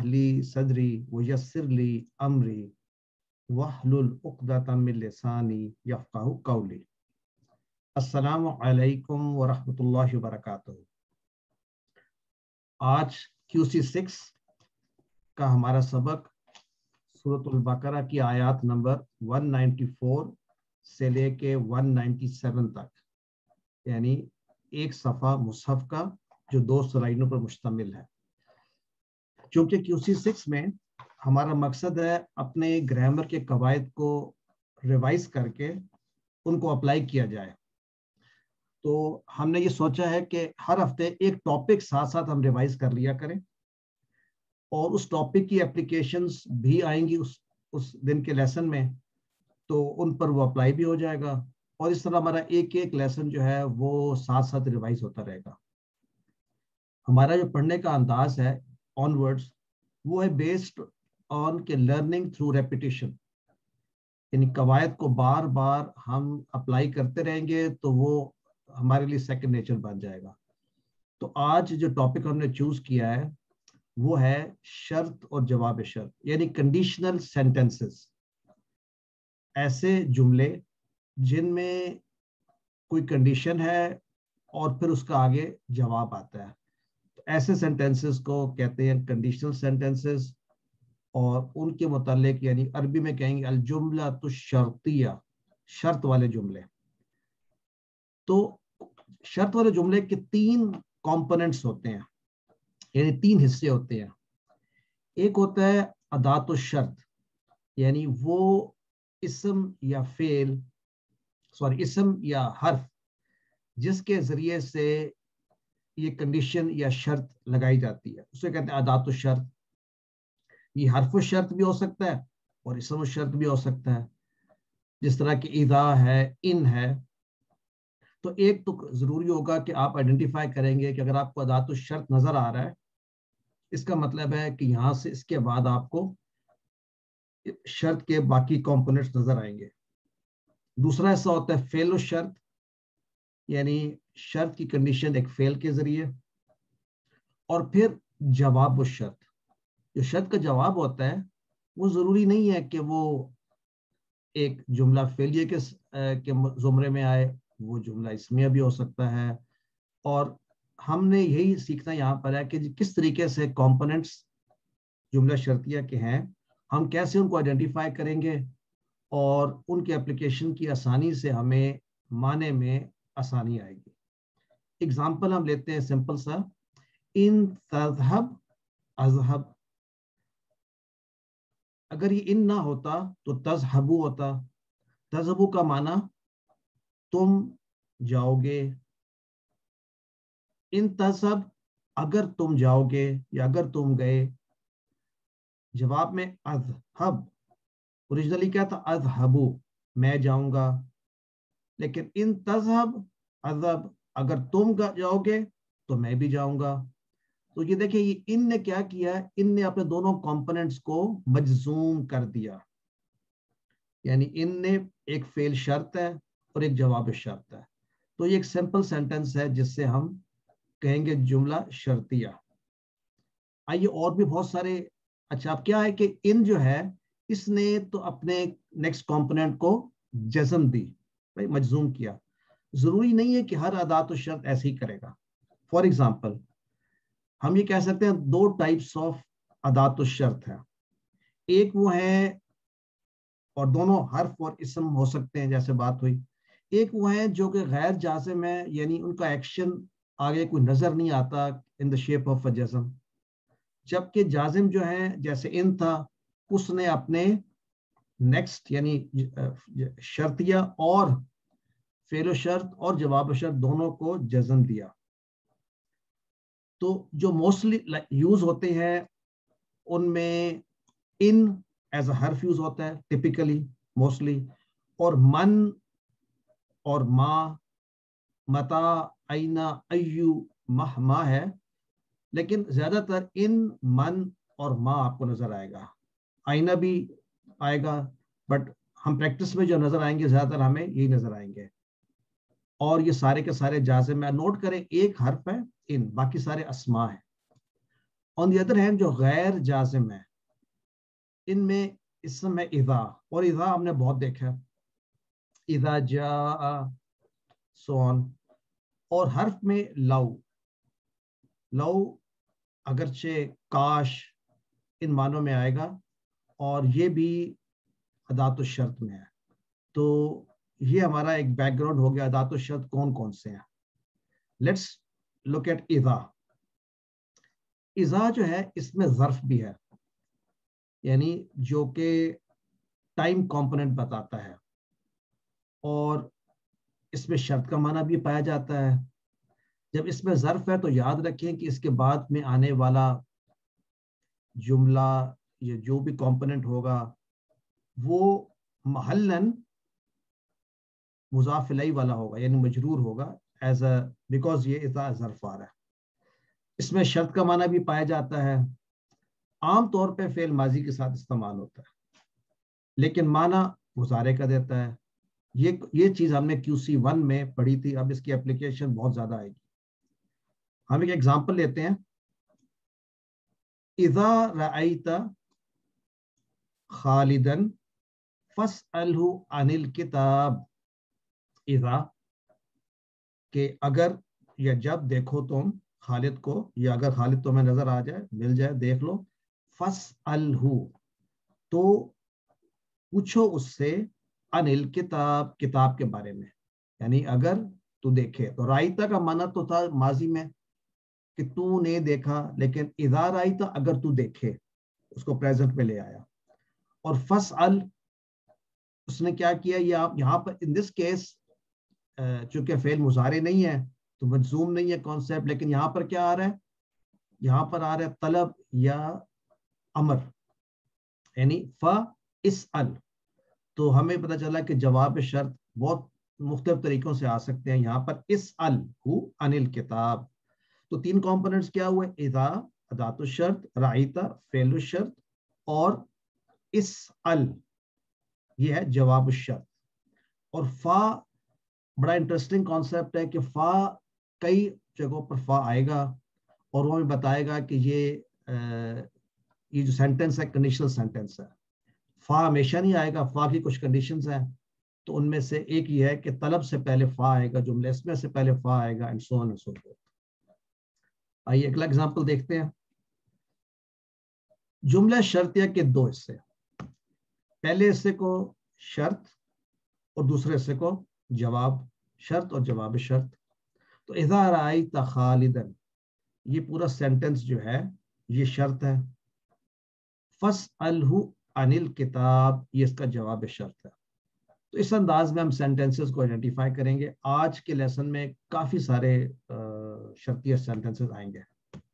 ली सदरी वयस्सिर ली अमरी वहलुल उक़दतम मिन लिसानी यफ़क़हू क़ौली। अस्सलामु अलैकुम व रहमतुल्लाहि व बरकातुहू। आज QC6 का हमारा सबक सूरतुल बकरा की आयत नंबर 194 से लेके 197 तक, यानी एक सफ़ा मुसहफ का जो 2 लाइनों पर मुश्तमिल है। क्योंकि QC6 में हमारा मकसद है अपने ग्रामर के कवायद को रिवाइज करके उनको अप्लाई किया जाए, तो हमने ये सोचा है कि हर हफ्ते एक टॉपिक साथ साथ हम रिवाइज कर लिया करें और उस टॉपिक की एप्लीकेशंस भी आएंगी उस दिन के लेसन में, तो उन पर वो अप्लाई भी हो जाएगा और इस तरह हमारा एक एक लेसन जो है वो साथ साथ रिवाइज होता रहेगा। हमारा जो पढ़ने का अंदाज है ऑनवर्ड्स वो है बेस्ड ऑन के लर्निंग थ्रू रेपिटेशन, यानी कवायद को बार बार हम अप्लाई करते रहेंगे तो वो हमारे लिए सेकंड नेचर बन जाएगा। तो आज जो टॉपिक हमने चूज किया है वो है शर्त और जवाब शर्त, यानी कंडीशनल सेंटेंसेस, ऐसे जुमले जिनमें कोई कंडीशन है और फिर उसका आगे जवाब आता है। तो ऐसे सेंटेंसेस को कहते हैं कंडीशनल सेंटेंसेस, और उनके मुतालिक यानी अरबी में कहेंगे अल जुमला तो शर्तिया, शर्त वाले जुमले। तो शर्त वाले जुमले के 3 कंपोनेंट्स होते हैं, यानी 3 हिस्से होते हैं। एक होता है अदातो शर्त, यानी वो इस्म या फेल इस्म या हर्फ जिसके जरिए से ये कंडीशन या शर्त लगाई जाती है, उसे कहते हैं अदातो शर्त। ये हर्फ शर्त भी हो सकता है और इस्म शर्त भी हो सकता है, जिस तरह की इदा है, इन है। तो एक तो जरूरी होगा कि आप आइडेंटिफाई करेंगे कि अगर आपको अदातो शर्त नजर आ रहा है, इसका मतलब है कि यहां से इसके बाद आपको शर्त के बाकी कंपोनेंट्स नजर आएंगे। दूसरा हिस्सा होता है फेल शर्त, यानी शर्त की कंडीशन एक फेल के जरिए। और फिर जवाब शर्त, जो शर्त का जवाब होता है वो जरूरी नहीं है कि वो एक जुमला फेलियर के जुमरे में आए, वो जुमला इसमें भी हो सकता है। और हमने यही सीखना यहाँ पर है कि किस तरीके से कंपोनेंट्स जुमला शर्तिया के हैं, हम कैसे उनको आइडेंटिफाई करेंगे और उनके एप्लीकेशन की आसानी से हमें माने में आसानी आएगी। एग्जाम्पल हम लेते हैं सिंपल सा, इन तज़हब अज़हब। अगर ये इन ना होता तो तज़हबू होता। तज़हबू का माना तुम जाओगे। इन तज़हब अगर तुम जाओगे या अगर तुम गए। जवाब में अज़हब ओरिजिनली क्या था, अज़हबू, मैं जाऊंगा। लेकिन इन तज़हब अज़हब, अगर तुम जाओगे तो मैं भी जाऊंगा। तो ये देखिए, ये इन ने क्या किया, इन ने अपने दोनों कंपोनेंट्स को मजजूम कर दिया, यानी इन ने एक फेल शर्त है और एक जवाब शर्त है। तो ये एक सिंपल सेंटेंस है जिससे हम कहेंगे जुमला शर्तिया। आइए और भी बहुत सारे। अच्छा, अब क्या है कि इन जो है इसने तो अपने नेक्स्ट कंपोनेंट को जज़म दी, भाई मजजूम किया। जरूरी नहीं है कि हर अदात और शर्त ऐसे ही करेगा। फॉर एग्जाम्पल हम ये कह सकते हैं 2 टाइप्स ऑफ अदात और शर्त है। एक वो है, और दोनों हर्फ और इस्म हो सकते हैं जैसे बात हुई। एक वो है जो कि गैर जाजिम है, यानी उनका एक्शन आगे कोई नजर नहीं आता in the shape of a जज़म। जबकि जाजिम जो है जैसे इन था, उसने अपने नेक्स्ट यानी शर्तिया और फेलो शर्त और जवाब शर्त दोनों को जज़म दिया। तो जो मोस्टली यूज होते हैं उनमें इन एज अ हर्फ यूज होता है टिपिकली मोस्टली, और मन और मा, मता, आइना, अय्यू, महमा है। लेकिन ज्यादातर इन, मन और माँ आपको नजर आएगा, आईना भी आएगा, बट हम प्रैक्टिस में जो नजर आएंगे ज्यादातर हमें यही नजर आएंगे। और ये सारे के सारे जाजिम में नोट करें, एक हर्फ है इन, बाकी सारे अस्मा है। آن دی ادر ہینڈ جو غیر جازم ہے ان میں اسم ہے اذا، اور اذا ہم نے بہت دیکھا ہے، اذا جاء سو آن، اور حرف میں لو، لو اگرچہ کاش ان معنوں میں آئے گا اور یہ بھی ادات الشرط میں ہے. تو یہ ہمارا ایک بیک گراؤنڈ ہو گیا ادات الشرط کون کون سے ہیں. لیٹس لک ایٹ اذا. اذا جو ہے اس میں ظرف بھی ہے، یعنی جو کہ ٹائم کمپوننٹ بتاتا ہے، اور اس میں شرط کا معنی بھی پایا جاتا ہے. جب اس میں ظرف ہے تو یاد رکھیں کہ اس کے بعد میں آنے والا جملہ یا جو بھی کمپوننٹ ہوگا وہ محلن مضاف الیہ والا ہوگا، یعنی مجرور ہوگا ایز اے، بیکاز یہ اذا ظرف آ رہا ہے. اس میں شرط کا معنی بھی پایا جاتا ہے. عام طور پہ فعل ماضی کے ساتھ استعمال ہوتا ہے، لیکن معنی مضارع کا دیتا ہے. یہ چیز ہم نے QC1 میں پڑھی تھی. اب اس کی اپلیکیشن بہت زیادہ آئے گی. ہم ایک ایگزامپل لیتے ہیں. اذا رأیت خالدا فاسألہ عن الکتاب. اذا کہ اگر یا جب دیکھو تم خالد کو، یا اگر خالد تمہیں نظر آ جائے، مل جائے، دیکھ لو، فاسألہ تو پوچھو اس سے، عن الکتاب کتاب کے بارے میں، یعنی اگر تو دیکھے. تو رائتا کا معنی تو تھا ماضی میں کہ تو نے دیکھا، لیکن اذا رائتا اگر تو دیکھے، اس کو پریزنٹ میں لے آیا. اور فاسأل اس نے کیا کیا، یہ یہاں پر ان دس کیس چونکہ فعل مضارع نہیں ہے تو مجزوم نہیں ہے کانسیپٹ، لیکن یہاں پر کیا آ رہا ہے، یہاں پر آ رہا ہے طلب یا امر، یعنی فاسأل. تو ہمیں پتہ چلا کہ جواب شرط بہت مختلف طریقوں سے آ سکتے ہیں. یہاں پر اسأل عن الکتاب. تو تین کمپوننٹس کیا ہوئے، اذا ادات الشرط، رأیتا فعل الشرط، اور اسأل یہ ہے جواب الشرط. اور فا بڑا انٹرسٹنگ کانسیپٹ ہے کہ فا کئی جگہوں پر فا آئے گا اور وہ ہمیں بتائے گا کہ یہ جو سینٹنس ہے کنڈیشنل سینٹنس ہے. فا ہمیشہ نہیں آئے گا، فا کی کچھ کنڈیشنز ہیں. تو ان میں سے ایک یہ ہے کہ طلب سے پہلے فا آئے گا، جملے اس میں سے پہلے فا آئے گا، and so on and so forth. آئیے اگلا ایگزامپل دیکھتے ہیں. جملہ شرطیہ کے دو حصے، پہلے حصے کو شرط اور دوسرے حصے کو جواب شرط اور جواب شرط. تو اذا رأیت خالدا، یہ پورا سینٹنس جو ہے یہ شرط ہے. فاسألہ عن الکتاب یہ اس کا جواب شرط ہے. تو اس انداز میں ہم سینٹنسز کو آئیڈینٹیفائی کریں گے. آج کے لیسن میں کافی سارے شرطیہ سینٹنسز آئیں گے.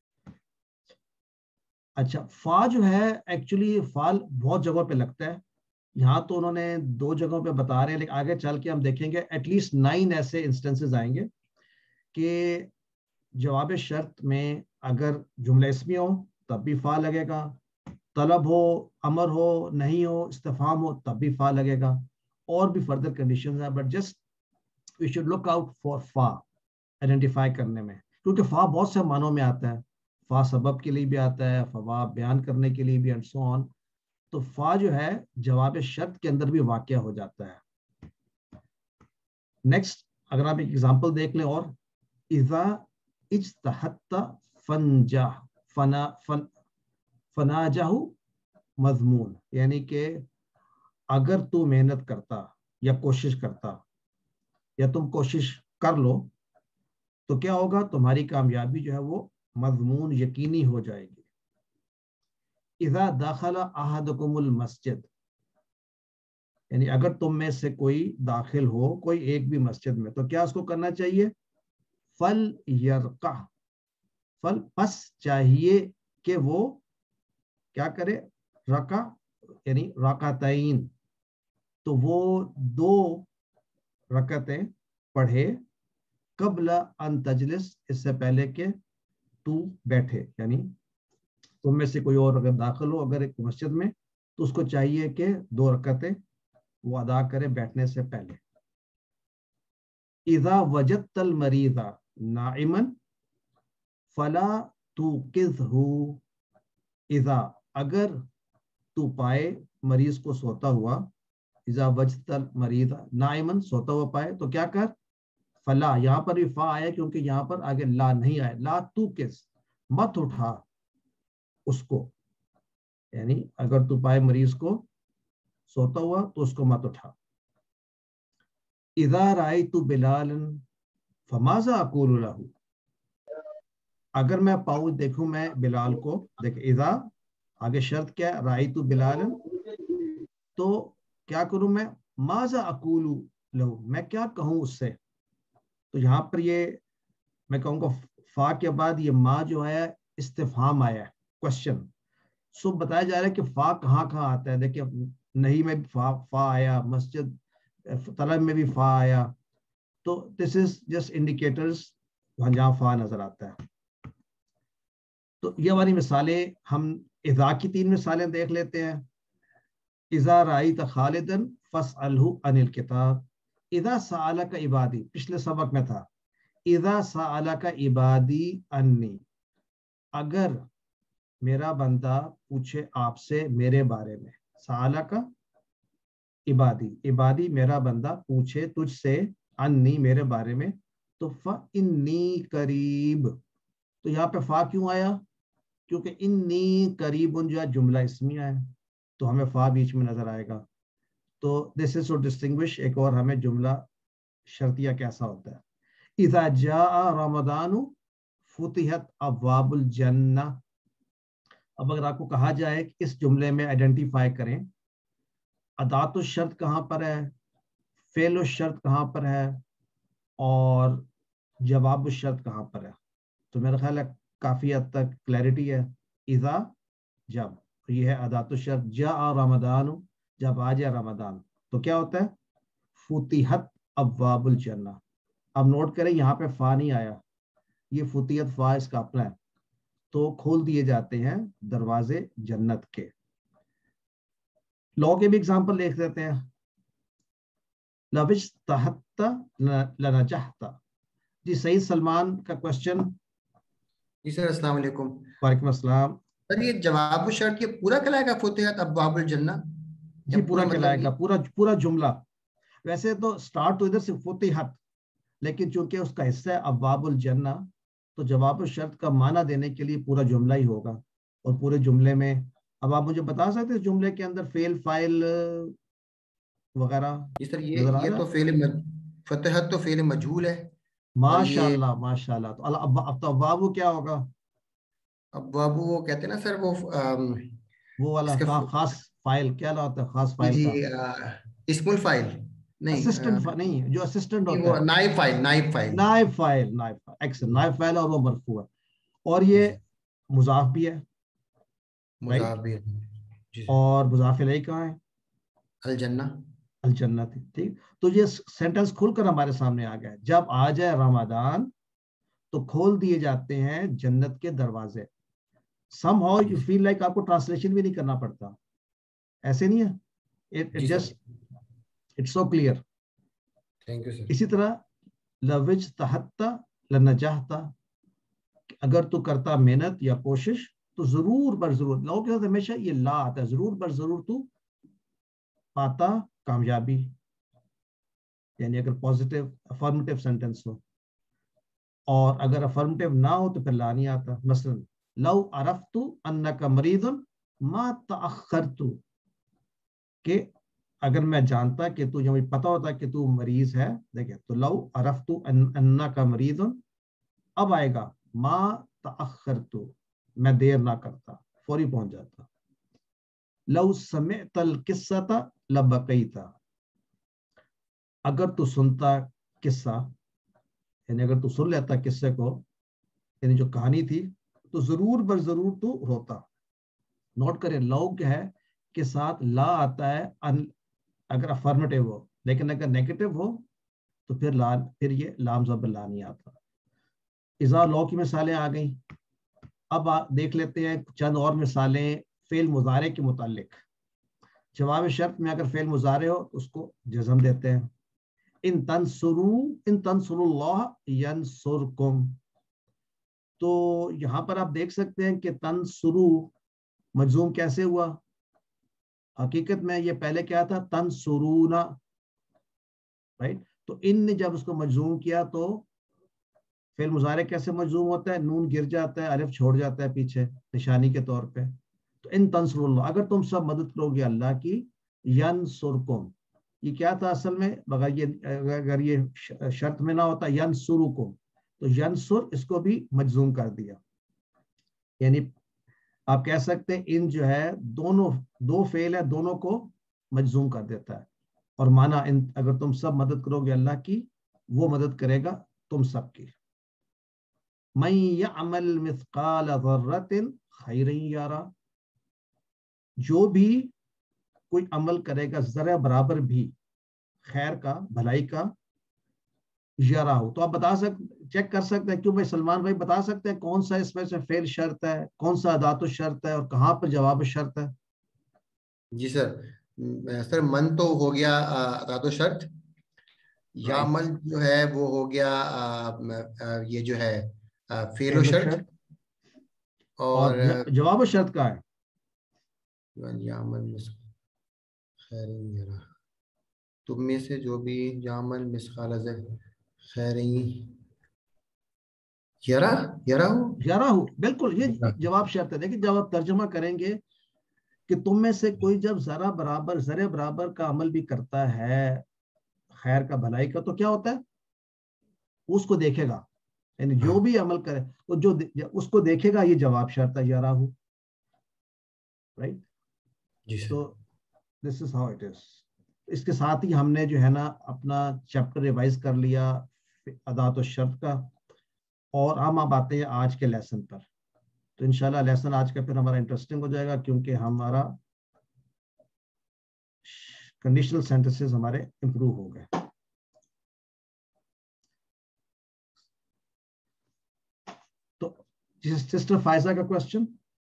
اچھا، فا جو ہے ایکچولی فال بہت جگہوں پہ لگتا ہے. یہاں تو انہوں نے 2 جگہوں پہ بتا رہے ہیں، لیکن آگے چل کے ہم دیکھیں گے ایٹ لیسٹ 9 ایسے انسٹنسز آئیں گے کہ جواب شرط میں اگر جملہ اسمی ہو تب بھی فا لگے گا، طلب ہو، امر ہو، نہیں ہو، استفہام ہو تب بھی فا لگے گا. اور بھی فردر کنڈیشنز ہیں، but just we should look out for فا آئیڈینٹیفائی کرنے میں، کیونکہ فا بہت سے معنوں میں آتا ہے. فا سبب کے لیے بھی آتا ہے، فا بیان کرنے کے لیے بھی، اینڈ سو آن. تو فا جو ہے جواب شرط کے اندر بھی واقع ہو جاتا ہے. نیکسٹ اگر آپ ایک ایگزامپل دیکھ لیں، اور اذا اجتہدت فناجہ مضمون، یعنی کہ اگر تو محنت کرتا یا کوشش کرتا یا تم کوشش کر لو تو کیا ہوگا، تمہاری کامیابی جو ہے وہ مضمون یقینی ہو جائے گی. اذا دخل احدکم المسجد، یعنی اگر تم میں سے کوئی داخل ہو کوئی ایک بھی مسجد میں تو کیا اس کو کرنا چاہیے، فلیرکع، پس چاہیے کہ وہ کیا کرے، رکع یعنی رکعتین، تو وہ 2 رکعتیں پڑھے، قبل ان تجلس اس سے پہلے کہ تو بیٹھے. یعنی تم میں سے کوئی اور اگر داخل ہو اگر ایک مسجد میں تو اس کو چاہیے کہ 2 رکعتیں وہ ادا کرے بیٹھنے سے پہلے. اذا وجدت المریض نائما فلا توقظہ اذا اگر تو پائے مریض کو سوتا ہوا، اذا وجدت المریض نائمن سوتا ہوا پائے تو کیا کر، فلا، یہاں پر بھی فا آیا کیونکہ یہاں پر آگے لا نہیں آیا، لا تو کس، مت اٹھا اس کو، یعنی اگر تو پائے مریض کو سوتا ہوا تو اس کو مت اٹھا. اذا رأیت بلالا فماذا اقول له، اگر میں پاؤں دیکھوں میں بلال کو، دیکھ اذا آگے شرط کیا ہے، رأیت بلالا، تو کیا کروں میں، ماذا اقول له، میں کیا کہوں اس سے. تو یہاں پر یہ میں کہوں گا فا کے بعد یہ ما جو ہے استفہام آیا ہے، کوشچن. سو بتایا جا رہا ہے کہ فا کہاں کہاں آتا ہے. دیکھیں نہیں میں بھی فا آیا، مسجد طلب میں بھی فا آیا، تو دس از جسٹ انڈیکیٹرز وہاں جہاں فا نظر آتا ہے. تو یہ والی مثالیں ہم اذا کی 3 مثالیں دیکھ لیتے ہیں. اذا رأیت خالدا فاسألہ عن الکتاب، اذا سألک عبادی پچھلے سبق میں تھا، اذا سألک عبادی انی، اگر میرا بندہ پوچھے آپ سے میرے بارے میں، سألک عبادی، عبادی میرا بندہ پوچھے تجھ سے، انی میرے بارے میں، تو فإنی قریب، تو یہاں پہ فا کیوں آیا، کیونکہ انی قریب جو ہے جملہ اسمیہ ہے تو ہمیں فا بیچ میں نظر آئے گا. تو دس از ٹو ڈسٹنگوش ایک اور ہمیں جملہ شرطیہ کیسا ہوتا ہے. اذا جاء رمضان فتحت ابواب الجنہ، اب اگر آپ کو کہا جائے کہ اس جملے میں آئیڈینٹیفائی کریں ادات الشرط کہاں پر ہے، فعل الشرط کہاں پر ہے، اور جواب الشرط کہاں پر ہے، تو میرا خیال ہے کافی حد تک کلیئرٹی ہے. اذا جب، یہ ہے ادات الشرط، جاء رمضان جب آ جائے رمضان تو کیا ہوتا ہے، فتحت ابواب الجنہ. اب نوٹ کریں یہاں پہ فا نہیں آیا، یہ فتحت فا اس کا اپنا ہے، تو کھول دیے جاتے ہیں دروازے جنت کے. لو کے بھی اگزامپل دیکھ لیتے ہیں. لو اجتہدت لنجحت، جی سعید سلمان کا کوشچن. جی سر السلام علیکم. وعلیکم السلام. سر یہ جواب الشرط یہ پورا کہلائے گا فتحت ابواب الجنہ؟ جی پورا کہلائے گا، پورا جملہ. ویسے تو سٹارٹ تو ادھر سے فتحت، لیکن چونکہ اس کا حصہ ہے ابواب الجنہ تو جواب الشرط کا معنی دینے کے لیے پورا جملہ ہی ہوگا. اور پورے جملے میں اب آپ مجھے بتا سکتے ہیں جملے کے اندر فعل فاعل وغیرہ جی سر نظر آ یہ رہا تو فتحت تو فعل مجہول ہے. ماشاء اللہ ماشاء اللہ. تو اب تو ابواب کیا ہوگا، ابواب وہ کہتے ہیں نا سر وہ والا خاص فائل کیا ہوتا ہے، خاص فائل جی کا اسم الفائل اسسٹنٹ نہیں، جو اسسٹنٹ ہوتا وہ ہے نائب فائل نائب فائل اور وہ مرفوع ہے. اور یہ مضاف بھی ہے، مضاف بھی ہے. اور مضاف الیہ کہاں ہے، الجنہ، الجنت. ٹھیک، تو یہ سینٹنس کھل کر ہمارے سامنے آ گیا، جب آ جائے رمضان تو کھول دیے جاتے ہیں جنت کے دروازے. Somehow you feel like آپ کو ٹرانسلیشن بھی نہیں کرنا پڑتا، ایسے نہیں ہے، اٹس سو کلیئر. اسی طرح لوج تحت لنجحت، اگر تو کرتا محنت یا کوشش تو ضرور بر ضرور، لوگوں کے ساتھ ہمیشہ یہ لا آتا ہے، ضرور بر ضرور تو پاتا کامیابی، یعنی اگر پازیٹیو افرمیٹیو سینٹینس ہو. اور اگر افرمیٹیو نہ ہو تو پھر لا نہیں آتا. مثلا لو عرفت انک مریض ما تاخرت، کہ اگر میں جانتا کہ تو، یا مجھے پتا ہوتا کہ تو مریض ہے، دیکھیں تو لو عرفت انک مریض، اب آئے گا ما تاخرت، میں دیر نہ کرتا، فوری پہنچ جاتا. لو سمعت القصۃ لبقیت، اگر تو سنتا قصہ، یعنی اگر تو سن لیتا قصے کو، یعنی جو کہانی تھی، تو ضرور بر ضرور تو روتا. نوٹ کریں لو کیا ہے کے ساتھ لا آتا ہے اگر افرمیٹیو ہو، لیکن اگر نیگیٹو ہو تو پھر یہ لام زبر لا نہیں آتا. اذا لو کی مثالیں آ گئیں. اب دیکھ لیتے ہیں چند اور مثالیں فعل مضارع کے متعلق. جواب شرط میں اگر فعل مضارع ہو تو اس کو جزم دیتے ہیں. ان تنصروا اللہ ینصرکم، تو یہاں پر آپ دیکھ سکتے ہیں کہ تنصرو مجزوم کیسے ہوا؟ حقیقت میں یہ پہلے کیا تھا؟ تنصرونا، رائٹ. تو ان نے جب اس کو مجزوم کیا تو فعل مضارع کیسے مجزوم ہوتا ہے؟ نون گر جاتا ہے، الف چھوڑ جاتا ہے پیچھے نشانی کے طور پہ. تو ان تنصروا اللہ، اگر تم سب مدد کرو گے اللہ کی، ینصرکم، یہ کیا تھا اصل میں؟ اگر یہ شرط میں نہ ہوتا ینصرکم، تو ینصر اس کو بھی مجزوم کر دیا. یعنی آپ کہہ سکتے ہیں ان جو ہے دونوں، دو فعل ہے، دونوں کو مجزوم کر دیتا ہے. اور مانا اگر تم سب مدد کرو گے اللہ کی، وہ مدد کرے گا تم سب کی. من یعمل مثقال ذرۃ خیرا یرا، جو بھی کوئی عمل کرے گا ذرہ برابر بھی خیر کا، بھلائی کا، یرا ہو. تو آپ بتا سکتے، چیک کر سکتے ہیں. کیوں بھائی سلمان بھائی بتا سکتے ہیں کون سا اس میں سے فعل شرط ہے، کون سا ادات الشرط ہے، اور کہاں پر جواب شرط ہے؟ جی سر. سر من تو ہو گیا ادات الشرط، یعمل جو ہے وہ ہو گیا یہ جو ہے فعل و شرط، اور جواب شرط کا ہے یعمل خیر یرا. تم میں سے جو بھی یعمل مثقال خیر یرا، یرا ہو، یرا ہو، بالکل یہ جواب شرط ہے. دیکھیں جب آپ ترجمہ کریں گے کہ تم میں سے کوئی جب ذرہ برابر کا عمل بھی کرتا ہے خیر کا، بھلائی کا، تو کیا ہوتا ہے؟ اس کو دیکھے گا. یعنی جو بھی عمل کرے وہ جو اس کو دیکھے گا، یہ جواب شرط ہے یرا ہو، رائٹ. تو دس از ہاؤ اٹ از. اس کے ساتھ ہی ہم نے جو ہے نا اپنا چیپٹر ریوائز کر لیا ادات الشرط کا، اور ہم اب آتے ہیں آج کے لیسن پر. تو انشاءاللہ لیسن آج کا پھر ہمارا انٹرسٹنگ ہو جائے گا، کیونکہ ہمارا کنڈیشنل سینٹنسز ہمارے امپروو ہو گئے. تو سسٹر فائزہ کا کوشچن.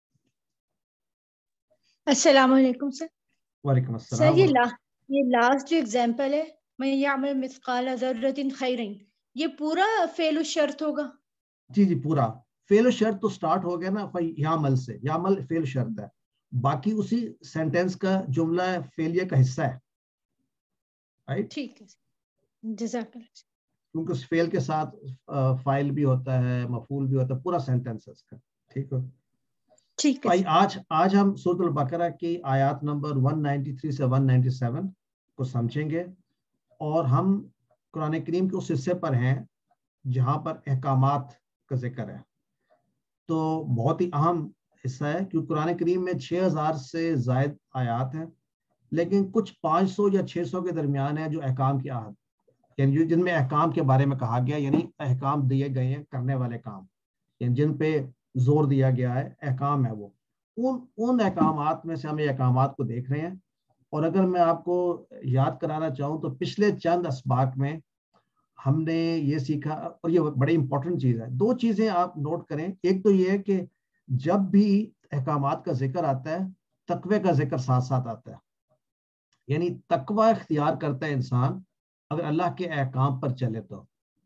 السلام علیکم سر. وعلیکم السلام. سر یہ لاسٹ جو ایگزامپل ہے، میں یعمل مثقال ذرۃ خیرا، یہ پورا فعل الشرط ہوگا؟ جی پورا فعل الشرط تو سٹارٹ ہو گیا نا یعمل سے. یعمل فعل شرط ہے، باقی اسی سینٹینس کا جملہ فعلیہ کا حصہ ہے، رائٹ. ٹھیک ہے، جزاک اللہ. کیونکہ اس فعل کے ساتھ فاعل بھی ہوتا ہے، مفعول بھی ہوتا ہے، پورا سینٹینس ہے اس کا. ٹھیک ہے. ٹھیک ہے. آج ہم سورۃ البقرہ کی آیات نمبر 193 سے 197 کو سمجھیں گے، اور ہم قرآن کریم کے اس حصے پر ہیں جہاں پر احکامات کا ذکر ہے. تو بہت ہی اہم حصہ ہے، کیونکہ قرآن کریم میں 6000 سے زائد آیات ہیں، لیکن کچھ 500 یا 600 کے درمیان ہیں جو احکام کی عہد، یعنی جن میں احکام کے بارے میں کہا گیا، یعنی احکام دیے گئے ہیں کرنے والے کام، یعنی جن پہ زور دیا گیا ہے، احکام ہے وہ. ان احکامات میں سے ہم یہ احکامات کو دیکھ رہے ہیں. اور اگر میں آپ کو یاد کرانا چاہوں تو پچھلے چند اسباق میں ہم نے یہ سیکھا، اور یہ بڑی امپورٹنٹ چیز ہے. دو چیزیں آپ نوٹ کریں. ایک تو یہ ہے کہ جب بھی احکامات کا ذکر آتا ہے، تقوی کا ذکر ساتھ ساتھ آتا ہے. یعنی تقوی اختیار کرتا ہے انسان اگر اللہ کے احکام پر چلے تو.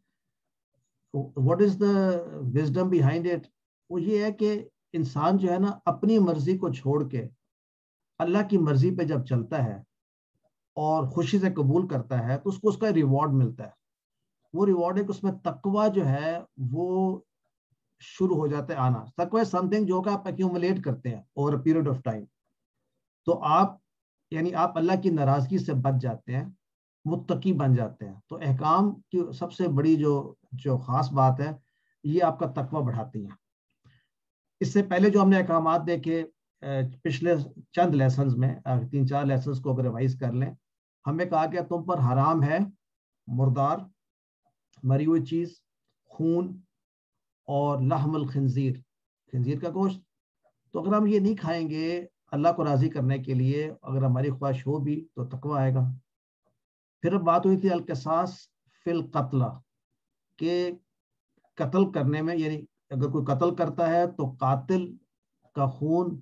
What is the wisdom behind it? وہ یہ ہے کہ انسان جو ہے نا اپنی مرضی کو چھوڑ کے اللہ کی مرضی پہ جب چلتا ہے اور خوشی سے قبول کرتا ہے، تو اس کو اس کا ریوارڈ ملتا ہے. وہ ریوارڈ ہے کہ اس میں تقوی جو ہے وہ شروع ہو جاتا ہے آنا. تقوی سم تھنگ جو کہ آپ ایکیومولیٹ کرتے ہیں over a period of time. تو آپ اللہ کی ناراضگی سے بچ جاتے ہیں، متقی بن جاتے ہیں. تو احکام کی سب سے بڑی جو خاص بات ہے، یہ آپ کا تقوی بڑھاتی ہیں. اس سے پہلے جو ہم نے احکامات دیکھے پچھلے چند لیسنز میں، 3-4 لیسنز کو اگر ریوائز کر لیں، ہمیں کہا کہ تم پر حرام ہے مردار، مری ہوئی چیز، خون، اور لحم الخنزیر، خنزیر کا گوشت. تو اگر ہم یہ نہیں کھائیں گے اللہ کو راضی کرنے کے لیے، اگر ہماری خواہش ہو بھی، تو تقوی آئے گا. پھر بات ہوئی تھی القصاص فی القتل، کہ قتل کرنے میں، یعنی اگر کوئی قتل کرتا ہے تو قاتل کا خون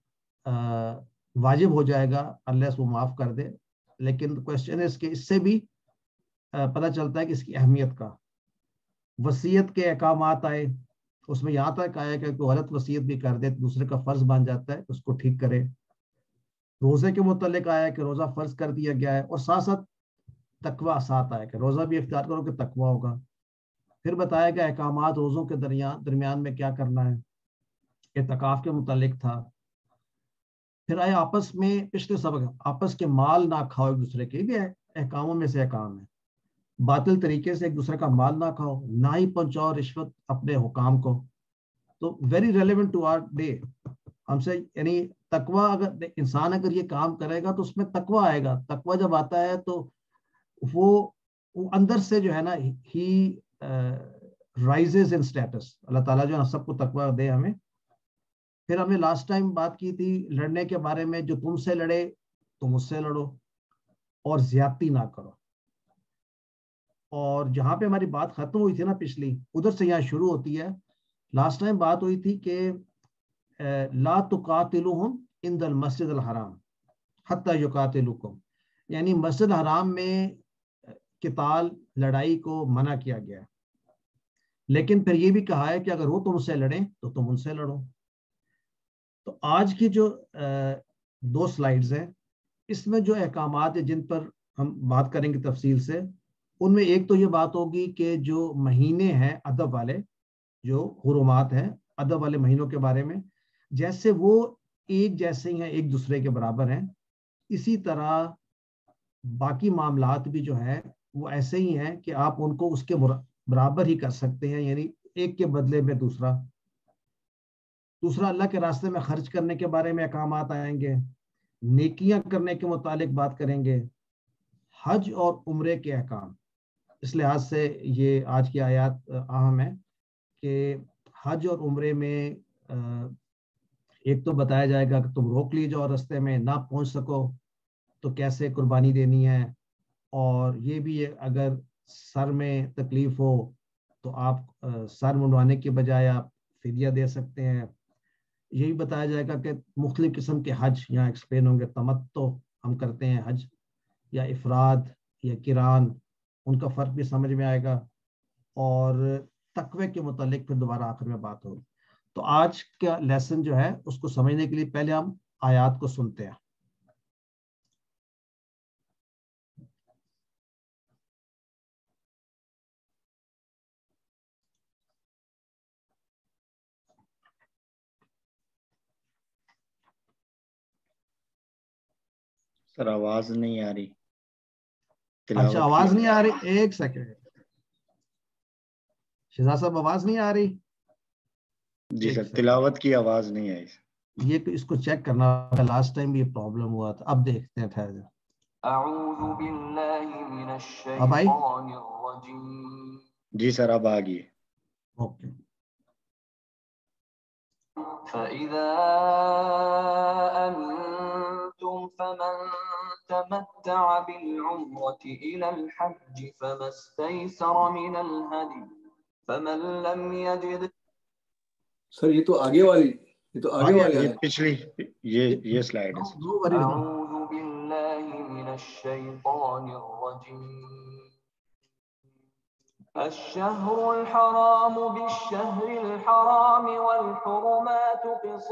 واجب ہو جائے گا اللہ وہ معاف کر دے. لیکن کوشچن ہے کہ اس سے بھی پتہ چلتا ہے کہ اس کی اہمیت کا. وصیت کے احکامات آئے، اس میں یہاں تک آیا کہ کوئی غلط وصیت بھی کر دے دوسرے کا فرض بن جاتا ہے اس کو ٹھیک کرے. روزے کے متعلق آیا کہ روزہ فرض کر دیا گیا ہے اور ساتھ ساتھ تقویٰ ساتھ آیا کہ روزہ بھی اختیار کرو کہ تقویٰ ہوگا. پھر بتایا کہ احکامات روزوں کے درمیان میں کیا کرنا ہے، اعتکاف کے متعلق تھا. پھر آئے آپس میں پچھلے سبق آپس کے مال نہ کھاؤ ایک دوسرے کے، بھی احکاموں میں سے احکام ہے. باطل طریقے سے ایک دوسرے کا مال نہ کھاؤ، نہ ہی پہنچاؤ رشوت اپنے حکام کو. تو very relevant to our day. ہم سے یعنی تقویٰ، اگر انسان اگر یہ کام کرے گا تو اس میں تقویٰ آئے گا. تقویٰ جب آتا ہے تو وہ اندر سے جو ہے نا ہی رائزز ان اسٹیٹس. اللہ تعالیٰ جو ہے سب کو تقویٰ دے ہمیں. پھر ہم نے لاسٹ ٹائم بات کی تھی لڑنے کے بارے میں، جو تم سے لڑے تم اس سے لڑو اور زیادتی نہ کرو. اور جہاں پہ ہماری بات ختم ہوئی تھی نا پچھلی، ادھر سے یہاں شروع ہوتی ہے. لاسٹ ٹائم بات ہوئی تھی کہ لا تقاتلوہم عند المسجد الحرام حتی یقاتلوکم، یعنی مسجد حرام میں قتال لڑائی کو منع کیا گیا ہے. لیکن پھر یہ بھی کہا ہے کہ اگر وہ تم سے لڑیں تو تم ان سے لڑو. تو آج کی جو 2 سلائیڈز ہیں اس میں جو احکامات ہیں جن پر ہم بات کریں گے تفصیل سے، ان میں ایک تو یہ بات ہوگی کہ جو مہینے ہیں ادب والے، جو حرمات ہیں ادب والے مہینوں کے بارے میں، جیسے وہ ایک جیسے ہی ہیں، ایک دوسرے کے برابر ہیں، اسی طرح باقی معاملات بھی جو ہیں وہ ایسے ہی ہیں کہ آپ ان کو اس کے برابر ہی کر سکتے ہیں. یعنی ایک کے بدلے میں دوسرا. اللہ کے راستے میں خرچ کرنے کے بارے میں احکامات آئیں گے، نیکیاں کرنے کے متعلق بات کریں گے، حج اور عمرے کے احکام. اس لحاظ سے یہ آج کی آیات اہم ہے کہ حج اور عمرے میں ایک تو بتایا جائے گا کہ تم روک لی جاؤ رستے میں، نہ پہنچ سکو تو کیسے قربانی دینی ہے. اور یہ بھی اگر سر میں تکلیف ہو تو آپ سر منڈوانے کے بجائے آپ فدیہ دے سکتے ہیں. یہی بتایا جائے گا کہ مختلف قسم کے حج یہاں ایکسپلین ہوں گے. تمتع ہم کرتے ہیں حج، یا افراد یا قران، ان کا فرق بھی سمجھ میں آئے گا. اور تقوی کے متعلق پھر دوبارہ آخر میں بات ہوگی. تو آج کا لیسن جو ہے اس کو سمجھنے کے لیے پہلے ہم آیات کو سنتے ہیں. سر آواز نہیں آ رہی. اچھا آواز نہیں آ رہی، ایک سیکنڈ. شہزاد صاحب آواز نہیں آ رہی؟ جی سر تلاوت کی آواز نہیں آئی. یہ اس کو چیک کرنا، لاسٹ ٹائم بھی یہ پرابلم ہوا تھا. اب دیکھتے ہیں. ٹھہر جا. اعوذ باللہ من الشیطان الرجیم. جی سر اب آ گئی. اوکے. فَإِذَا أَمِنْتُمْ فَمَنْ تَمَتَّعَ بِالْعُمْرَةِ إِلَى الْحَجِّ فَمَا اسْتَيْسَرَ مِنَ الْهَدْيِ فَمَنْ لَمْ يَجِدْ. سر یہ تو آگے والی، یہ تو آگے والی یہ پچھلی یہ سلائیڈ ہے. اعوذ باللہ من الشیطان الرجیم. الشهر الحرام بالشهر الحرام والحرمات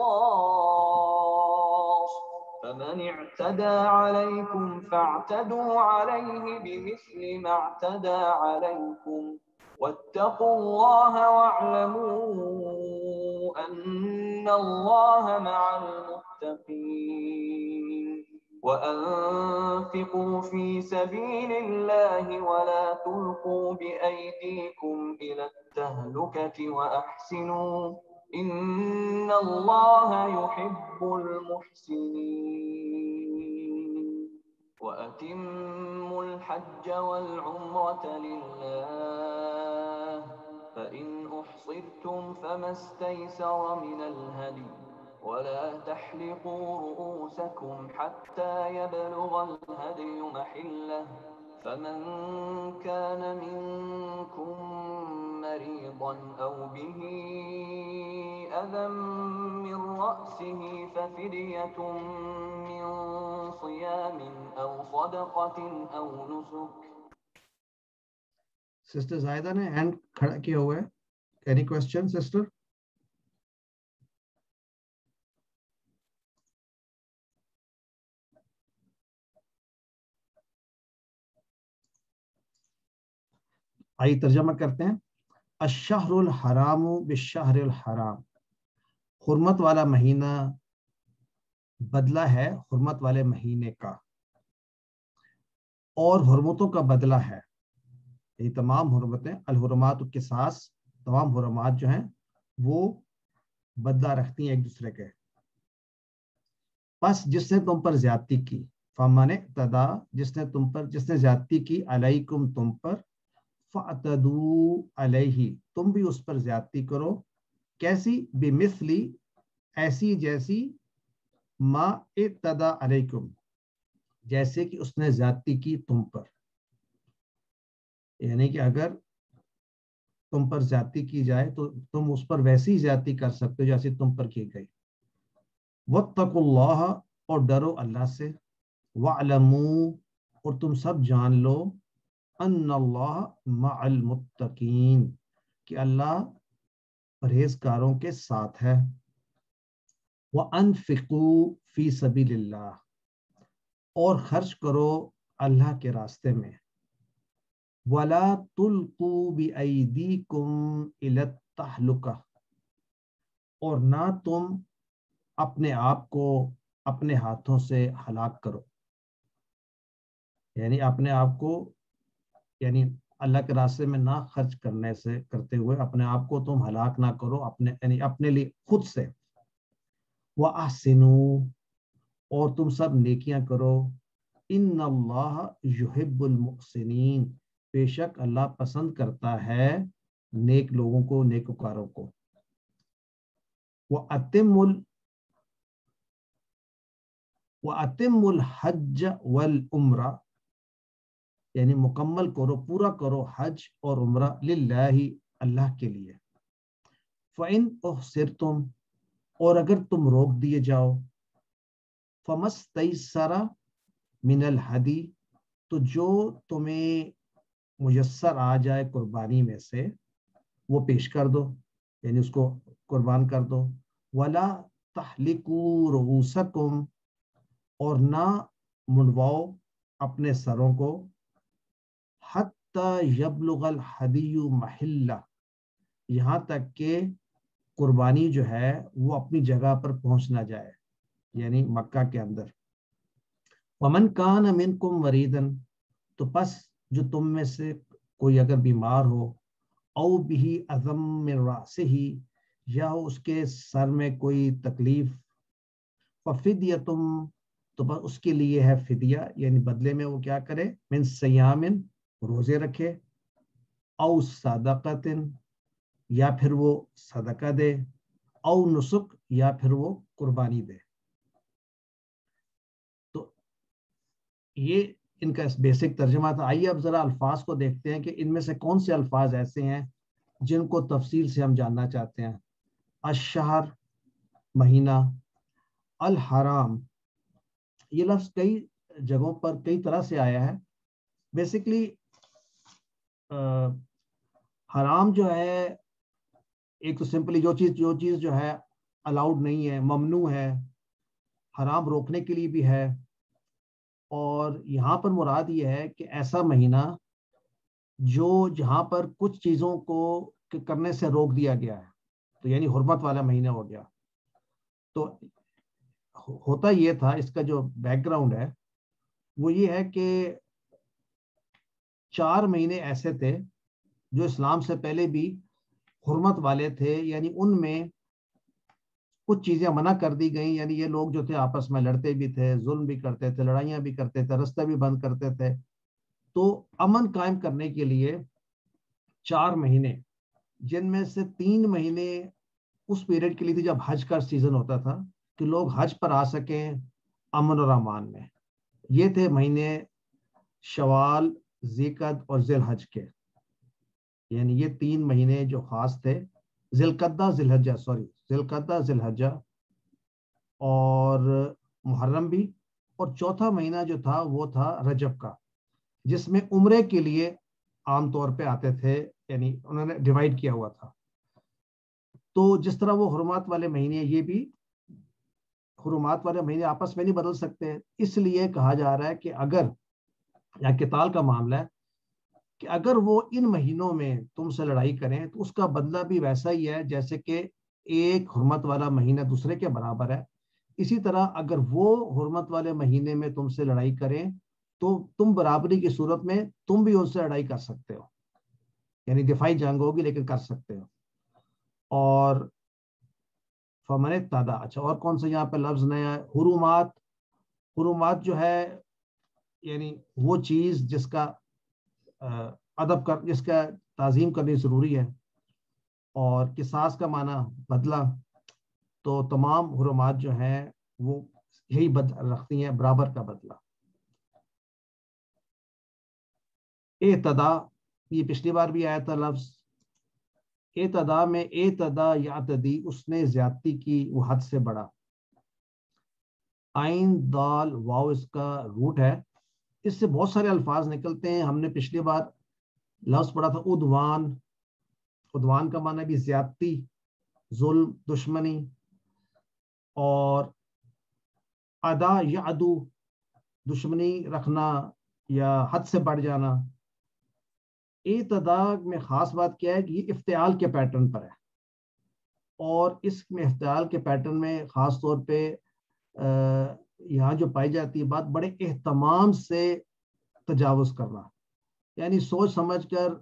قصاص فمن اعتدى عليكم فاعتدوا عليه بمثل ما اعتدى عليكم واتقوا الله واعلموا أن الله مع المتقين. وأنفقوا في سبيل الله ولا تلقوا بأيديكم إلى التهلكة وأحسنوا إن الله يحب المحسنين. وأتموا الحج والعمرة لله فإن أحصرتم فما استيسر من الهدي ولا تحلقوا رؤوسكم حتى يبلغ الهدي محله فمن كان منكم مريضا أو به أذى من رأسه ففدية من صيام أو صدقة أو نسك. سسٹر زائدہ نے ہینڈ کھڑا کیا ہوا ہے. Any question sister? آئیے ترجمہ کرتے ہیں. الشہر الحرام بالشہر الحرام، حرمت والا مہینہ بدلہ ہے حرمت والے مہینے کا، اور حرمتوں کا بدلہ ہے. یہ تمام حرمتیں الحرمات قصاص، تمام حرمات جو ہیں وہ بدلہ رکھتی ہیں ایک دوسرے کے. پس جس نے تم پر زیادتی کی، فمن اعتدی، جس نے زیادتی کی، علیکم تم پر، فاعتدوا علیہ، تم بھی اس پر زیادتی کرو. کیسی؟ بمثلی، ایسی جیسی، ما اعتدی علیکم، جیسے کہ اس نے زیادتی کی تم پر. یعنی کہ اگر تم پر زیادتی کی جائے تو تم اس پر ویسی زیادتی کر سکتے ہو جیسے تم پر کی گئی. واتقوا اللہ، اور ڈرو اللہ سے. واعلموا، اور تم سب جان لو، ان اللہ مع المتقین، کہ اللہ پرہیزگاروں کے ساتھ ہے. وانفقوا فی سبیل اللہ، اور خرچ کرو اللہ کے راستے میں. ولا تلقوا بأیدیکم الی التہلکہ، اور نہ تم اپنے آپ کو اپنے ہاتھوں سے ہلاک کرو. یعنی اپنے آپ کو، یعنی اللہ کے راستے میں نہ خرچ کرتے ہوئے اپنے آپ کو تم ہلاک نہ کرو، یعنی اپنے لیے خود سے. وَأَحْسِنُوا، اور تم سب نیکیاں کرو. ان اللہ یحب المحسنین، بے شک اللہ پسند کرتا ہے نیک لوگوں کو، نیکوکاروں کو. وَأَتِمُّ الْحَجَّ وَالْعُمْرَةَ، یعنی مکمل کرو، پورا کرو حج اور عمرہ، للہ، اللہ کے لیے. فَإِنْ أُحْصِرْتُمْ، اور اگر تم روک دیے جاؤ، فَمَسْتَيْسَرَ مِنَ الْحَدِي، تو جو تمہیں میسر آ جائے قربانی میں سے وہ پیش کر دو، یعنی اس کو قربان کر دو. وَلَا تَحْلِقُوا رُؤُوسَكُمْ، اور نہ منڈواؤ اپنے سروں کو. حَتَّى يَبْلُغَ الْحَدِيُّ مَحِلَّهُ، یہاں تک کہ قربانی جو ہے وہ اپنی جگہ پر پہنچ نہ جائے، یعنی مکہ کے اندر. وَمَنْ كَانَ مِنْكُمْ مَرِيضًا، تو پس جو تم میں سے کوئی اگر بیمار ہو، او بِهِ أَذًى مِّن رَأْسِهِ، یا ہو اس کے سر میں کوئی تکلیف، فَفِدْيَةٌ، تو بس اس کے لیے ہے فدیہ، یعنی بدلے میں وہ کیا کرے، من صیام، روزے رکھے، او صدقۃ، یا پھر وہ صدقہ دے، او نسک، یا پھر وہ قربانی دے. تو یہ ان کا بیسک ترجمہ تھا. آئیے اب ذرا الفاظ کو دیکھتے ہیں کہ ان میں سے کون سے الفاظ ایسے ہیں جن کو تفصیل سے ہم جاننا چاہتے ہیں. الشہر، مہینہ. الحرام، یہ لفظ کئی جگہوں پر کئی طرح سے آیا ہے. بیسکلی حرام جو ہے ایک تو سمپلی جو چیز جو ہے الاؤڈ نہیں ہے، ممنوع ہے، حرام روکنے کے لیے بھی ہے. اور یہاں پر مراد یہ ہے کہ ایسا مہینہ جہاں پر کچھ چیزوں کو کرنے سے روک دیا گیا ہے، تو یعنی حرمت والا مہینہ ہو گیا. تو ہوتا یہ تھا، اس کا جو بیک گراؤنڈ ہے وہ یہ ہے کہ 4 مہینے ایسے تھے جو اسلام سے پہلے بھی حرمت والے تھے، یعنی ان میں کچھ چیزیں منع کر دی گئیں. یعنی یہ لوگ جو تھے آپس میں لڑتے بھی تھے، ظلم بھی کرتے تھے، لڑائیاں بھی کرتے تھے، راستے بھی بند کرتے تھے. تو امن قائم کرنے کے لیے 4 مہینے، جن میں سے 3 مہینے اس پیریڈ کے لیے تھے جب حج کا سیزن ہوتا تھا، کہ لوگ حج پر آ سکیں امن اور امان میں. یہ تھے مہینے شوال، ذیقعدہ اور ذی الحج کے. یعنی یہ 3 مہینے جو خاص تھے، ذی القعدہ ذی الحجہ اور محرم بھی. اور چوتھا مہینہ جو تھا وہ تھا رجب کا، جس میں عمرے کے لیے عام طور پہ آتے تھے، یعنی انہوں نے ڈیوائیڈ کیا ہوا تھا. تو جس طرح وہ حرمات والے مہینے، یہ بھی حرمات والے مہینے آپس میں نہیں بدل سکتے. اس لیے کہا جا رہا ہے کہ اگر یا قتال کا معاملہ ہے کہ اگر وہ ان مہینوں میں تم سے لڑائی کریں تو اس کا بدلہ بھی ویسا ہی ہے جیسے کہ ایک حرمت والا مہینہ دوسرے کے برابر ہے. اسی طرح اگر وہ حرمت والے مہینے میں تم سے لڑائی کریں تو تم برابری کی صورت میں تم بھی ان سے لڑائی کر سکتے ہو, یعنی دفاعی جنگ ہوگی لیکن کر سکتے ہو. اور فمن اعتدی, اچھا اور کون سا یہاں پہ لفظ نیا ہے؟ حرمات. حرمات جو ہے یعنی وہ چیز جس کا ادب کر, جس کا تعظیم کرنی ضروری ہے, اور قصاص کا معنی بدلہ. تو تمام حرمات جو ہیں وہ یہی رکھتی ہیں, برابر کا بدلہ. اعتدا, یہ پچھلی بار بھی آیا تھا لفظ. اعتدا میں اعتدا یعتدی, اس نے زیادتی کی, وہ حد سے بڑھا. عین دال واو اس کا روٹ ہے. اس سے بہت سارے الفاظ نکلتے ہیں. ہم نے پچھلی بار لفظ پڑھا تھا عدوان. عدوان کا معنی بھی زیادتی, ظلم, دشمنی. اور ادا یا ادو, دشمنی رکھنا یا حد سے بڑھ جانا. اعتدا میں خاص بات کیا ہے کہ یہ افتعال کے پیٹرن پر ہے, اور اس میں افتعال کے پیٹرن میں خاص طور پہ یہاں جو پائی جاتی ہے بات, بڑے اہتمام سے تجاوز کرنا, یعنی سوچ سمجھ کر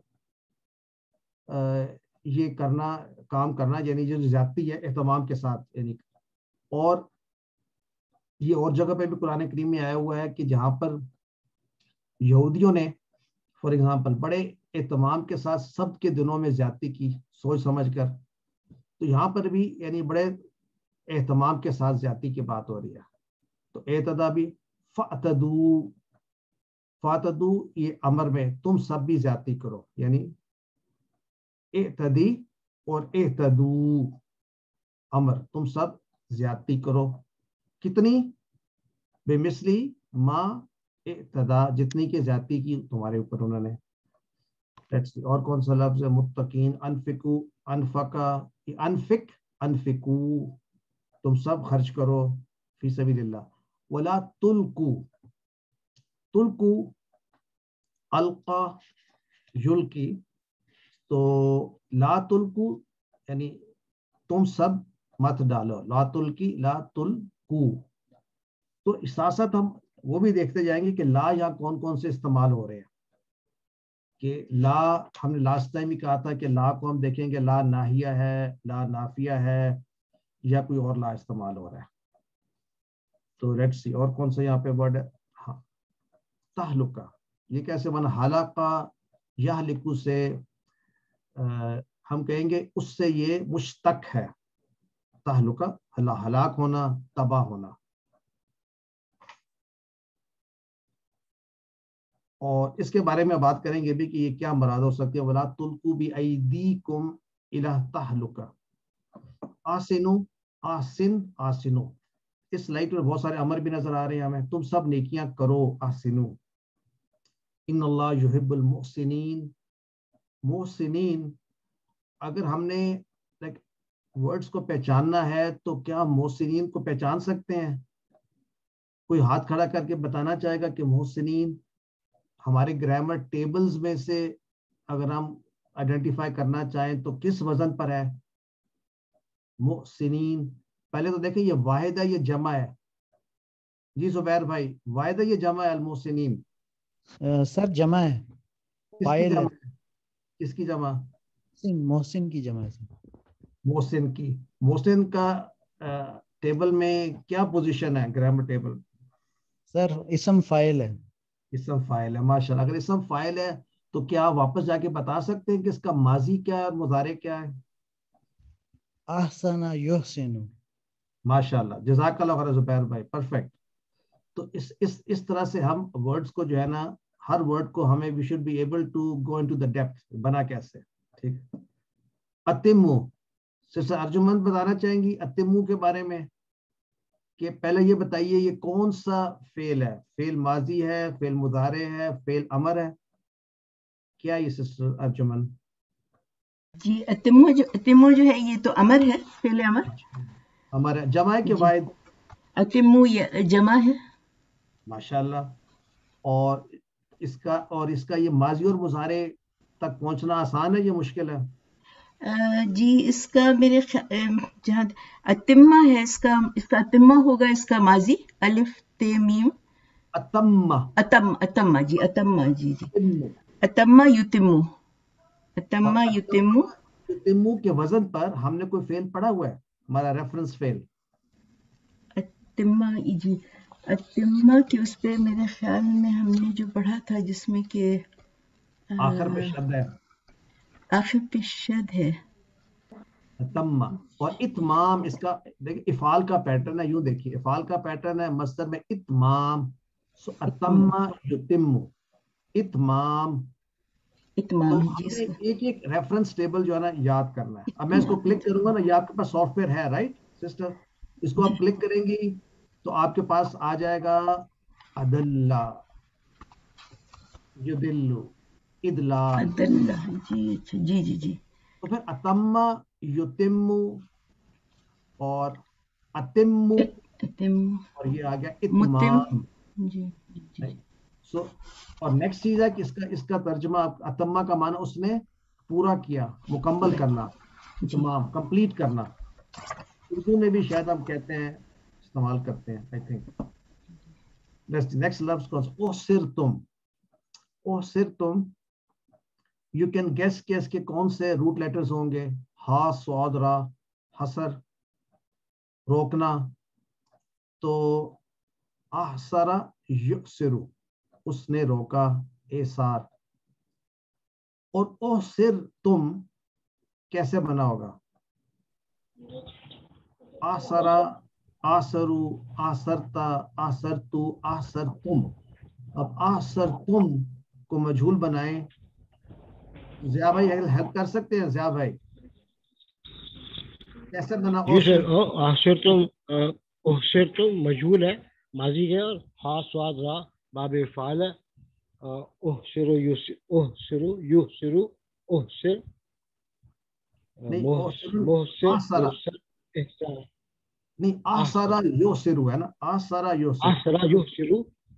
یہ کرنا, کام کرنا, یعنی جو زیادتی ہے اہتمام کے ساتھ. یعنی اور یہ اور جگہ پہ بھی قرآن کریم میں آیا ہوا ہے کہ جہاں پر یہودیوں نے فار ایگزامپل بڑے اہتمام کے ساتھ سب کے دنوں میں زیادتی کی سوچ سمجھ کر, تو یہاں پر بھی یعنی بڑے اہتمام کے ساتھ زیادتی کی بات ہو رہی ہے. تو اعتدا بھی فاعتدوا, فاعتدوا یہ امر میں تم سب بھی زیادتی کرو, یعنی اعتدی اور اعتدوا امر, تم سب زیادتی کرو. کتنی؟ بے مثلی ما اعتدا, جتنی کہ زیادتی کی تمہارے اوپر انہوں نے. اور کون سا لفظ ہے؟ متقین. انفقو, انفقا, انفق, انفقو, تم سب خرچ کرو فی سبیل اللہ. ولا تلقو, تلقو القا یلقی, تو لا تلقو یعنی تم سب مت ڈالو, لا تلقی لا تلقو. تو ساتھ ساتھ ہم وہ بھی دیکھتے جائیں گے کہ لا یہاں کون کون سے استعمال ہو رہے ہیں. کہ لا ہم نے لاسٹ ٹائم ہی کہا تھا کہ لا کو ہم دیکھیں گے لا ناہیہ ہے, لا نافیہ ہے, یا کوئی اور لا استعمال ہو رہا ہے. تو لیٹس سی اور کون سا یہاں پہ ورڈ ہے. ہاں, تہلکہ, یہ کیسے بنا؟ حلقہ یہلکو سے ہم کہیں گے اس سے یہ مشتق ہے. تہلکہ ہلاک ہونا, تباہ ہونا. اور اس کے بارے میں بات کریں گے بھی کہ یہ کیا مراد ہو سکتی ہے. ولا تلقوا بایدیکم الی التہلکہ. آسنو, آسن, آسنو, اس سلائڈ میں بہت سارے امر بھی نظر آ رہے ہیں ہمیں. تم سب نیکیاں کرو, آسنو. ان اللہ یحب المحسنین. محسنین, اگر ہم نے ورڈز کو پہچاننا ہے تو کیا محسنین کو پہچان سکتے ہیں؟ کوئی ہاتھ کھڑا کر کے بتانا چاہے گا کہ محسنین ہمارے گرامر ٹیبلز میں سے اگر ہم آئیڈینٹیفائی کرنا چاہیں تو کس وزن پر ہے محسنین؟ پہلے تو دیکھیں یہ واحد ہے, یہ جمع ہے. جی زبیر بھائی, واحد ہے یہ جمع ہے المحسنین؟ سر جمع ہے. کس کی جمع ہے؟ کس کی جمع؟ محسن کی جمع ہے. محسن کی. محسن کا ٹیبل میں کیا پوزیشن ہے گرامر ٹیبل؟ سر اسم فاعل ہے. اسم فاعل ہے, ماشاءاللہ. اگر اسم فاعل ہے تو کیا آپ واپس جا کے بتا سکتے ہیں کہ اس کا ماضی کیا ہے اور مضارع کیا ہے؟ احسن یحسن. ماشاءاللہ, جزاک اللہ خیر زبیر بھائی, پرفیکٹ. تو اس طرح سے ہم ورڈز کو جو ہے نا, ہر ورڈ کو ہمیں we should be able to go into the depth. بنا کیسے؟ ٹھیک. اتمو, سسٹر ارجمن بتانا چاہیں گی اتمو کے بارے میں کہ پہلے یہ بتائیے یہ کون سا فعل ہے؟ فعل ماضی ہے, فعل مضارع ہے, فعل امر ہے, کیا یہ سسٹر ارجمن؟ جی اتمو جو ہے یہ تو امر ہے, فعل امر. امر ہے. جمع ہے کہ واحد؟ اتمو یہ جمع ہے. ماشاءاللہ. اور اس کا یہ ماضی اور مضارع تک پہنچنا آسان ہے یا مشکل ہے؟ جی اس کا میرے جہاں اتمہ ہے اس کا اتمہ ہوگا اس کا ماضی الف ت میم اتمہ جی اتمہ یتمو کے وزن پر ہم نے کوئی فعل پڑھا ہوا ہے ہمارا ریفرنس فعل؟ اتمہ جی اتمہ کے اس پہ میرے خیال میں ہم نے جو پڑھا تھا جس میں کہ آخر پہ شد ہے، آخر پہ شد ہے اتمہ. اور اتمام اس کا دیکھیں افعال کا پیٹرن ہے، یوں دیکھیے افعال کا پیٹرن ہے مصدر میں اتمام، سو اتمہ یتمو اتمام. تو ہم نے ایک ایک ریفرنس ٹیبل جو ہے نا یاد کرنا ہے. اب میں اس کو کلک کروں گا نا، یہ آپ کے پاس سافٹ ویئر ہے رائٹ سسٹر، اس کو آپ کلک کریں گی تو آپ کے پاس آ جائے گا ادلہ یدلو ادلال. جی تو پھر اتمہ یتمو اور اتمو اور یہ آ گیا اتمام. سو اور نیکسٹ چیز ہے کہ اس کا ترجمہ اتمہ کا معنی اس نے پورا کیا، مکمل کرنا، اتمام کمپلیٹ کرنا. اردو میں بھی شاید ہم کہتے ہیں استعمال کرتے ہیں آئی تھنک. نیکسٹ لفظ کون سا؟ اوسرتم. یو کین گیس کہ اس کے کون سے روٹ لیٹرز ہوں گے؟ ہا صاد را، حسر روکنا. تو احسرا یؤسرو اس نے روکا، ایسار. اور اوسرتم کیسے بنا ہوگا؟ آسرا آسرو آسرتا آسرتو آسرتم. اب آسرتم کو مجہول بنائیں. ضیاء بھائی ہیلپ کر سکتے ہیں؟ ضیاء بھائی کیسے بنا؟ جی سر احسرتم مجہول ہے ماضی ہے، اور ہا صاد را باب فعال ہے. احسرو یحسرو احسر محسر احسان. نہیں آسرا یوسرو ہے نا، آسرا یوسرو. آسرا یحسرو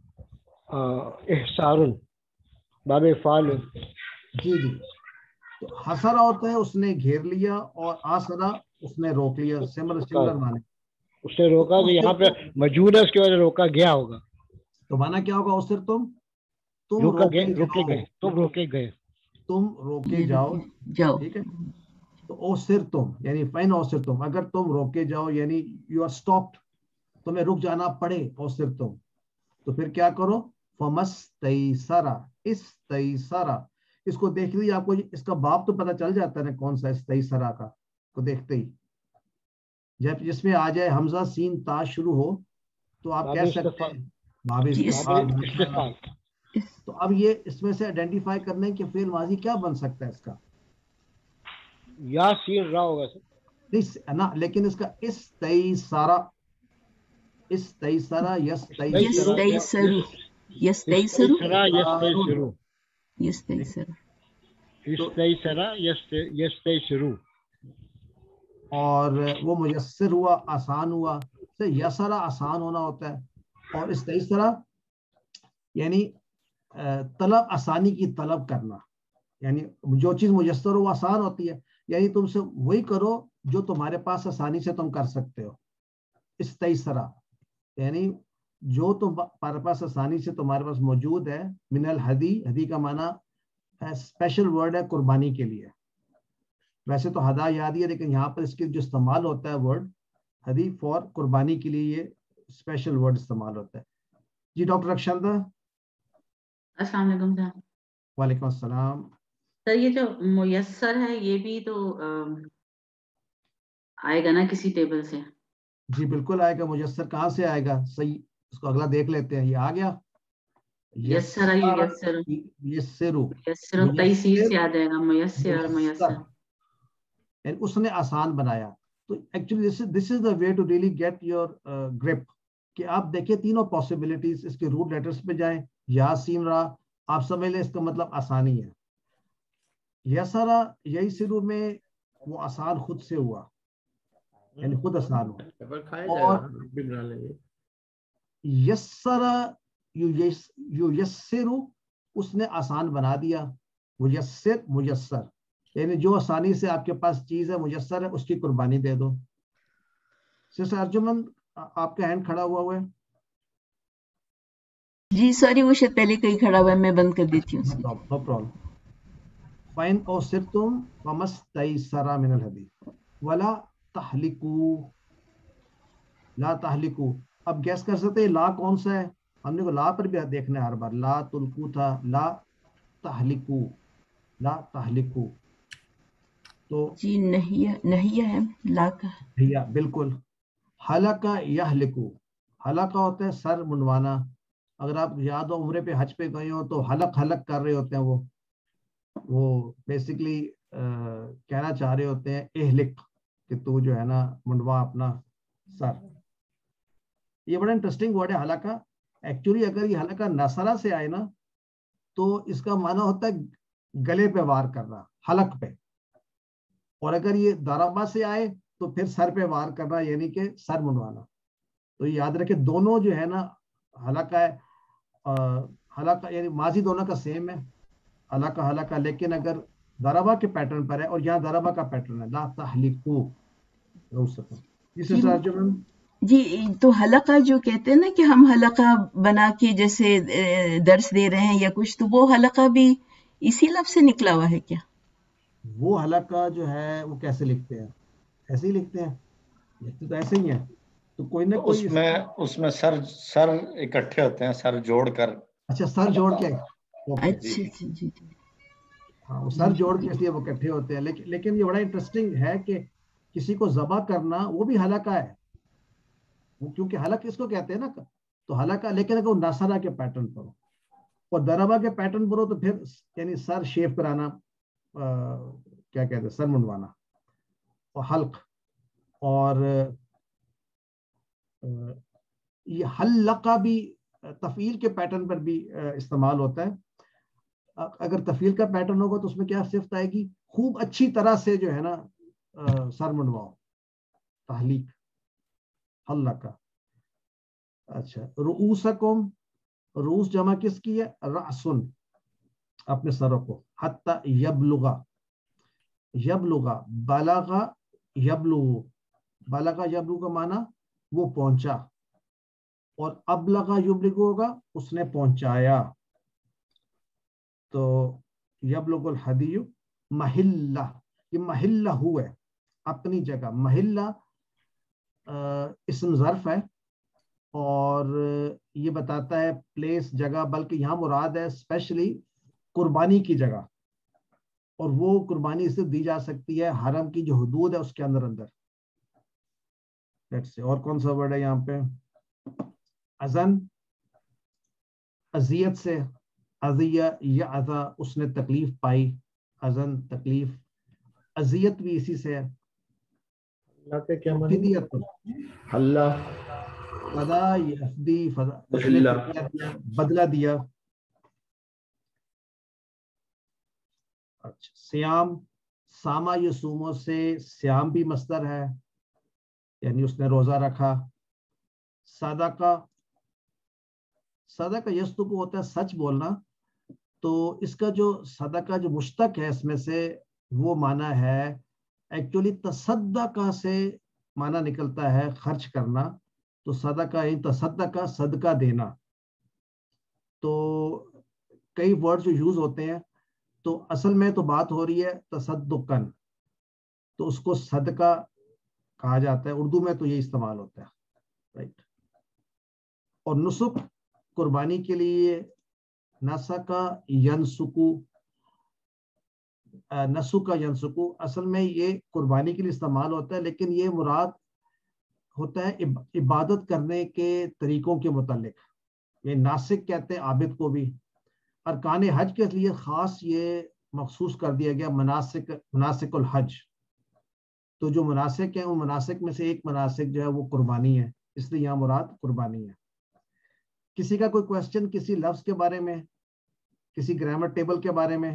احسارن باب فعال. جی تو حسرا ہوتا ہے اس نے گھیر لیا، اور آسرا اس نے روک لیا. سملر معنی اس نے روکا، تو یہاں پہ موجود ہے اس کی وجہ روکا گیا ہوگا. تو معنی کیا ہوگا؟ اسر تم روکے گئے تم روکے جاؤ. ٹھیک ہے، تو اوسر تم یعنی فین اوسر تم، اگر تم روکے جاؤ یعنی یو آر اسٹاپڈ، تمہیں رک جانا پڑے اوسر تم، تو پھر کیا کرو؟ فمستیسرا استیسرا. اس کو دیکھ لیجیے، آپ کو اس کا باب تو پتہ چل جاتا ہے نا کون سا استیسرا کا، کو دیکھتے ہی جب جس میں آ جائے حمزہ سین تا شروع ہو تو آپ کہہ سکتے ہیں باب استفعال. تو اب یہ اس میں سے آئیڈینٹیفائی کرنے کہ فعل ماضی کیا بن سکتا ہے اس کا؟ یا سین را ہوگا سر نا، لیکن اس کا استیسرا اور وہ میسر ہوا، آسان ہوا. یسرا آسان ہونا ہوتا ہے، اور استیسرا یعنی طلب، آسانی کی طلب کرنا. یعنی جو چیز میسر ہو وہ آسان ہوتی ہے، یعنی تم سے وہی کرو جو تمہارے پاس آسانی سے تم کر سکتے ہو. استیسرا یعنی جو تمہارے پاس آسانی سے تمہارے پاس موجود ہے. من الہدی، ہدی کا معنی اسپیشل ورڈ ہے قربانی کے لیے. ویسے تو ہدا یاد ہی ہے، لیکن یہاں پر اس کے جو استعمال ہوتا ہے ورڈ ہدی فور قربانی کے لیے، یہ اسپیشل ورڈ استعمال ہوتا ہے. جی ڈاکٹر رکشندہ. السلام علیکم سر. وعلیکم السلام. سر یہ جو میسر ہے یہ بھی تو آئے گا نا کسی ٹیبل سے؟ جی بالکل آئے گا. میسر کہاں سے آئے گا؟ صحیح، اس کو اگلا دیکھ لیتے ہیں. یہ آ گیا اس نے آسان بنایا. تو actually this is the way to really get your grip کہ آپ دیکھیں تینوں پاسبلٹیز. اس کے روٹ لیٹرز پہ جائیں، یا سین را، آپ سمجھ لیں اس کا مطلب آسانی ہے. یسرا یہی سرو میں وہ آسان خود سے ہوا، یعنی خود آسان ہوا. اور یسرا یو یسرو उसने आसान बना दिया, मुयस्सिर मुयस्सर, यानी जो आसानी से आपके पास चीज है मुयस्सर है उसकी कुर्बानी दे दो। सिस्टर अर्जुमन आपका हैंड खड़ा हुआ है। जी सॉरी, वो शायद पहले कहीं खड़ा हुआ है, मैं बंद कर देती हूँ। No problem. फाइन औसिरतुम फमस्तैसरा मिनल हदी वला तहलिकू, ला तहलिकू। अब गैस कर सकते हैं ला कौन सा है? हमने को ला पर भी देखना है हर बार। ला तुल्कू था, ला तहलिकू, ला तहलिकू। तो जी नहिया है ला का। भैया बिल्कुल। हलका यहलिकू, हलका होता है सर मुंडवाना। अगर आप याद हो उम्रे पे हज पे गए हो तो हलक हलक कर रहे होते हैं, वो बेसिकली कहना चाह रहे होते हैं एहलिक, कि तू जो है ना मुंडवा अपना सर। ये बड़ा इंटरेस्टिंग वर्ड है हलका। एक्चुअली अगर ये हलका नसरा से आए ना तो इसका माना होता है गले पे वार करना, हलक पे। और अगर ये दरबा से आए तो फिर सर पे वार करना, यानी कि सर मुंडवाना। तो याद रखे दोनों जो है ना हलका है, हलका यानी माजी दोनों का सेम है, हलका हलका। लेकिन अगर दरबा के पैटर्न पर है और यहाँ दरबा का पैटर्न है ला तहलिकू जी, तो हलका जो कहते हैं ना कि हम हलका बना के जैसे दर्स दे रहे हैं या कुछ, तो वो हलका भी इसी लफ्ज से निकला हुआ है क्या? वो हलका जो है वो कैसे लिखते हैं? ऐसे ही लिखते हैं, लिखते तो ऐसे ही है। तो कोई ना कोई उसमें सर इकट्ठे होते हैं, सर जोड़कर। अच्छा, सर जोड़ के। अच्छा जी। हाँ, वो सर जोड़ के इसलिए वो इकट्ठे होते हैं। लेकिन ये बड़ा इंटरेस्टिंग है कि किसी को ज़बा करना वो भी हलका है, क्योंकि हलक इसको कहते हैं ना, तो हलका। लेकिन अगर वो नसरा के पैटर्न पर हो और दरबा के पैटर्न पर हो तो फिर यानी सर शेव कराना, क्या कहते हैं, सर मुंडवाना और हल्क। और ये हल्का भी तफील के पैटर्न पर भी इस्तेमाल होता है। अगर तफील का पैटर्न होगा तो उसमें क्या सिफ्त आएगी? खूब अच्छी तरह से जो है ना सर मुंडवाओ, तहलीक, हल्का। अच्छा, रूसकुम, रूस जमा किसकी है? रासुन, अपने सरों को। हत्ता यबलुगा, यबलुगा, बलगा यबलुगु, बलगा यबलुगु का माना वो पहुंचा, और अबलगा युबलिगु होगा उसने पहुंचाया। तो यबलुगुल हदियु महिल्ला, ये महिल्ला हुआ है अपनी जगह। महिल्ला इस्म ज़र्फ है और ये बताता है प्लेस, जगह, बल्कि यहाँ मुराद है स्पेशली कुर्बानी की जगह। और वो कुर्बानी इससे दी जा सकती है हरम की जो हुदूद है उसके अंदर अंदर। लेट्स से और कौन सा वर्ड है यहाँ पे? अजन, अजियत से, अजिया या अजा, उसने तकलीफ पाई। अजन तकलीफ, अजियत भी इसी से है। क्या हल्ला, फदा यफदी, फदा बदला दिया। अच्छा, सियाम, सामा यसूमो से सियाम भी मस्दर है, यानी उसने रोजा रखा। सदका, सदका यस्तुकु होता है सच बोलना। तो इसका जो सदका जो मुश्तक है इसमें से वो माना है एक्चुअली तसद्दका से माना निकलता है खर्च करना। तो सदका यानी तसद्दका, सदका देना। तो कई वर्ड जो यूज होते हैं तो असल में तो बात हो रही है तसद्दुकन, तो उसको सदका कहा जाता है। उर्दू में तो ये इस्तेमाल होता है, राइट। और नुसुक कुर्बानी के लिए, नसका यनसुकु, नसुका यनसुकु, असल में ये कुर्बानी के लिए इस्तेमाल होता है, लेकिन ये मुराद होता है इबादत करने के तरीकों के मुतालिक। ये नासिक कहते हैं आबिद को भी। अरकान हज के लिए खास ये मखसूस कर दिया गया मनासिकुल हज। तो जो मनासिक है उन मनासिक में से एक मनासिक जो है वो कुर्बानी है, इसलिए यहाँ मुराद कुर्बानी है। किसी का कोई क्वेश्चन किसी लफ्ज के बारे में, किसी ग्रामर टेबल के बारे में?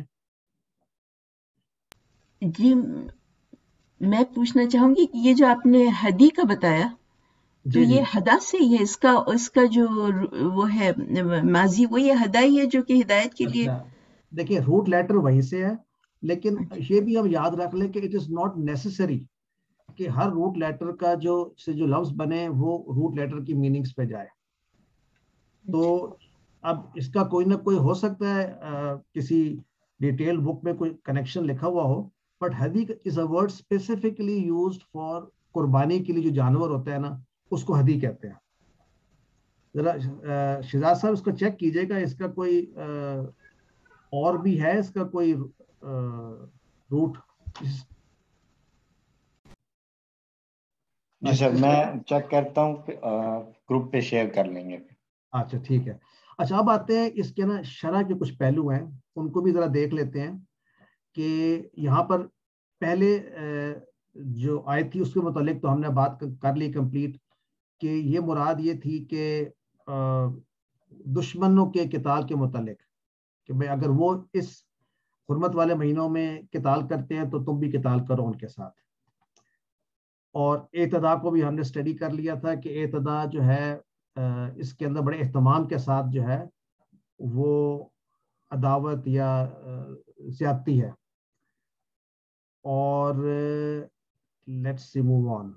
जी मैं पूछना चाहूंगी कि ये जो आपने हदी का बताया, تو یہ ہدا سے ہی ہے، اس کا جو وہ ہے ماضی، وہ یہ ہدا ہی ہے جو کہ ہدایت کے لیے. دیکھیے روٹ لیٹر وہیں سے ہے، لیکن یہ بھی ہم یاد رکھ لیں کہ اٹ از ناٹ نیسسری کہ ہر روٹ لیٹر کا جو لفظ بنے وہ روٹ لیٹر کی میننگز پہ جائے. تو اب اس کا کوئی نہ کوئی ہو سکتا ہے کسی ڈیٹیل بک میں کوئی کنیکشن لکھا ہوا ہو، بٹ ہدی is a word specifically used for قربانی کے لیے جو جانور ہوتا ہے نا، اس کو ہدی کہتے ہیں. ذرا شہزاد صاحب اس کو چیک کیجئے گا، اس کا کوئی اور بھی ہے اس کا کوئی روٹ؟ جی سر میں چیک کرتا ہوں، گروپ پہ شیئر کر لیں گے. اچھا ٹھیک ہے. اچھا اب آتے ہیں اس کے نا شرح کے کچھ پہلو ہیں، ان کو بھی ذرا دیکھ لیتے ہیں کہ یہاں پر پہلے جو آیت تھی اس کے متعلق تو ہم نے بات کر لی کمپلیٹ، کہ یہ مراد یہ تھی کہ دشمنوں کے قتال کے متعلق، کہ بھئی اگر وہ اس حرمت والے مہینوں میں قتال کرتے ہیں تو تم بھی قتال کرو ان کے ساتھ. اور اعتداء کو بھی ہم نے اسٹڈی کر لیا تھا کہ اعتداء جو ہے اس کے اندر بڑے اہتمام کے ساتھ جو ہے وہ عداوت یا زیادتی ہے. اور لیٹس سی موو آن.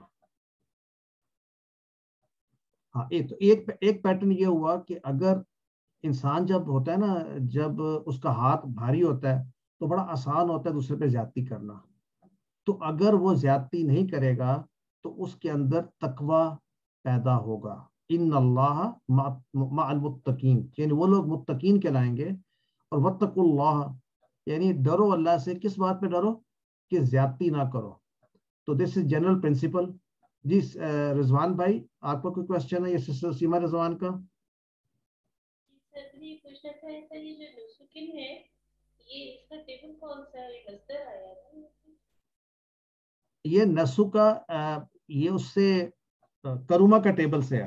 ہاں ایک پیٹرن یہ ہوا کہ اگر انسان جب ہوتا ہے نا، جب اس کا ہاتھ بھاری ہوتا ہے تو بڑا آسان ہوتا ہے دوسرے پہ زیادتی کرنا. تو اگر وہ زیادتی نہیں کرے گا تو اس کے اندر تقوی پیدا ہوگا. ان اللہ مع المتقین، یعنی وہ لوگ متقین کہلائیں گے. اور واتقوا اللہ یعنی ڈرو اللہ سے. کس بات پہ ڈرو؟ کہ زیادتی نہ کرو. تو دس از جنرل پرنسپل. جی رضوان بھائی آپ کو کوئی کوشچن ہے؟ یہ سسٹر سیما رضوان کا. یہ نسو کا یہ اس سے کروما کا ٹیبل سے ہے.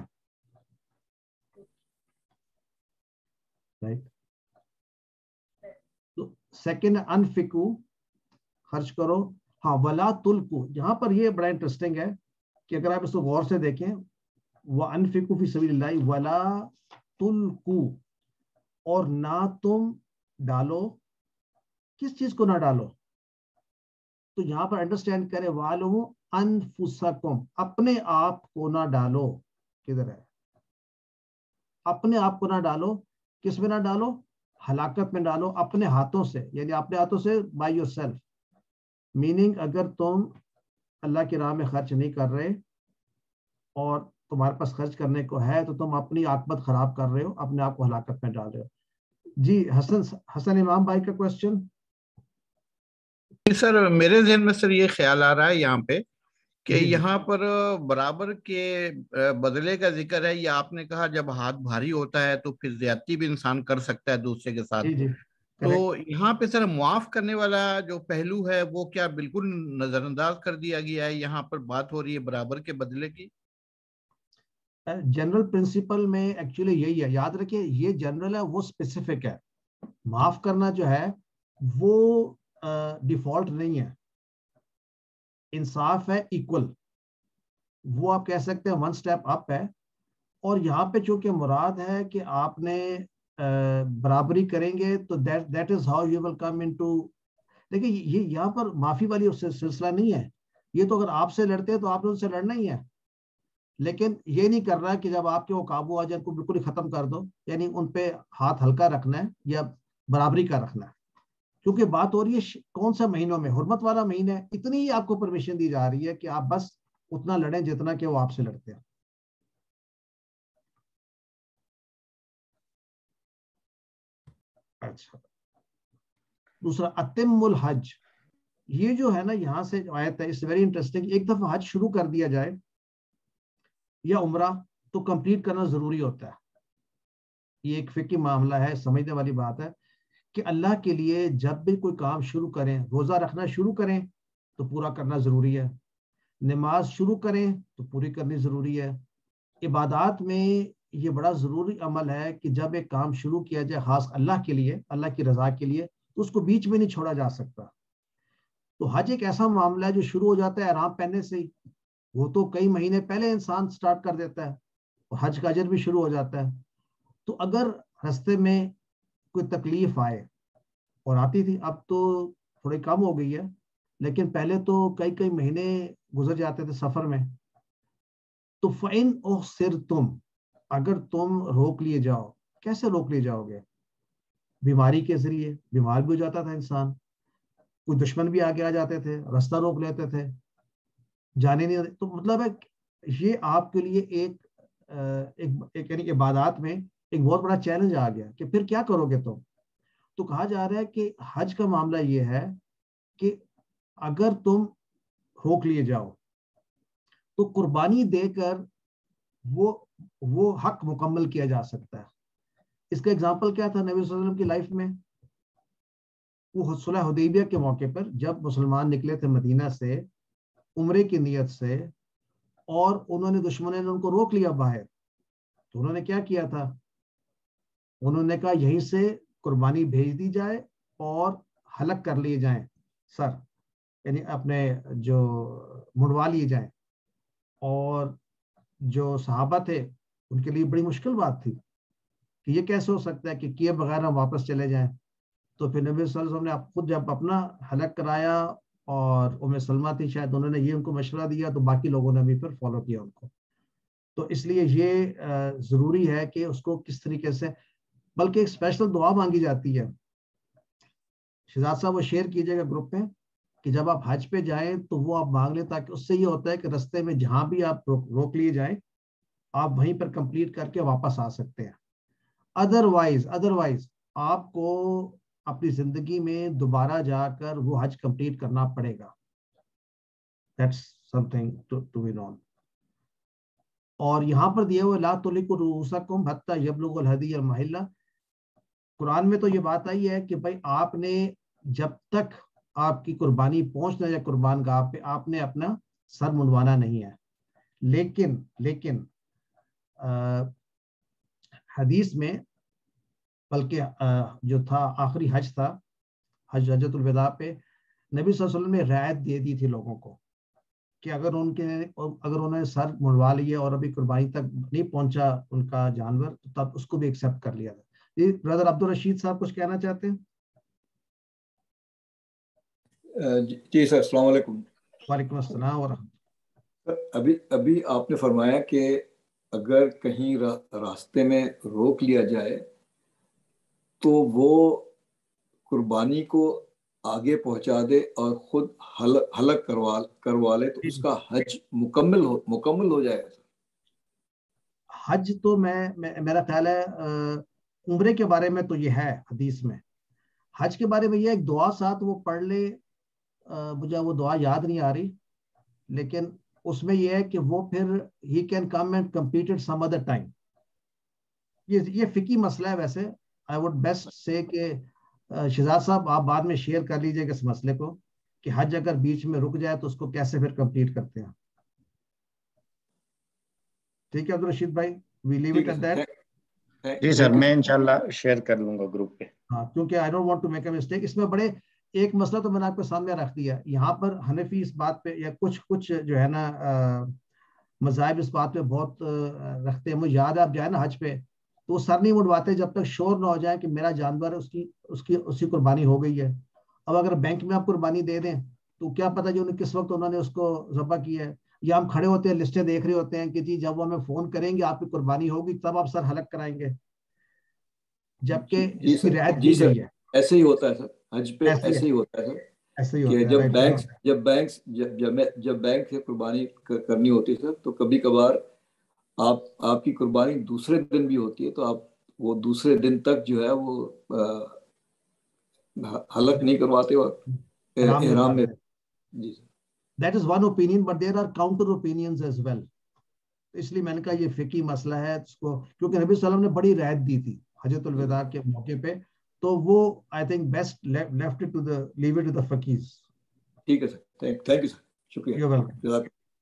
سیکنڈ انفقو، خرچ کرو. ہاں ولا تلقو، یہاں پر یہ بڑا انٹرسٹنگ ہے کہ اگر آپ اس کو غور سے دیکھیں، وانفقوا فی سبیل اللہ ولا تلقو، اور نہ تم ڈالو. کس چیز کو نہ ڈالو؟ تو یہاں پر انڈرسٹینڈ کرے وَعَلَمُوا أَنفُسَكُمْ، اپنے آپ کو نہ ڈالو. کدھر ہے؟ اپنے آپ کو نہ ڈالو. کس میں نہ ڈالو؟ ہلاکت میں ڈالو اپنے ہاتھوں سے، یعنی اپنے ہاتھوں سے بائی یور سیلف. میننگ اگر تم اللہ کی راہ میں خرچ نہیں کر رہے اور تمہارے پاس خرچ کرنے کو ہے تو تم اپنی عاقبت خراب کر رہے ہو، اپنے آپ کو ہلاکت میں ڈال رہے ہو. جی حسن امام بھائی کا کوشچن. سر میرے ذہن میں سر یہ خیال آ رہا ہے یہاں پہ کہ یہاں پر برابر کے بدلے کا ذکر ہے، یا آپ نے کہا جب ہاتھ بھاری ہوتا ہے تو پھر زیادتی بھی انسان کر سکتا ہے دوسرے کے ساتھ. تو یہاں پہ سر معاف کرنے والا جو پہلو ہے وہ کیا بالکل نظر انداز کر دیا گیا ہے؟ یہاں پر بات ہو رہی ہے برابر کے بدلے کی. جنرل پرنسپل میں ایکچولی یہی ہے، یاد رکھیں یہ جنرل ہے وہ اسپیسیفک ہے. معاف کرنا جو ہے وہ ڈیفالٹ نہیں ہے، انصاف ہے ایکول، وہ آپ کہہ سکتے ہیں ون سٹیپ اپ ہے. اور یہاں پہ چونکہ مراد ہے کہ آپ نے برابری کریں گے تو that is how you will come into. دیکھیں یہ یہاں پر معافی والی سلسلہ نہیں ہے، یہ تو اگر آپ سے لڑتے ہیں تو آپ نے ان سے لڑنا ہی ہے، لیکن یہ نہیں کر رہا کہ جب آپ کے وہ قابو آ جائے ان کو بالکل ہی ختم کر دو، یعنی ان پہ ہاتھ ہلکا رکھنا ہے یا برابری کا رکھنا ہے. کیونکہ بات ہو رہی ہے کون سا مہینوں میں، حرمت والا مہینہ ہے، اتنی ہی آپ کو پرمیشن دی جا رہی ہے کہ آپ بس اتنا لڑیں جتنا کہ وہ آپ سے لڑتے ہیں. اچھا دوسرا اتم الحج، یہ جو ہے نا یہاں سے آیت ہے اس ویری انٹرسٹنگ. ایک دفعہ حج شروع کر دیا جائے یا عمرہ تو کمپلیٹ کرنا ضروری ہوتا ہے. یہ ایک فقہی معاملہ ہے، سمجھنے والی بات ہے کہ اللہ کے لیے جب بھی کوئی کام شروع کریں، روزہ رکھنا شروع کریں تو پورا کرنا ضروری ہے، نماز شروع کریں تو پوری کرنی ضروری ہے. عبادات میں یہ بڑا ضروری عمل ہے کہ جب ایک کام شروع کیا جائے خاص اللہ کے لیے، اللہ کی رضا کے لیے، تو اس کو بیچ میں نہیں چھوڑا جا سکتا. تو حج ایک ایسا معاملہ ہے جو شروع ہو جاتا ہے احرام پہننے سے ہی. وہ تو کئی مہینے پہلے انسان سٹارٹ کر دیتا ہے اور حج کا اجر بھی شروع ہو جاتا ہے. تو اگر راستے میں کوئی تکلیف آئے، اور آتی تھی، اب تو تھوڑی کم ہو گئی ہے، لیکن پہلے تو کئی مہینے گزر جاتے تھے سفر میں، تو فَإِنْ أُحْصِرْتُمْ، اگر تم روک لیے جاؤ. کیسے روک لیے جاؤ گے؟ بیماری کے ذریعے، بیمار بھی ہو جاتا تھا انسان، کوئی دشمن بھی آگے آ جاتے تھے، راستہ روک لیتے تھے، جانے نہیں. تو مطلب ہے یہ آپ کے لیے ایک یعنی عبادات میں ایک بہت بڑا چیلنج آ گیا کہ پھر کیا کرو گے تم. تو کہا جا رہا ہے کہ حج کا معاملہ یہ ہے کہ اگر تم روک لیے جاؤ تو قربانی دے کر وہ حق مکمل کیا جا سکتا ہے. اس کا اگزامپل کیا تھا نبی صلی اللہ علیہ وسلم کی لائف میں؟ وہ صلح حدیبیہ کے موقع پر جب مسلمان نکلے تھے مدینہ سے عمرے کی نیت سے، اور انہوں نے دشمنوں نے ان کو روک لیا باہر، تو انہوں نے کیا کیا تھا؟ انہوں نے کہا یہیں سے قربانی بھیج دی جائے اور حلق کر لیے جائیں، سر یعنی اپنے جو منڈوا لیے جائیں. اور جو صحابہ تھے ان کے لیے بڑی مشکل بات تھی کہ یہ کیسے ہو سکتا ہے کہ کیے بغیر ہم واپس چلے جائیں. تو پھر نبی صلی اللہ علیہ وسلم نے خود جب اپنا حلق کرایا، اور ام سلمہ تھی شاید، انہوں نے یہ ان کو مشورہ دیا، تو باقی لوگوں نے بھی پھر فالو کیا ان کو. تو اس لیے یہ ضروری ہے کہ اس کو کس طریقے سے، بلکہ ایک اسپیشل دعا مانگی جاتی ہے. شہزاد صاحب وہ شیئر کیجئے گا گروپ میں کہ جب آپ حج پہ جائیں تو وہ آپ مانگ لیں، تاکہ اس سے یہ ہوتا ہے کہ رستے میں جہاں بھی آپ روک لیے جائیں آپ وہیں پر کمپلیٹ کر کے واپس آ سکتے ہیں. ادروائز آپ کو اپنی زندگی میں دوبارہ جا کر وہ حج کمپلیٹ کرنا پڑے گا. That's something to be known. اور یہاں پر دیا ہوا لا تُلِقُوا رُؤُوسَکُمْ حَتَّى يَبْلُغَ الْهَدْيَ الْمَحِلَّ، قرآن میں تو یہ بات آئی ہے کہ بھائی آپ نے جب تک آپ کی قربانی پہنچ نہ جائے قربان گاہ پہ، آپ نے اپنا سر منڈوانا نہیں ہے. لیکن حدیث میں، بلکہ جو تھا آخری حج تھا، حجۃ الوداع پہ نبی صلی اللہ علیہ وسلم نے رعایت دے دی تھی لوگوں کو کہ اگر انہوں نے سر منڈوا لیا اور ابھی قربانی تک نہیں پہنچا ان کا جانور، تو تب اس کو بھی ایکسیپٹ کر لیا تھا. جی برادر عبدالرشید صاحب کچھ کہنا چاہتے ہیں؟ جی سر، السلام علیکم. وعلیکم السلام ورحمۃ. ابھی آپ نے فرمایا کہ اگر کہیں راستے میں روک لیا جائے تو وہ قربانی کو آگے پہنچا دے اور خود حلق کروا لے، تو اس کا حج مکمل ہو جائے گا. حج تو میرا خیال ہے عمرے کے بارے میں تو یہ ہے حدیث میں. حج کے بارے میں یہ ایک دعا ساتھ وہ پڑھ لے، مجھے وہ دعا یاد نہیں آ رہی، لیکن اس میں یہ ہے کہ وہ پھر he can come and complete it some other time. یہ فقہی مسئلہ ہے. ویسے I would best say کہ شہزاد صاحب آپ بعد میں شیئر کر لیجئے گا اس مسئلے کو کہ حج اگر بیچ میں رک جائے تو اس کو کیسے پھر کمپلیٹ کرتے ہیں. ٹھیک ہے عبدالرشید بھائی، we leave it at that. جی سر، میں انشاءاللہ شیئر کر لوں گا گروپ پہ. ہاں، کیونکہ I don't want to make a mistake. اس میں بڑے ایک مسئلہ تو میں نے آپ کے سامنے رکھ دیا. یہاں پر حنفی اس بات پہ یا کچھ جو ہے نا مذاہب اس بات پہ بہت رکھتے ہیں. مجھے یاد ہے آپ جائیں نا حج پہ تو وہ سر نہیں منڈواتے جب تک شور نہ ہو جائے کہ میرا جانور اس کی قربانی ہو گئی ہے. اب اگر بینک میں آپ قربانی دے دیں تو کیا پتہ جو کس وقت انہوں نے اس کو ذبح کیا ہے، یا ہم کھڑے ہوتے ہیں لسٹیں دیکھ رہے ہوتے ہیں کہ جی جب وہ ہمیں فون کریں گے آپ کی قربانی ہوگی تب آپ سر حلق کرائیں گے، جبکہ اس کی رعایت دی گئی ہے. ایسے ہی ہوتا ہے سر، حج پہ ایسے ہی ہوتا ہے سر کہ جب بینک سے قربانی کرنی ہوتی ہے سر، تو کبھی کبھار آپ کی قربانی دوسرے دن بھی ہوتی ہے، تو آپ وہ دوسرے دن تک جو ہے وہ حلق نہیں کرواتے اور احرام میں. جی سر، That is one opinion, but there are counter opinions as well. اس لیے میں نے کہا یہ فقہی مسئلہ ہے اس کو، کیونکہ نبی صلی اللہ علیہ وسلم نے بڑی رعایت دی تھی حجۃ الوداع کے موقع پہ، تو وہ I think best left it to leave it to the فقیز. ٹھیک ہے سر، تھینک یو سر، شکریہ.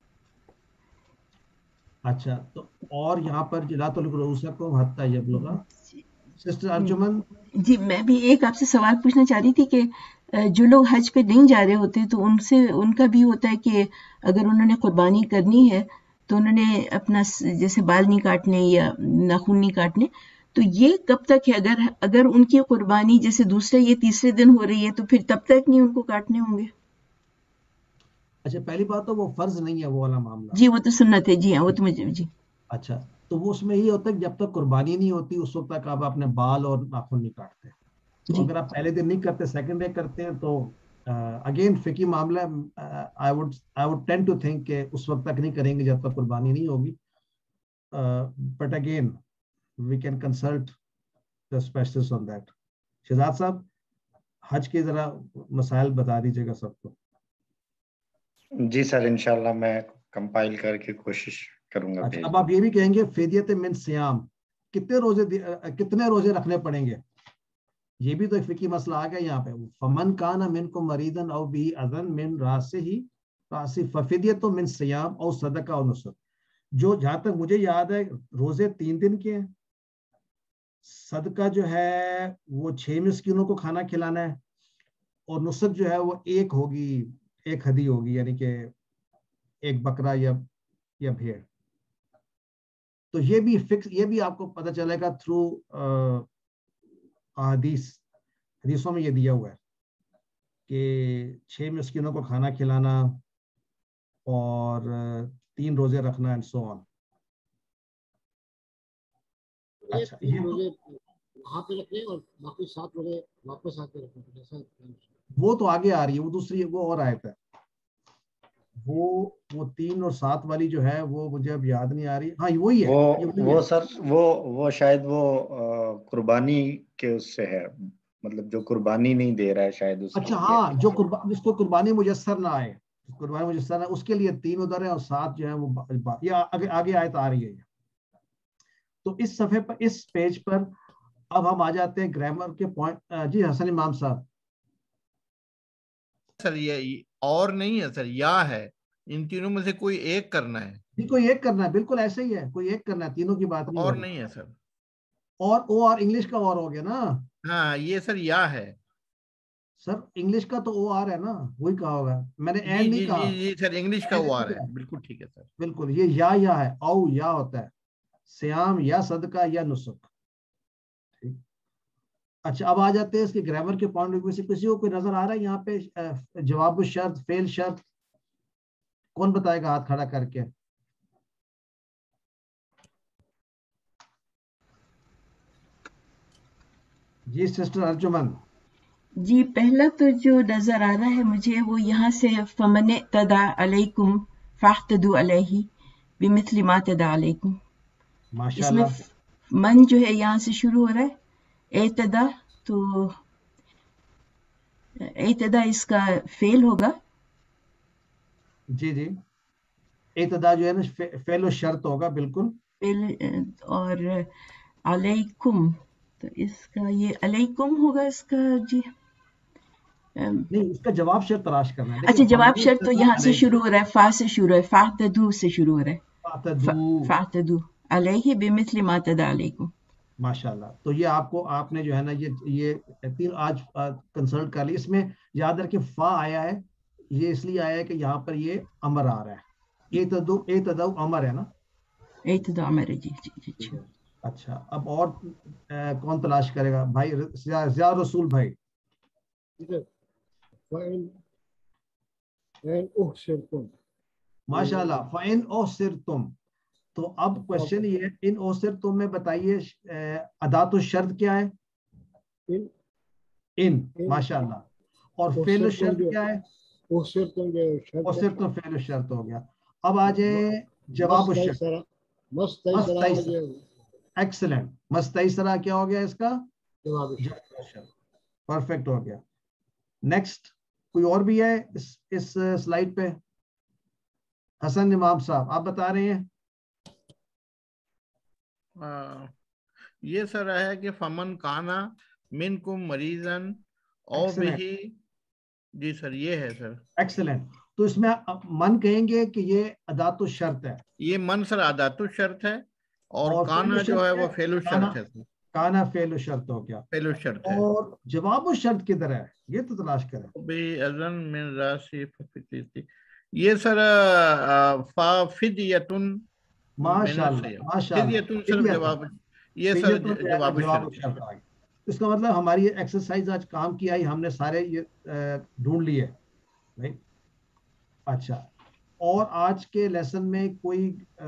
اچھا، تو اور یہاں پر لا تُلِقُوا رُؤُوسَکُمْ حَتَّى يَبْلُغَ. سسٹر ارجمن. جی میں بھی ایک آپ سے سوال پوچھنا چاہ رہی تھی کہ جو لوگ حج پہ نہیں جا رہے ہوتے تو ان کا بھی ہوتا ہے کہ اگر انہوں نے قربانی کرنی ہے تو انہوں نے اپنا جیسے بال نہیں کاٹنے یا ناخن نہیں کاٹنے، تو یہ کب تک ہے؟ اگر ان کی قربانی جیسے دوسرے یہ تیسرے دن ہو رہی ہے تو پھر تب تک نہیں ان کو کاٹنے ہوں گے؟ اچھا پہلی بات تو وہ فرض نہیں ہے وہ والا معاملہ. جی وہ تو سنت ہے. جی ہاں وہ تو مجھے جی. اچھا تو وہ اس میں یہ ہوتا ہے کہ جب تک قربانی نہیں ہوتی اس وقت تک آپ اپنے بال اور ناخن نہیں کاٹتے. تو اگر آپ پہلے دن نہیں کرتے سیکنڈ ڈے کرتے ہیں تو اگین فقہی معاملہ I would tend to think کہ اس وقت تک نہیں کریں گے جب تک قربانی نہیں ہوگی. But again we can consult the specialists on that. Shahzad صاحب حج کے ذرا مسائل بتا دیجیے گا سب کو. جی سر انشاءاللہ میں کمپائل کر کے کوشش کروں گا. اب آپ یہ بھی کہیں گے فدیت من صیام کتنے روزے رکھنے پڑیں گے؟ یہ بھی تو ایک فقہی مسئلہ آ گیا یہاں پہ. فمن کان منکم مریضا او بہ اذن من راسہ ففدیۃ من صیام او صدقہ او نسک. جو جہاں تک مجھے یاد ہے روزے 3 دن کے ہیں، صدقہ جو ہے وہ 6 مسکینوں کو کھانا کھلانا ہے، اور نسک جو ہے وہ ایک ہدی ہوگی یعنی کہ ایک بکرا یا بھیڑ. تو یہ بھی آپ کو پتہ چلے گا تھرو حدیثوں میں یہ دیا ہوا ہے کہ 6 مسکینوں کو کھانا کھلانا اور 3 روزے رکھنا اینڈ سو آن. اچھا وہاں پہ رکھنے اور باقی 7 روزے واپس آ کے رکھنے. وہ تو آگے آ رہی ہے، وہ دوسری وہ اور آیت ہے. وہ 3 اور 7 والی جو ہے وہ مجھے اب یاد نہیں آ رہی. ہاں وہی ہے وہ سر وہ شاید وہ قربانی کے اس سے ہے، مطلب جو قربانی نہیں دے رہا ہے شاید اس. اچھا ہاں جو جس کو قربانی میسر نہ آئے، اس کے لیے 3 ادھر ہیں اور 7 جو ہے وہ آگے آیت آ رہی ہے. تو اس صفحے پر اس پیج پر اب ہم آ جاتے ہیں گرامر کے پوائنٹ. جی حسن امام صاحب. سر یہ اور نہیں ہے سر، یا ہے، ان تینوں میں سے کوئی ایک کرنا ہے. کوئی ایک کرنا ہے، بالکل ایسے ہی ہے، کوئی ایک کرنا ہے، تینوں کی بات نہیں اور نہیں ہے سر. اور انگلش کا اور ہو گیا نا. ہاں یہ سر یا ہے سر. انگلش کا تو او آر ہے نا، وہی کہا ہوگا میں نے این نہیں کہا. جی سر انگلش کا او آر ہے، بالکل ٹھیک ہے سر. بالکل یہ یا ہے، او یا ہوتا ہے، سیام یا صدقہ یا نسک. اچھا اب آ جاتے ہیں اس کے گرامر کے پوائنٹ آف ویو سے. کسی کو کوئی نظر آ رہا ہے یہاں پہ جواب الشرط، فعل شرط؟ کون بتائے گا ہاتھ کھڑا کر کے؟ جی سسٹر ارجمن. جی پہلا تو جو نظر آ رہا ہے مجھے وہ یہاں سے فمن اعتدى علیکم فاعتدوا علیہ بمثل ما اعتدى علیکم. اس میں من جو ہے یہاں سے شروع ہو رہا ہے، اعتداء تو اعتداء اس کا فعل ہوگا. جی اعتداء جو ہے نا فعل و شرط ہوگا بالکل. اور علیکم تو اس کا یہ علیکم ہوگا اس کا. جی نہیں اس کا جواب شرط تلاش کرنا ہے. اچھا جواب شرط تو یہاں سے شروع ہو رہا ہے، فا سے شروع ہے، فاعتدوا سے شروع ہو رہا ہے، فاعتدوا علیہ بمثل ما اعتدى علیکم. ماشاءاللہ. تو یہ آپ نے جو ہے نا یہ 3 آج کنسلٹ کر لی. اس میں یاد رکھیں فا آیا ہے، یہ اس لیے آیا ہے کہ یہاں پر یہ امر آ رہا ہے. اعتدوا امر ہے نا، اعتدوا امر ہے. جی. اچھا اب اور کون تلاش کرے گا؟ بھائی ضیاء رسول بھائی. ماشاءاللہ. فَإِنْ أُحْصِرْتُمْ. تو اب کوشچن یہ ہے ان اوسرتم میں بتائیے ادات الشرط کیا ہے؟ ان ماشاءاللہ. اور فعل الشرط کیا ہے؟ اوسرتم فعل الشرط ہو گیا. اب آ جائیں جواب الشرط. ایکسلنٹ. مستیسرہ کیا ہو گیا اس کا؟ جواب الشرط. پرفیکٹ ہو گیا. نیکسٹ کوئی اور بھی ہے اس سلائیڈ پہ؟ حسن امام صاحب آپ بتا رہے ہیں. یہ سر ہے کہ فمن کانا منکم مریضن او بہی. جی سر یہ ہے سر. ایکسلنٹ. تو اس میں من کہیں گے کہ یہ ادات الشرط ہے. یہ من سر ادات الشرط ہے اور کانا جو ہے وہ فعل الشرط ہے. काना फेल शर्त हो गया, फेल शर्त है। और जवाब शर्त किधर है ये तो तलाश करें। अज़न मिन राशि फफिती, ये सर फाफिदियतुन माशाल्लाह फिदियतुन सर जवाब, ये सर जवाब शर्त आ गया। इसका मतलब हमारी एक्सरसाइज आज काम की आई, हमने सारे ये ढूंढ लिए भाई। अच्छा, और आज के लेसन में कोई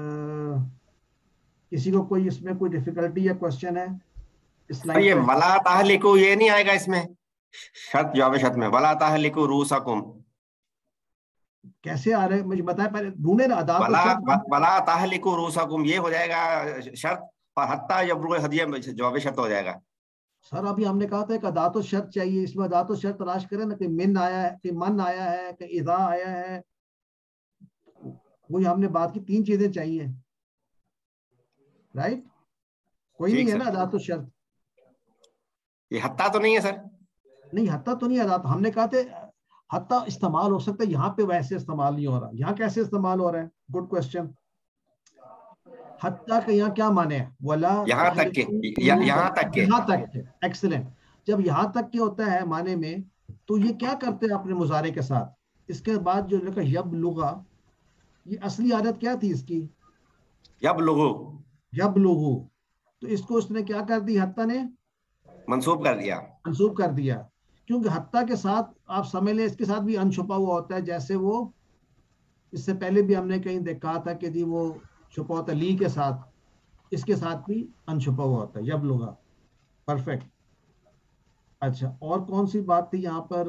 किसी को कोई इसमें कोई डिफिकल्टी या क्वेश्चन है? ये वला ताहलिकु ये नहीं आएगा इसमें शर्त, जवाब शर्त में वला ताहलिकु रूसकुम कैसे आ रहे हैं मुझे बताएं पहले, ढूंढे ना अदात वला ताहलिकु रूसकुम ये हो जाएगा शर्त, और हत्ता यब्लुग हदिया जवाब शर्त हो जाएगा। सर अभी हमने कहा था कि अदात शर्त चाहिए, इसमें अदात शर्त तलाश करें ना, कि मिन आया है, कि मन आया है, कि इज़ा आया है, वही हमने बात की, 3 चीजें चाहिए, राइट? कोई नहीं है ना अदात शर्त। ये हत्ता तो नहीं है सर? नहीं हत्ता तो नहीं है अदात, हमने कहा थे हत्ता इस्तेमाल हो सकता है, यहाँ पे वैसे इस्तेमाल नहीं हो रहा, यहाँ कैसे इस्तेमाल हो रहा है? Good question. हत्ता का यहाँ क्या माने है? वला यहाँ तक के, एक्सीलेंट। जब यहाँ तक के होता है माने में, तो ये क्या करते हैं अपने मुजारे के साथ? इसके बाद जो लिखा यबलुगा, ये असली आदत क्या थी इसकी? यबलुगु, तो इसको उसने क्या कर दी? हत्ता ने मंसूब कर दिया, क्योंकि हत्ता के साथ आप समझ लें इसके साथ भी अन छुपा हुआ होता है, जैसे वो इससे पहले भी हमने कहीं देखा था कि जी वो छुपा होता है ली के साथ, इसके साथ भी अन छुपा हुआ होता है यबलुगा। परफेक्ट। अच्छा, और कौन सी बात थी यहाँ पर?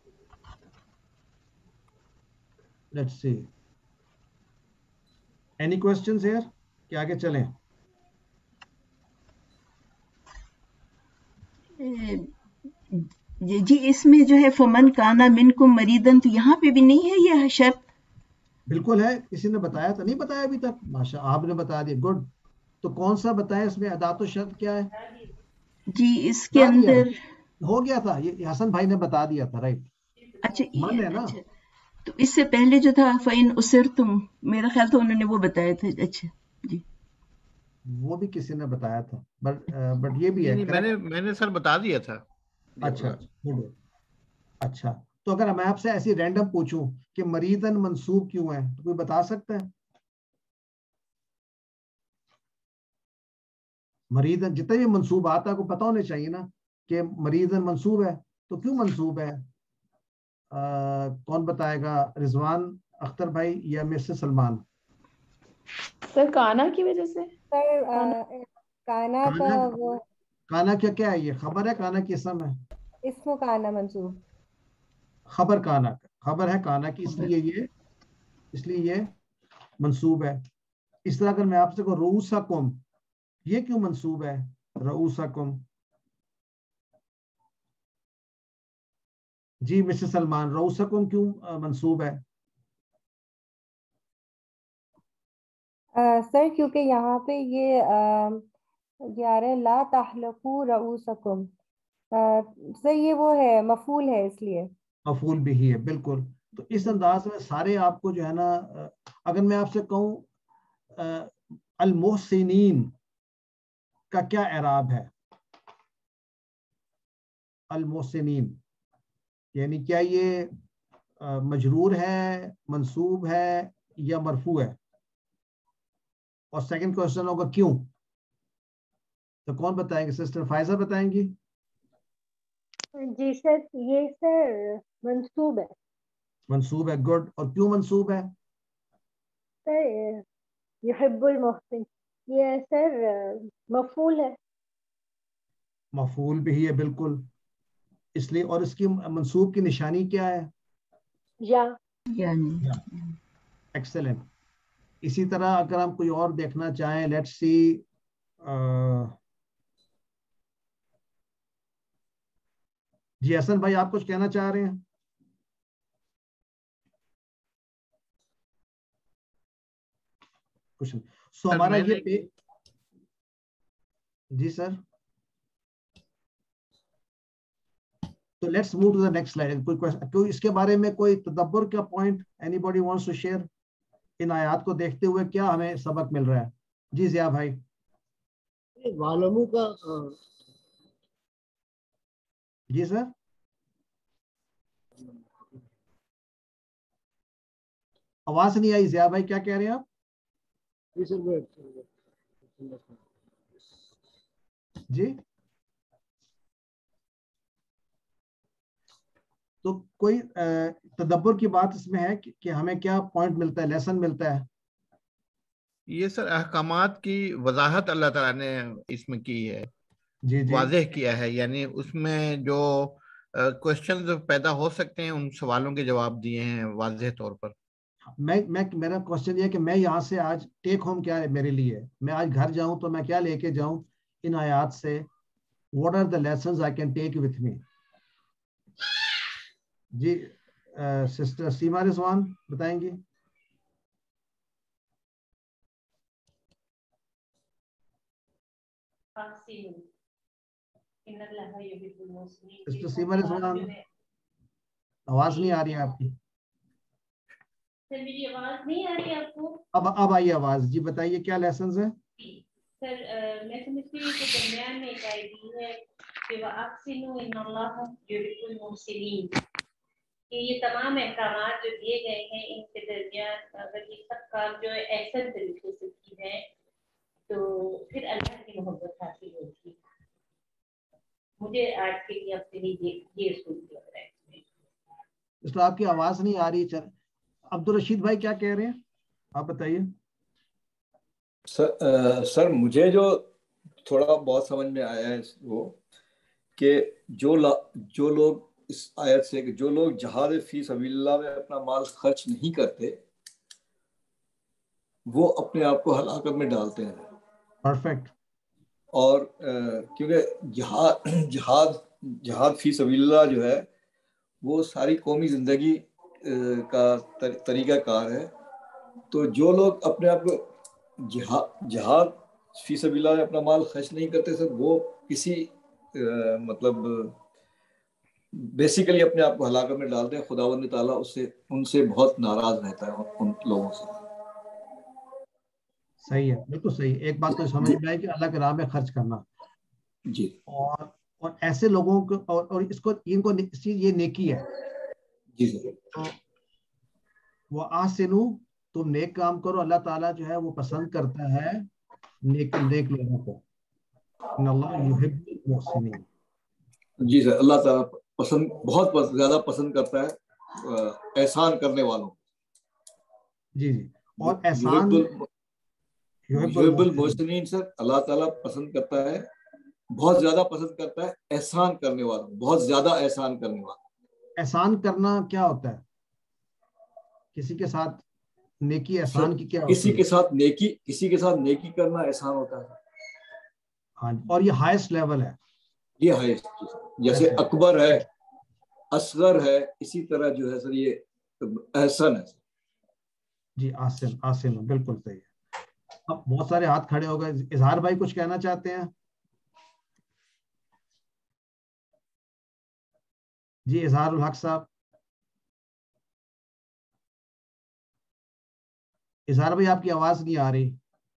Let's see, any questions here कि आगे चलें? जी इसमें जो है फमन काना मिनकुम मरीदन, तो यहाँ पे भी नहीं है ये शर्त? बिल्कुल है, किसी ने बताया था? नहीं बताया अभी तक? माशा, आपने बता दिया, गुड। तो कौन सा बताया इसमें अदातो शर्त क्या है? जी इसके अंदर हो गया था, ये हसन भाई ने बता दिया था, राइट? अच्छा मन है ना? अच्छा, तो इससे पहले जो था फ़इन उसर तुम, मेरा ख्याल था उन्होंने वो बताया था। अच्छा जी, वो भी किसी ने बताया था, बट ये भी है, मैंने सर बता दिया था। अच्छा गुड। अच्छा, तो अगर मैं आपसे ऐसी रैंडम पूछूं कि मरीदन मंसूब क्यों है, तो कोई बता सकता है? मरीदन जितने भी मंसूबात आपको पता होने चाहिए ना कि मरीदन मंसूब है, तो क्यों मंसूब है? कौन बताएगा? रिजवान अख्तर भाई या मिस्टर सलमान? सर काना की वजह से। सर काना का वो, काना क्या है? ये खबर है, काना की इसम है? इसको काना मंसूब, खबर काना, खबर है काना की, इसलिए ये मंसूब है। इस तरह अगर मैं आपसे कहूं रऊसकुम, ये क्यों मंसूब है? रऊसकुम जी मिस्टर सलमान, रऊसकुम क्यों मंसूब है? सर क्योंकि यहाँ पे ये आ रहा है ला तहलकू रऊसकुम, सर ये वो है मफूल है, इसलिए मफूल भी ही है, बिल्कुल। तो इस अंदाज में सारे आपको जो है ना, अगर मैं आपसे कहूं अल मोहसिनीन का क्या एराब है? अल मोहसिनीन यानी क्या ये मजरूर है, मंसूब है या मरफू है? और सेकंड क्वेश्चन होगा क्यों? तो कौन बताएंगे? सिस्टर फायजा बताएंगी? जी सर, ये सर मंसूब है। मंसूब है, गुड। और क्यों मंसूब है? सर युहिब्बुल मोहसिन, ये सर मफूल है। मफूल भी है, बिल्कुल, इसलिए। और इसकी मंसूब की निशानी क्या है? या। एक्सेलेंट। इसी तरह अगर हम कोई और देखना चाहें, लेट्स सी, जी हसन भाई आप कुछ कहना चाह रहे हैं? कुछ सो हमारा ये जी सर, तो let's move to the next slide. कोई इसके बारे में कोई तदब्बर का point anybody wants to share? इन आयात को देखते हुए क्या हमें सबक मिल रहा है? जी जिया भाई। वालमू का जी सर, आवाज नहीं आई। जिया भाई क्या कह रहे हैं आप? जी, तो कोई तदब्बर की बात इसमें है कि हमें क्या पॉइंट मिलता है, लेसन मिलता है? ये सर अहकामात की वजाहत अल्लाह ताला ने इसमें की है, जी जी, वाज़ेह किया है, यानी उसमें जो क्वेश्चंस पैदा हो सकते हैं उन सवालों के जवाब दिए हैं वाज़ेह तौर पर। मेरा क्वेश्चन ये है कि मैं यहाँ से आज टेक होम क्या है मेरे लिए, मैं आज घर जाऊं तो मैं क्या लेके जाऊं इन आयात से? What are the lessons I can take with me? जी सिस्टर सीमा रिजवान बताएंगी। सिस्टर सीमा रिजवान, आवाज नहीं आ रही है आपकी। सर मेरी आवाज नहीं आ रही आपको? अब आई आवाज। जी बताइए क्या लेसन्स है? सर मैं समझती हूँ कि दरमियान में एक आयत है कि वअहसिनु इन्नल्लाह युहिब्बुल मुहसिनीन, कि ये तमाम अहकामात जो दिए गए हैं इनके दरमियान अगर ये सब काम जो है एहसन तरीके से की जाए तो फिर अल्लाह की मोहब्बत हासिल होती है। मुझे आज के लिए अपने लिए ये सूझ लग रहा है। इसलिए आपकी आवाज नहीं आ रही। अब्दुल रशीद भाई क्या कह रहे हैं, आप बताइए। सर मुझे जो थोड़ा बहुत समझ में आया है वो कि जो लोग इस आयत से कि जो लोग जहाद फी सबिलिल्लाह में अपना माल खर्च नहीं करते वो अपने आप को हलाकत में डालते हैं। परफेक्ट। और क्योंकि जहाद फी सबिलिल्लाह जो है वो सारी कौमी जिंदगी का तरीका कार है। तो जो लोग अपने आप को जहाद फी सबिलिल्लाह में अपना माल खर्च नहीं करते सर, वो किसी मतलब बेसिकली अपने आप को हलाकत में डालते हैं। खुदावंद ताला उनसे बहुत नाराज रहता है उन लोगों से। सही है, बिल्कुल सही। एक बात तो समझ में आई कि अल्लाह के राह में खर्च करना जी, और ऐसे लोगों को और इनको ये नेकी है जी सर। तो वो आसिनु, तुम नेक काम करो, अल्लाह ताला जो है वो पसंद करता है नेक लोगों को। इन्नल्लाह युहिब्बुल मुहसिनीन। जी सर, अल्लाह ताला बहुत ज्यादा पसंद करता है एहसान करने वालों। जी जी, और एहसान युहिब्बुल मुहसिनीन सर, अल्लाह ताला पसंद करता है, बहुत ज्यादा पसंद करता है एहसान करने वालों, बहुत ज्यादा एहसान करने वालों। एहसान करना क्या होता है? किसी के साथ नेकी एहसान की क्या होती है? किसी के साथ नेकी करना एहसान होता है। हाँ, और ये हाईएस्ट लेवल है। ये हाईएस्ट, जैसे अकबर है, असगर है, इसी तरह जो है सर ये एहसान है। जी आसिन बिल्कुल सही है। अब बहुत सारे हाथ खड़े हो गए। इजहार भाई कुछ कहना चाहते हैं? जी इजहारुल हक साहब। इजहार भाई आपकी आवाज नहीं आ रही।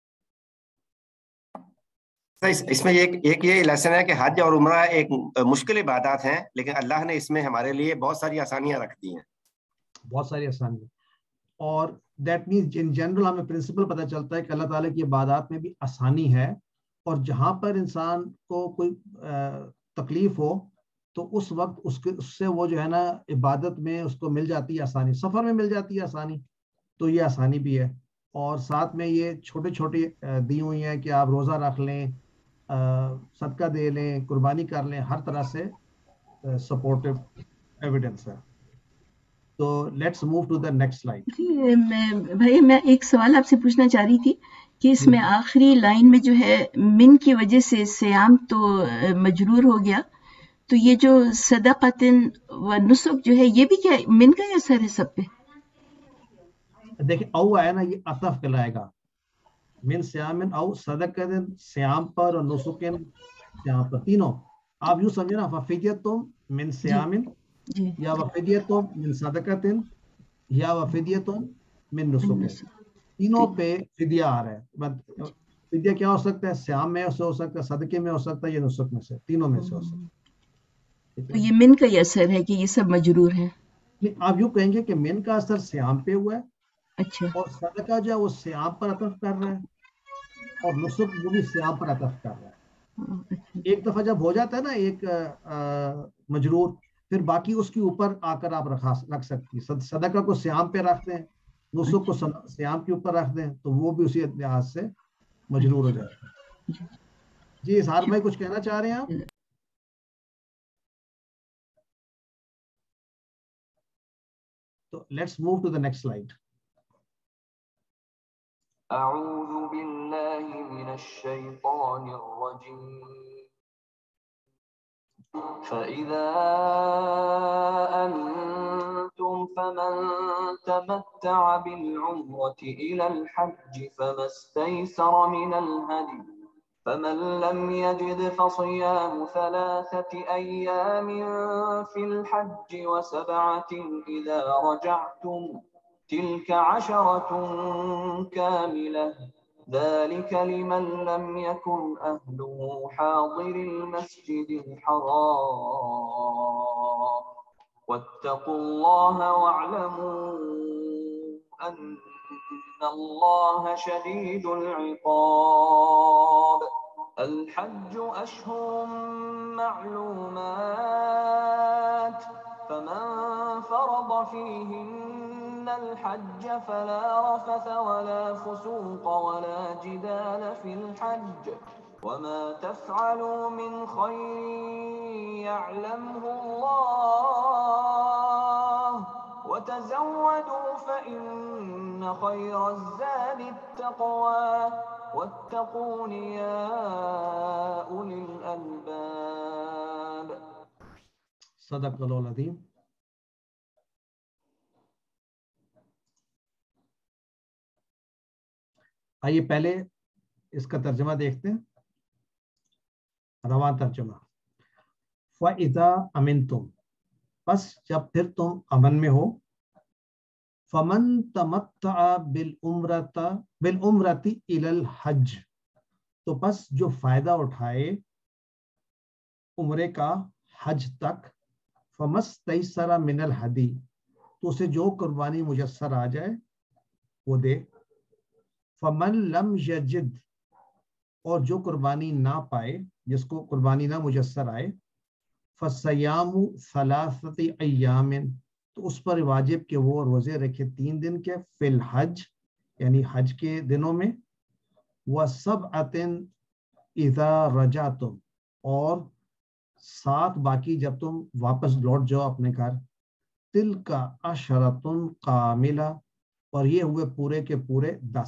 इसमें एक ये लेसन है कि हज और उम्रा एक मुश्किल इबादत हैं, लेकिन अल्लाह ने इसमें हमारे लिए बहुत सारी आसानियां रख दी हैं। बहुत सारी आसानियां। और दैट मीन्स इन जनरल हमें प्रिंसिपल पता चलता है कि अल्लाह ताला की इबादत में भी आसानी है। और जहां पर इंसान को कोई तकलीफ हो तो उस वक्त उससे वो जो है ना इबादत में उसको मिल जाती है आसानी, सफर में मिल जाती है आसानी। तो ये आसानी भी है। और साथ में ये छोटे छोटे दी हुई हैं कि आप रोज़ा रख लें, सदका दे लें, कुर्बानी कर लें, हर तरह से सपोर्टिव एविडेंस है। तो let's move to the next slide. भाई मैं एक सवाल आपसे पूछना चाह रही थी कि इसमें आखिरी लाइन में जो है मिन की वजह से सियाम तो मजरूर हो गया, तो ये जो सदक़तिन व नुसुक जो है ये भी क्या मिन का ही असर है सब पे? देखिए औ आया ना, ये अतफ कहलाएगा। मिन सियामिन औ सदक़तिन सियाम पर और नुसुकिन सियाम पर, तीनों आप यूं समझे ना, फफिदियतुम मिन सियामिन या वफिदियतुम मिन सदक़तिन या वफिदियतुम मिन नुसुकिन, तीनों पे फिदिया आ रहा है। फिदिया क्या हो सकता है? सियाम में से हो सकता है, सदके में हो सकता है, या नुसक में से, तीनों में से हो सकता है। तो ये मिन का ही असर है कि ये सब मजरूर है। आप यूँ कहेंगे कि मिन का असर सियाम पे हुआ है, अच्छा, और सदका जो है वो सियाम पर अतफ कर रहा है, और नुसक वो भी सियाम पर अतफ कर रहा है। एक दफा जब हो जाता है ना एक मजरूर, फिर बाकी उसके ऊपर आकर आप रख सकती है। सदका को सियाम पे रख दें, नुसक को सियाम के ऊपर रख दें, तो वो भी उसी लिहाज से मजरूर हो जाता है। जी इजहार भाई कुछ कहना चाह रहे हैं आप? तो let's move to the next slide. أعوذ بالله من الشيطان الرجيم فإذا أمنتم فمن تمتع بالعمرة إلى الحج فما استيسر من الهدي فمن لم يجد فصيام 3 أيام في الحج و7 إذا رجعتم تلك 10 كاملة ذلك لمن لم يكن أهله حاضر المسجد الحرام واتقوا الله واعلموا أن الله شديد العقاب الحج أشهر معلومات فمن فرض فيهن الحج فلا رفث ولا فسوق ولا جدال في الحج وما تفعلوا من خير يعلمه الله وتزودوا فإن خير الزاد التقوى واتقون يا أولي الألباب صدق اللہ العظیم۔ آئیے پہلے اس کا ترجمہ دیکھتے ہیں، رواں ترجمہ۔ فَإِذَا أَمِنْتُمْ، پس جب پھر تم امن میں ہو، فَمَنْ تَمَتَّعَ بِالْعُمْرَةِ إِلَى الْحَجِّ، تو پس جو فائدہ اٹھائے عمرے کا حج تک، فَمَسْتَيْسَرَ مِنَ الْحَدِي، تو اسے جو قربانی میسر آ جائے وہ دے۔ فَمَنْ لَمْ يَجِدْ، اور جو قربانی نہ پائے، جس کو قربانی نہ میسر آئے، فَالصِّيَامُ 3 أَيَّامٍ، تو اس پر واجب کہ وہ روزے رکھے 3 دن کے، فی الحج یعنی حج کے دنوں میں، وَسَبْعَةٍ إِذَا رَجَعْتُمْ، اور 7 باقی جب تم واپس لوٹ جاؤ اپنے گھر، تِلْکَ 10 کاملہ، اور یہ ہوئے پورے کے پورے 10۔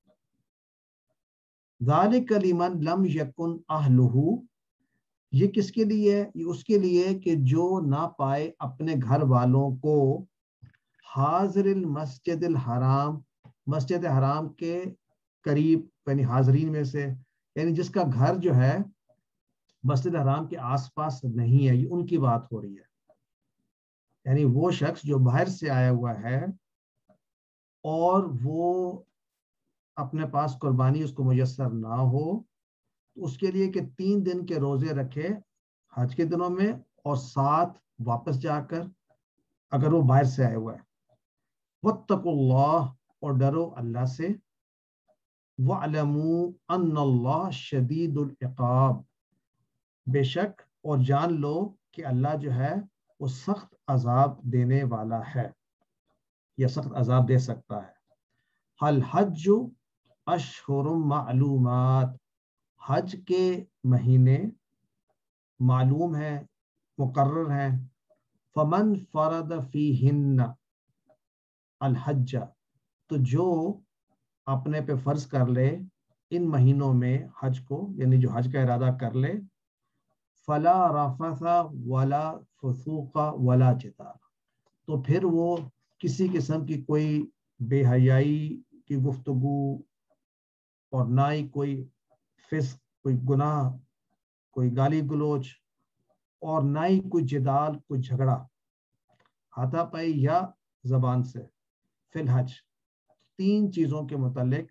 ذَلِكَ لِمَنْ لَمْ يَكُنْ أَهْلُهُ، یہ کس کے لیے؟ یہ اس کے لیے کہ جو نہ پائے اپنے گھر والوں کو، حاضر المسجد الحرام، مسجد حرام کے قریب، یعنی حاضرین میں سے، یعنی جس کا گھر جو ہے مسجد حرام کے آس پاس نہیں ہے، یہ ان کی بات ہو رہی ہے۔ یعنی وہ شخص جو باہر سے آیا ہوا ہے اور وہ اپنے پاس قربانی اس کو میسر نہ ہو، تو اس کے لیے کہ 3 دن کے روزے رکھے حج کے دنوں میں، اور 7 واپس جا کر اگر وہ باہر سے آیا ہوا ہے۔ واتقوا اللہ، اور ڈرو اللہ سے، وَاعْلَمُوا أَنَّ اللَّهَ شَدِيدُ الْعِقَابِ، بے شک اور جان لو کہ اللہ جو ہے وہ سخت عذاب دینے والا ہے، یا سخت عذاب دے سکتا ہے۔ الحج اشہر معلومات، حج کے مہینے معلوم ہیں، مقرر ہیں۔ فمن فرض فیہن الحج، تو جو اپنے پہ فرض کر لے ان مہینوں میں حج کو، یعنی جو حج کا ارادہ کر لے، فلا رفث ولا فسوق ولا جدال، تو پھر وہ کسی قسم کی کوئی بے حیائی کی گفتگو، اور نہ ہی کوئی فسق، کوئی گناہ، کوئی گالی گلوچ، اور نہ ہی کوئی جدال، کوئی جھگڑا، ہاتھا پائی یا زبان سے، فی الحج، 3 چیزوں کے متعلق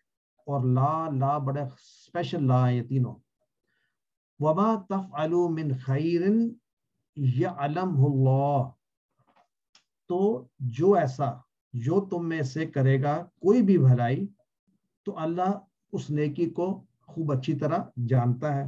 اور لا بڑے اسپیشل لا ہیں یہ تینوں. وما تفعلوا من خیر یعلمہ اللہ، تو جو تم میں سے کرے گا کوئی بھی بھلائی تو اللہ اس نیکی کو خوب اچھی طرح جانتا ہے.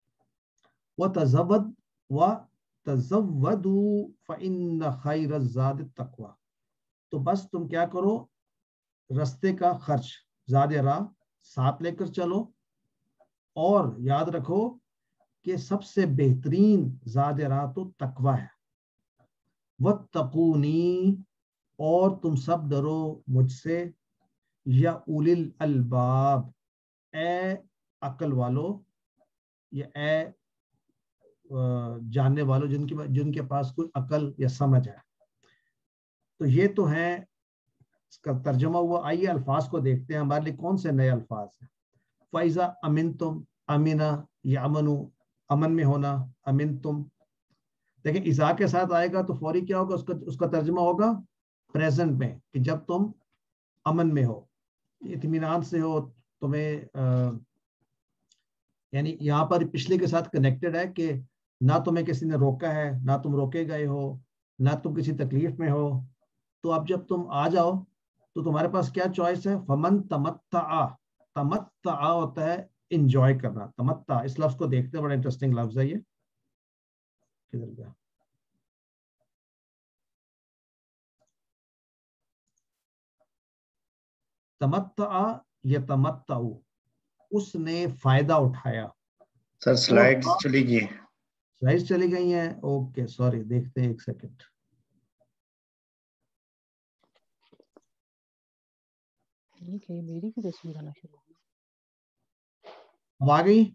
وَتَزَوَّدُوا فَإِنَّ خَيْرَ الزَّادِ التَّقْوَىٰ، تو بس تم کیا کرو، رستے کا خرچ زاد راہ ساتھ لے کر چلو، اور یاد رکھو کہ سب سے بہترین زاد راہ تو تقوی ہے. وَاتَّقُونِی، اور تم سب ڈرو مجھ سے، یا اولی الالباب، اے عقل والو، یا اے جاننے والو جن کے پاس کوئی عقل یا سمجھ ہے. تو یہ تو ہے اس کا ترجمہ ہوا. آئیے الفاظ کو دیکھتے ہیں ہمارے لیے کون سے نئے الفاظ ہیں. فَإِذَا أَمِنْتُمْ، أَمِنَ يَأْمَنُ، امن میں ہونا، امن تم. دیکھیں اذا کے ساتھ آئے گا تو فوری کیا ہوگا، اس کا ترجمہ ہوگا پریزنٹ میں، کہ جب تم امن میں ہو، اطمینان سے ہو. تمہیں یعنی یہاں پر پچھلے کے ساتھ کنیکٹڈ ہے کہ نہ تمہیں کسی نے روکا ہے، نہ تم روکے گئے ہو، نہ تم کسی تکلیف میں ہو. تو اب جب تم آ جاؤ تو تمہارے پاس کیا چوائس ہے. فمن تمتع، تمتع ہوتا ہے انجوائے کرنا. تمتع اس لفظ کو دیکھتے ہیں، بڑا انٹرسٹنگ لفظ ہے یہ. کدھر گیا؟ تمتع یتمتع، اس نے فائدہ اٹھایا. سر سلائیڈز چلی گئی، سلائیڈز چلی گئی ہیں. اوکے سوری، دیکھتے ہیں ایک سیکنڈ. میری کی تصویر آنا شروع ہوئی. اب آ گئی؟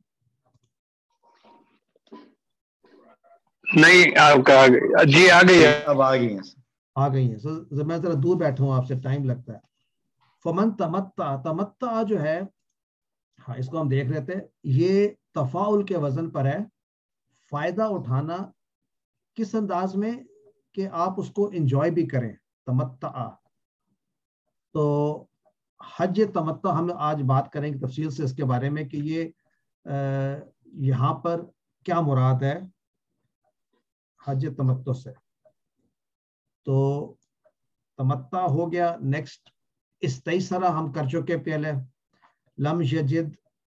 نہیں جی آ گئی ہے. اب آ گئی ہیں. آ گئی ہیں. میں ذرا دور بیٹھا ہوں آپ سے، ٹائم لگتا ہے. فمن تمتع، تمتع جو ہے، ہاں اس کو ہم دیکھ رہے تھے، یہ تفاعل کے وزن پر ہے. فائدہ اٹھانا کس انداز میں کہ آپ اس کو انجوائے بھی کریں. تمتع تو حج تمتع ہم آج بات کریں گے تفصیل سے اس کے بارے میں کہ یہ یہاں پر کیا مراد ہے حج تمتع سے. تو تمتع ہو گیا. نیکسٹ استیسرہ ہم کر چکے پہلے. لم یجد،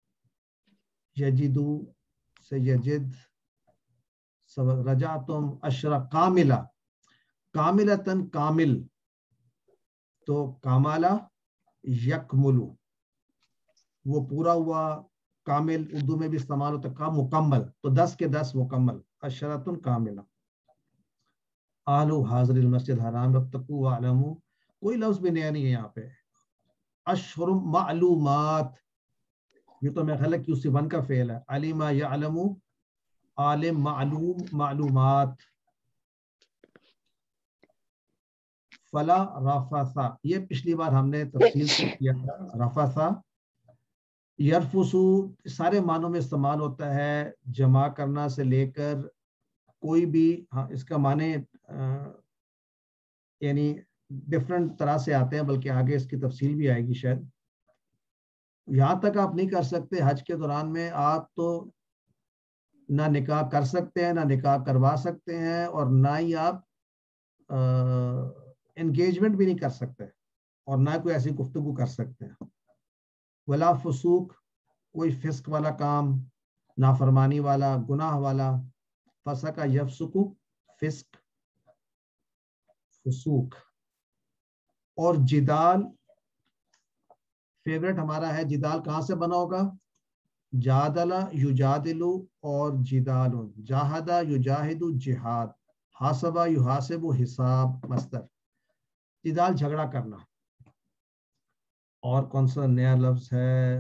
یجدو سے یجد. رجعتم اشرا کاملہ، کاملتن کامل، تو کامالہ یکملو، وہ پورا ہوا. کامل اردو میں بھی استعمال ہوتا ہے، مکمل، تو 10 کے 10 مکمل. اشرتن کاملہ. آلو حاضر المسجد حرام واتقوا واعلموا، کوئی لفظ بھی نیا نہیں ہے یہاں پہ. اشہر معلومات، یہ تو میرا خیال ہے QC1 کا فعل ہے. علم یعلم، عالم، معلوم، معلومات. فلا رفثا، یہ پچھلی بار ہم نے تفصیل سے کیا تھا. رفثا یرفسو سارے معنوں میں استعمال ہوتا ہے، جمع کرنا سے لے کر کوئی بھی. ہاں اس کا معنی یعنی ڈفرنٹ طرح سے آتے ہیں، بلکہ آگے اس کی تفصیل بھی آئے گی شاید. یہاں تک آپ نہیں کر سکتے حج کے دوران میں، آپ تو نہ نکاح کر سکتے ہیں، نہ نکاح کروا سکتے ہیں، اور نہ ہی آپ انگیجمنٹ بھی نہیں کر سکتے، اور نہ کوئی ایسی گفتگو کر سکتے ہیں. ولا فسوق، کوئی فسق والا کام، نافرمانی والا، گناہ والا. فسق یفسق، فسق، فسوق. اور جدال فیورٹ ہمارا ہے. جدال کہاں سے بنا ہوگا؟ جادلہ یجادلو اور جدال. جاہدہ یجاہد جہاد. حاسبہ یحاسب حساب مصدر. جدال جھگڑا کرنا. اور کون سا نیا لفظ ہے؟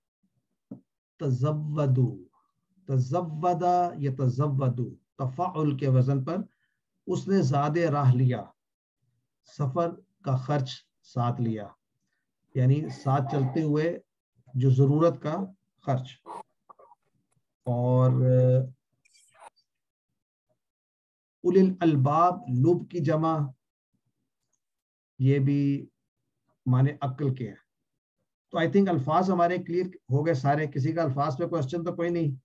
تزودو، تزودہ یتزودو، تفاعل کے وزن پر. اس نے زاد راہ لیا، سفر کا خرچ ساتھ لیا، یعنی ساتھ چلتے ہوئے جو ضرورت کا خرچ. اور اولی الالباب، لب کی جمع، یہ بھی معنی عقل کے ہیں. तो आई थिंक अल्फाज हमारे क्लियर हो गए सारे, किसी का अल्फाज पे क्वेश्चन तो कोई नहीं?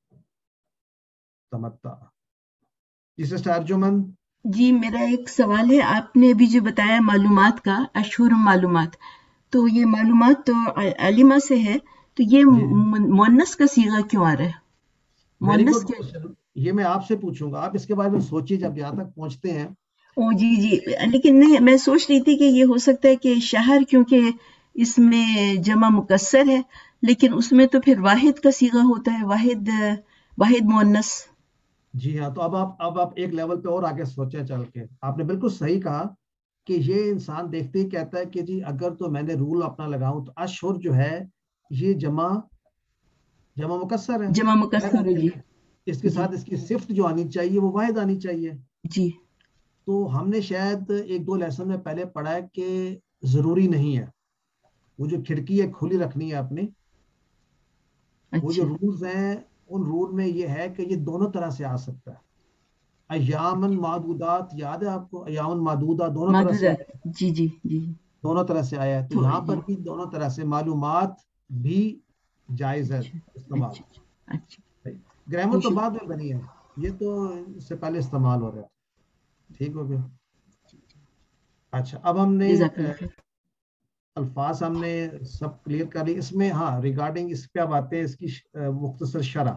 तमत्ता जी सिस्टर अर्जुमन। जी मेरा एक सवाल है, आपने अभी जो बताया मालूमात का, अशहुर मालूमात, तो ये मालूमात तो अलिमा से है, तो ये मुअन्नस का सीगा क्यों आ रहा है? मुअन्नस क्वेश्चन, ये मैं आपसे पूछूंगा, आप इसके बारे में सोचिए जब यहाँ तक पहुंचते हैं। ओ जी जी, लेकिन नहीं, मैं सोच रही थी कि ये हो सकता है कि शहर, क्योंकि इसमें जमा मुकस्सर है, लेकिन उसमें तो फिर वाहिद का सीगा होता है, वाहिद मुअन्नस। जी हाँ, तो अब आप एक लेवल पे और आगे सोचे चल के। आपने बिल्कुल सही कहा कि ये इंसान देखते ही कहता है कि जी अगर तो मैंने रूल अपना लगाऊं तो अशहुर जो है ये जमा मुकस्सर है, जमा मुकस्सर है जी। इसके साथ इसकी सिफ्त जो आनी चाहिए वो वाहिद आनी चाहिए जी। तो हमने शायद एक दो लेसन में पहले पढ़ा है कि जरूरी नहीं है, वो जो खिड़की है खुली रखनी है अपनी। वो जो रूल्स हैं उन रूल में ये है कि ये दोनों तरह से आ सकता है। अय्यामन मादूदात याद है आपको? अय्यामन मादूदा दोनों तरह से आया। जी जी जी, दोनों तरह से आया है, तो यहाँ पर भी दोनों तरह से मालूमात भी जायज है इस्तेमाल। ग्रामर तो बाद में बनी है, ये तो इससे पहले इस्तेमाल हो रहा है। ठीक हो गया? अच्छा, अब हमने अल्फाज हमने सब क्लियर कर ली। इसमें हाँ रिगार्डिंग इस पे अब आते हैं इसकी मुख्तसर शरह।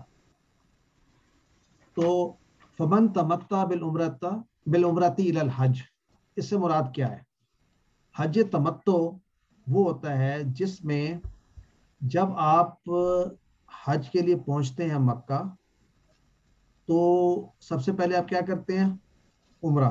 तो फमन तमत्ता बिल उम्रती इलल हज, इससे मुराद क्या है? हज तमत्तो वो होता है जिसमें जब आप हज के लिए पहुंचते हैं मक्का, तो सबसे पहले आप क्या करते हैं? उम्रा,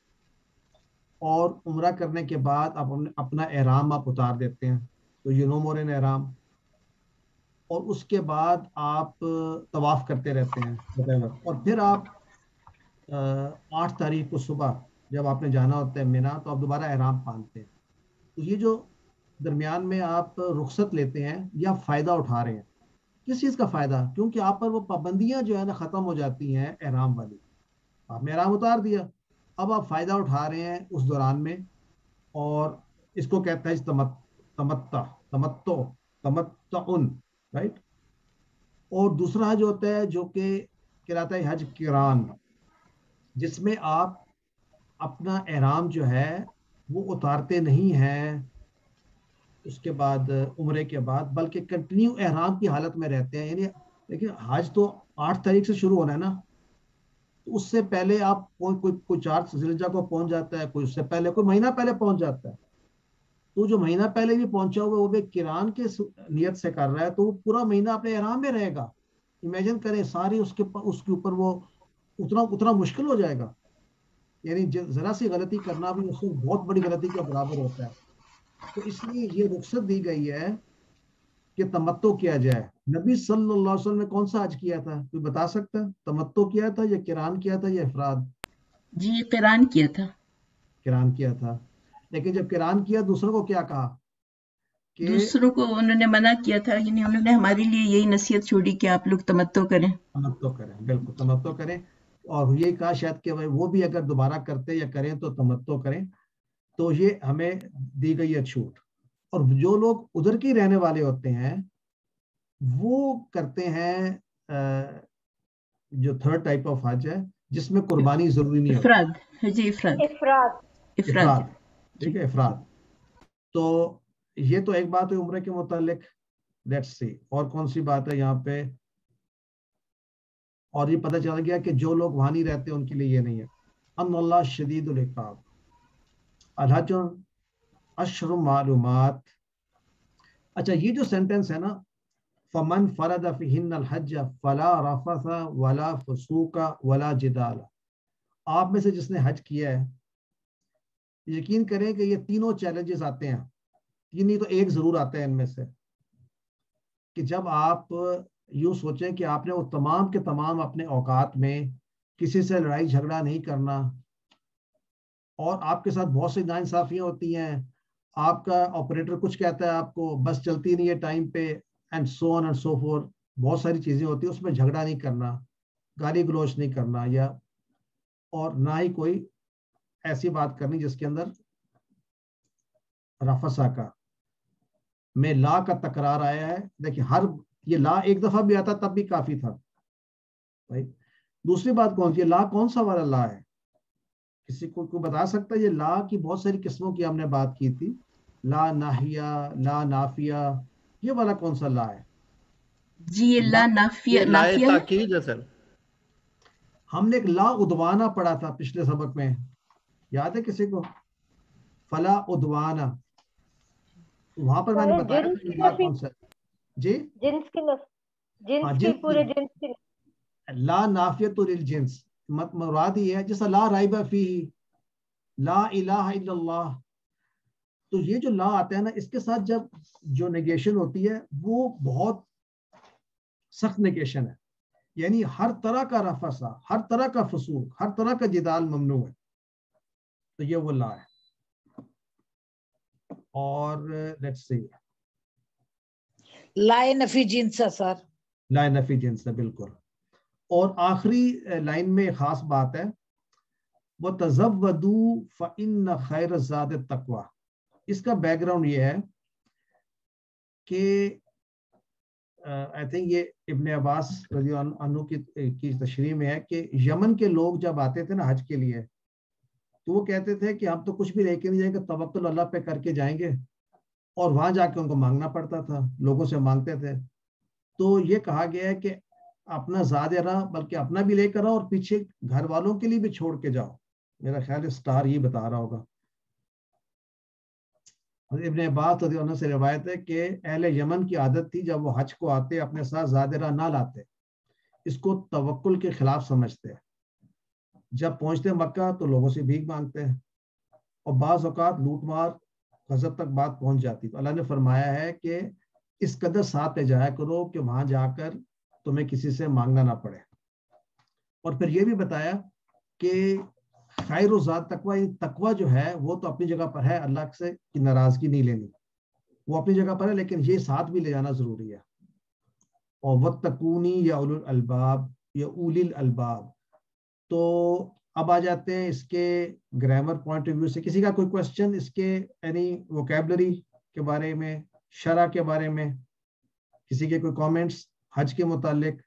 और उम्रा करने के बाद आप अपना एहराम आप उतार देते हैं, तो यू नो मोर एन एहराम। और उसके बाद आप तवाफ करते रहते हैं, और फिर आप 8 तारीख को सुबह जब आपने जाना होता है मिना, तो आप दोबारा एहराम बांधते हैं। तो ये जो दरमियान में आप रुखसत लेते हैं, ये आप फ़ायदा उठा रहे हैं। किस चीज़ का फ़ायदा? क्योंकि आप पर वो पाबंदियां जो है ना ख़त्म हो जाती हैं एहराम वाली। आपने एहराम उतार दिया, अब आप फ़ायदा उठा रहे हैं उस दौरान में, और इसको कहता है तमत्तुन, राइट। और दूसरा जो होता है जो कि कहलाता है हज किरान, जिसमें आप अपना एहराम जो है वो उतारते नहीं हैं उसके बाद उम्रे के बाद, बल्कि कंटिन्यू एहराम की हालत में रहते हैं। यानी लेकिन हज तो 8 तारीख से शुरू होना है ना, तो उससे पहले आप कोई 4 ज़िलहिज्जा को पहुंच जाता है, कोई उससे पहले, कोई महीना पहले पहुंच जाता है। तो जो महीना पहले भी पहुंचा हुआ वो भी किरान के नियत से कर रहा है, तो वो पूरा महीना अपने एहराम में रहेगा। इमेजिन करें सारी उसके ऊपर वो उतना मुश्किल हो जाएगा। यानी जरा सी गलती करना भी उसको बहुत बड़ी गलती के बराबर होता है। तो इसलिए ये रुख्सत दी गई है कि तमत्तो किया जाए। नबी सल्लल्लाहु अलैहि वसल्लम ने कौन सा हज किया था, कोई बता सकता है? तमत्तो किया था या किरान किया था या इफराद? जी किरान किया था। किरान किया था। लेकिन जब किरान किया, दूसरों को क्या कहा? दूसरों को उन्होंने मना किया था, यानी उन्होंने हमारे लिए यही नसीहत छोड़ी कि आप लोग तमत्तो करें। तमत्तो करें, बिल्कुल तमत्तो करें। और ये कहा शायद कि भाई वो भी अगर दोबारा करते या करें तो तमत्तो करें। तो ये हमें दी गई है छूट। और जो लोग उधर के रहने वाले होते हैं वो करते हैं जो थर्ड टाइप ऑफ हज है, जिसमें कुर्बानी जरूरी नहीं होती। इफराद जी, इफराद। ठीक है, इफराद। तो ये तो एक बात है उम्र के मुतालिक। लेट्स सी और कौन सी बात है यहाँ पे। और ये पता चल गया कि जो लोग वहां नहीं रहते उनके लिए ये नहीं है। अन्नल्लाह शदीदुल इक़ाब। अल-हज अशहुर मालूमात। अच्छा, ये जो सेंटेंस है ना, फमन फरद फीहिन्नल हज फला रफथ वला फसूका वला जिदाल। आप में से जिसने हज किया है, यकीन करें कि ये तीनों चैलेंजेस आते हैं, तीन ही तो एक जरूर आता है इनमें से, कि जब आप यूं सोचें कि आपने वो तमाम के तमाम अपने औकात में किसी से लड़ाई झगड़ा नहीं करना, और आपके साथ बहुत सी नाइंसाफियां होती हैं, आपका ऑपरेटर कुछ कहता है आपको, बस चलती नहीं है टाइम पे, and so on and so forth. बहुत सारी चीजें होती है, उसमें झगड़ा नहीं करना, गाली गलौज नहीं करना, या और ना ही कोई ऐसी बात करनी जिसके अंदर रफसा का। میں لا کا تکرار آیا ہے. دیکھیں ہر یہ لا ایک دفعہ بھی آتا تب بھی کافی تھا بھائی. دوسری بات کون سی ہے, لا کون سا والا لا ہے؟ کسی کو بتا سکتا ہے؟ یہ لا کی بہت ساری قسموں کی ہم نے بات کی تھی. لا ناہیہ, لا نافیہ, یہ والا کون سا لا ہے؟ جی یہ لا نافیہ نافیہ ہے. تاکید ہے سر. ہم نے ایک لا ادوانا پڑھا تھا پچھلے سبق میں, یاد ہے کسی کو؟ فلا ادوانا, وہاں پر میں نے بتایا تھا یہ لا کون سا. جی جنس کی جنس کی پورے جنس کی لا نافیۃ للجنس, مراد یہ ہے جیسا لا ریب فیہ, لا الہ الا اللہ. تو یہ جو لا آتا ہے نا, اس کے ساتھ جب جو نیگیشن ہوتی ہے وہ بہت سخت نیگیشن ہے, یعنی ہر طرح کا رفسا, ہر طرح کا فسوق, ہر طرح کا جدال ممنوع ہے. تو یہ وہ لا ہے. اور لیٹس سی لا نفی جنس ہے سر, لا نفی جنس ہے بالکل. اور آخری لائن میں خاص بات ہے, وَتَزَوَّدُوا فَإِنَّ خَيْرَ الزَّادِ التَّقْوَىٰ. اس کا بیک گراؤنڈ یہ ہے کہ آئی تھنک یہ ابن عباس رضی اللہ عنہ کی تشریح میں ہے کہ یمن کے لوگ جب آتے تھے نا حج کے لیے, تو وہ کہتے تھے کہ ہم تو کچھ بھی لے کے نہیں جائیں گے, توکل اللہ پہ کر کے جائیں گے. اور وہاں جا کے ان کو مانگنا پڑتا تھا, لوگوں سے مانگتے تھے. تو یہ کہا گیا ہے کہ اپنا زاد راہ بلکہ اپنا بھی لے کر آؤ اور پیچھے گھر والوں کے لیے بھی چھوڑ کے جاؤ. میرا خیال ہے سٹار یہ بتا رہا ہوگا. ابن عباس رضی اللہ عنہ سے روایت ہے کہ اہل یمن کی عادت تھی جب وہ حج کو آتے اپنے ساتھ زاد راہ نہ لاتے, اس کو توکل کے خلاف سمجھتے. جب پہنچتے مکہ تو لوگوں سے بھیک مانگتے ہیں, اور بعض اوقات لوٹ مار غضب تک بات پہنچ جاتی. تو اللہ نے فرمایا ہے کہ اس قدر ساتھ لے جایا کرو کہ وہاں جا کر تمہیں کسی سے مانگنا نہ پڑے. اور پھر یہ بھی بتایا کہ خیر و ذات تقوی, تقوی جو ہے وہ تو اپنی جگہ پر ہے, اللہ سے کی ناراضگی نہیں لینی, وہ اپنی جگہ پر ہے, لیکن یہ ساتھ بھی لے جانا ضروری ہے. اور وَاتَّقُونِي یا اولو الالباب, یا اولی الالباب. تو اب آ جاتے ہیں اس کے گرامر پوائنٹ آف ویو سے. کسی کا کوئی کوشچن اس کے یعنی ووکیبلری کے بارے میں, شرح کے بارے میں, کسی کے کوئی کامنٹس حج کے متعلق؟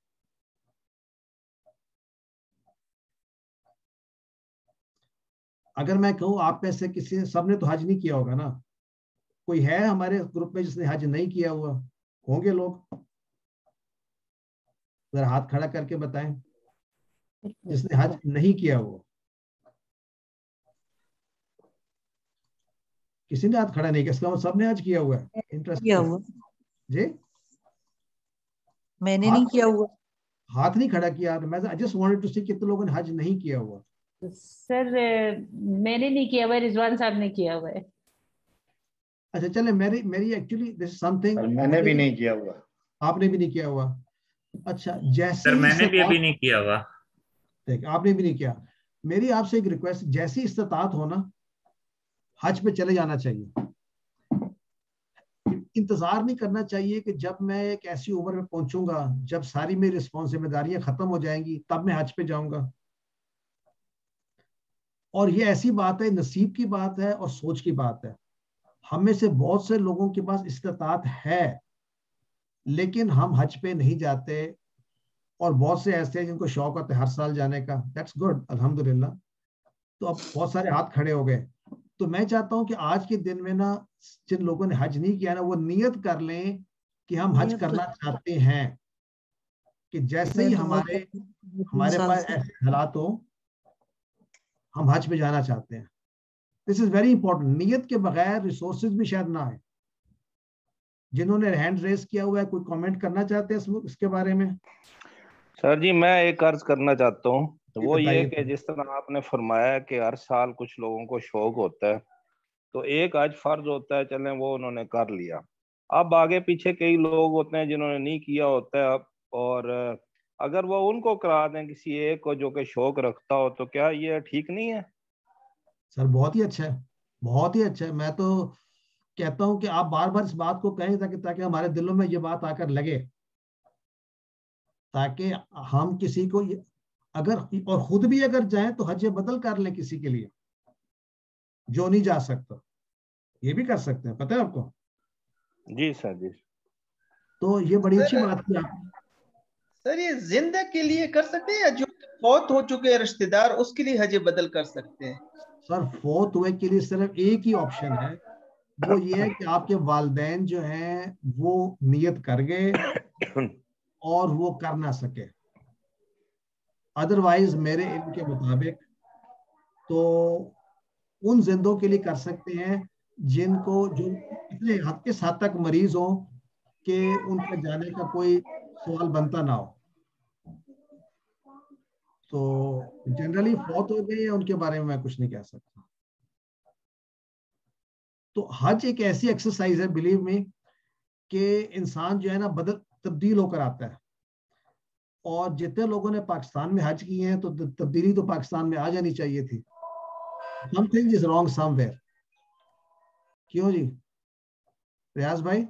اگر میں کہوں آپ میں سے کسی, سب نے تو حج نہیں کیا ہوگا نا, کوئی ہے ہمارے گروپ میں جس نے حج نہیں کیا ہوا؟ ہوں گے لوگ, ذرا ہاتھ کھڑا کر کے بتائیں جس نے حج نہیں کیا ہوا. کسی نے ہاتھ کھڑا نہیں کیا, اس کا سب نے حج کیا ہوا ہے. انٹرسٹنگ. جی میں نے نہیں کیا ہوا. ہاتھ نہیں کھڑا کیا. میں جسٹ وانٹڈ ٹو سی کتنے لوگوں نے حج نہیں کیا ہوا. سر میں نے نہیں کیا ہوا, رضوان صاحب نے کیا ہوا ہے. اچھا چلے, میری actually this is some thing. میں نے بھی نہیں کیا ہوا. آپ نے بھی نہیں کیا ہوا؟ اچھا جیسے سر میں نے بھی ابھی نہیں کیا ہوا. دیکھ آپ نے بھی نہیں کیا. میری آپ سے ایک ریکویسٹ, جیسی استطاعت ہونا حج پہ چلے جانا چاہیے. انتظار نہیں کرنا چاہیے کہ جب میں ایک ایسی عمر میں پہنچوں گا جب ساری میری ذمہ داریاں ختم ہو جائیں گی تب میں حج پہ جاؤں گا. اور یہ ایسی بات ہے, نصیب کی بات ہے اور سوچ کی بات ہے. ہم میں سے بہت سے لوگوں کے پاس استطاعت ہے لیکن ہم حج پہ نہیں جاتے, اور بہت سے ایسے ہیں جن کو شوق ہوتا ہے ہر سال جانے کا. دیٹس گڈ, الحمدللہ. تو اب بہت سارے ہاتھ کھڑے ہو گئے. تو میں چاہتا ہوں کہ آج کے دن میں نا جن لوگوں نے حج نہیں کیا نا وہ نیت کر لیں کہ ہم حج کرنا چاہتے ہیں, کہ جیسے ہی ہمارے پاس ایسے حالات ہوں ہم حج پہ جانا چاہتے ہیں. This is very important. نیت کے بغیر ریسورسز بھی شاید نہ آئے. جنہوں نے ہینڈ ریز کیا ہوا ہے کوئی کامنٹ کرنا چاہتے ہیں اس کے بارے میں؟ سر جی میں ایک عرض کرنا چاہتا ہوں, وہ یہ کہ جس طرح آپ نے فرمایا کہ ہر سال کچھ لوگوں کو شوق ہوتا ہے, تو ایک حج فرض ہوتا ہے, چلیں وہ انہوں نے کر لیا. اب آگے پیچھے کئی لوگ ہوتے ہیں جنہوں نے نہیں کیا ہوتا ہے, اور اگر وہ ان کو کرا دیں کسی ایک کو جو کہ شوق رکھتا ہو, تو کیا یہ ٹھیک نہیں ہے؟ سر بہت ہی اچھا ہے, بہت ہی اچھا ہے. میں تو کہتا ہوں کہ آپ بار بار اس بات کو کہیں تاکہ ہمارے دلوں میں یہ بات آ کر لگے, تاکہ ہم کسی کو اگر اور خود بھی اگر جائیں تو حج بدل کر لیں کسی کے لیے جو نہیں جا سکتا. یہ بھی کر سکتے ہیں, پتہ ہے آپ کو. جی سر جی. تو یہ بڑی اچھی بات کی آپ. سر یہ زندہ کے لیے کر سکتے ہیں یا جو فوت ہو چکے رشتہ دار اس کے لیے حج بدل کر سکتے ہیں؟ سر فوت ہوئے کے لیے صرف ایک ہی آپشن ہے, وہ یہ ہے کہ آپ کے والدین جو ہیں وہ نیت کر گئے اور وہ کر نہ سکے. ادروائز میرے علم کے مطابق تو ان زندوں کے لیے کر سکتے ہیں جن کو جو اتنے اس حد تک مریض ہوں کہ ان کے جانے کا کوئی سوال بنتا نہ ہو. تو جنرلی فوت ہو گئے ان کے بارے میں میں کچھ نہیں کہہ سکتا. تو حج ایک ایسی ایکسرسائز ہے بلیو میں کہ انسان جو ہے نا تبدیل ہو کر آتا ہے, اور جتنے لوگوں نے پاکستان میں حج کی ہیں تو تبدیلی تو پاکستان میں آ جانی چاہیے تھی. Something is wrong somewhere. کیوں جی ریاض بھائی؟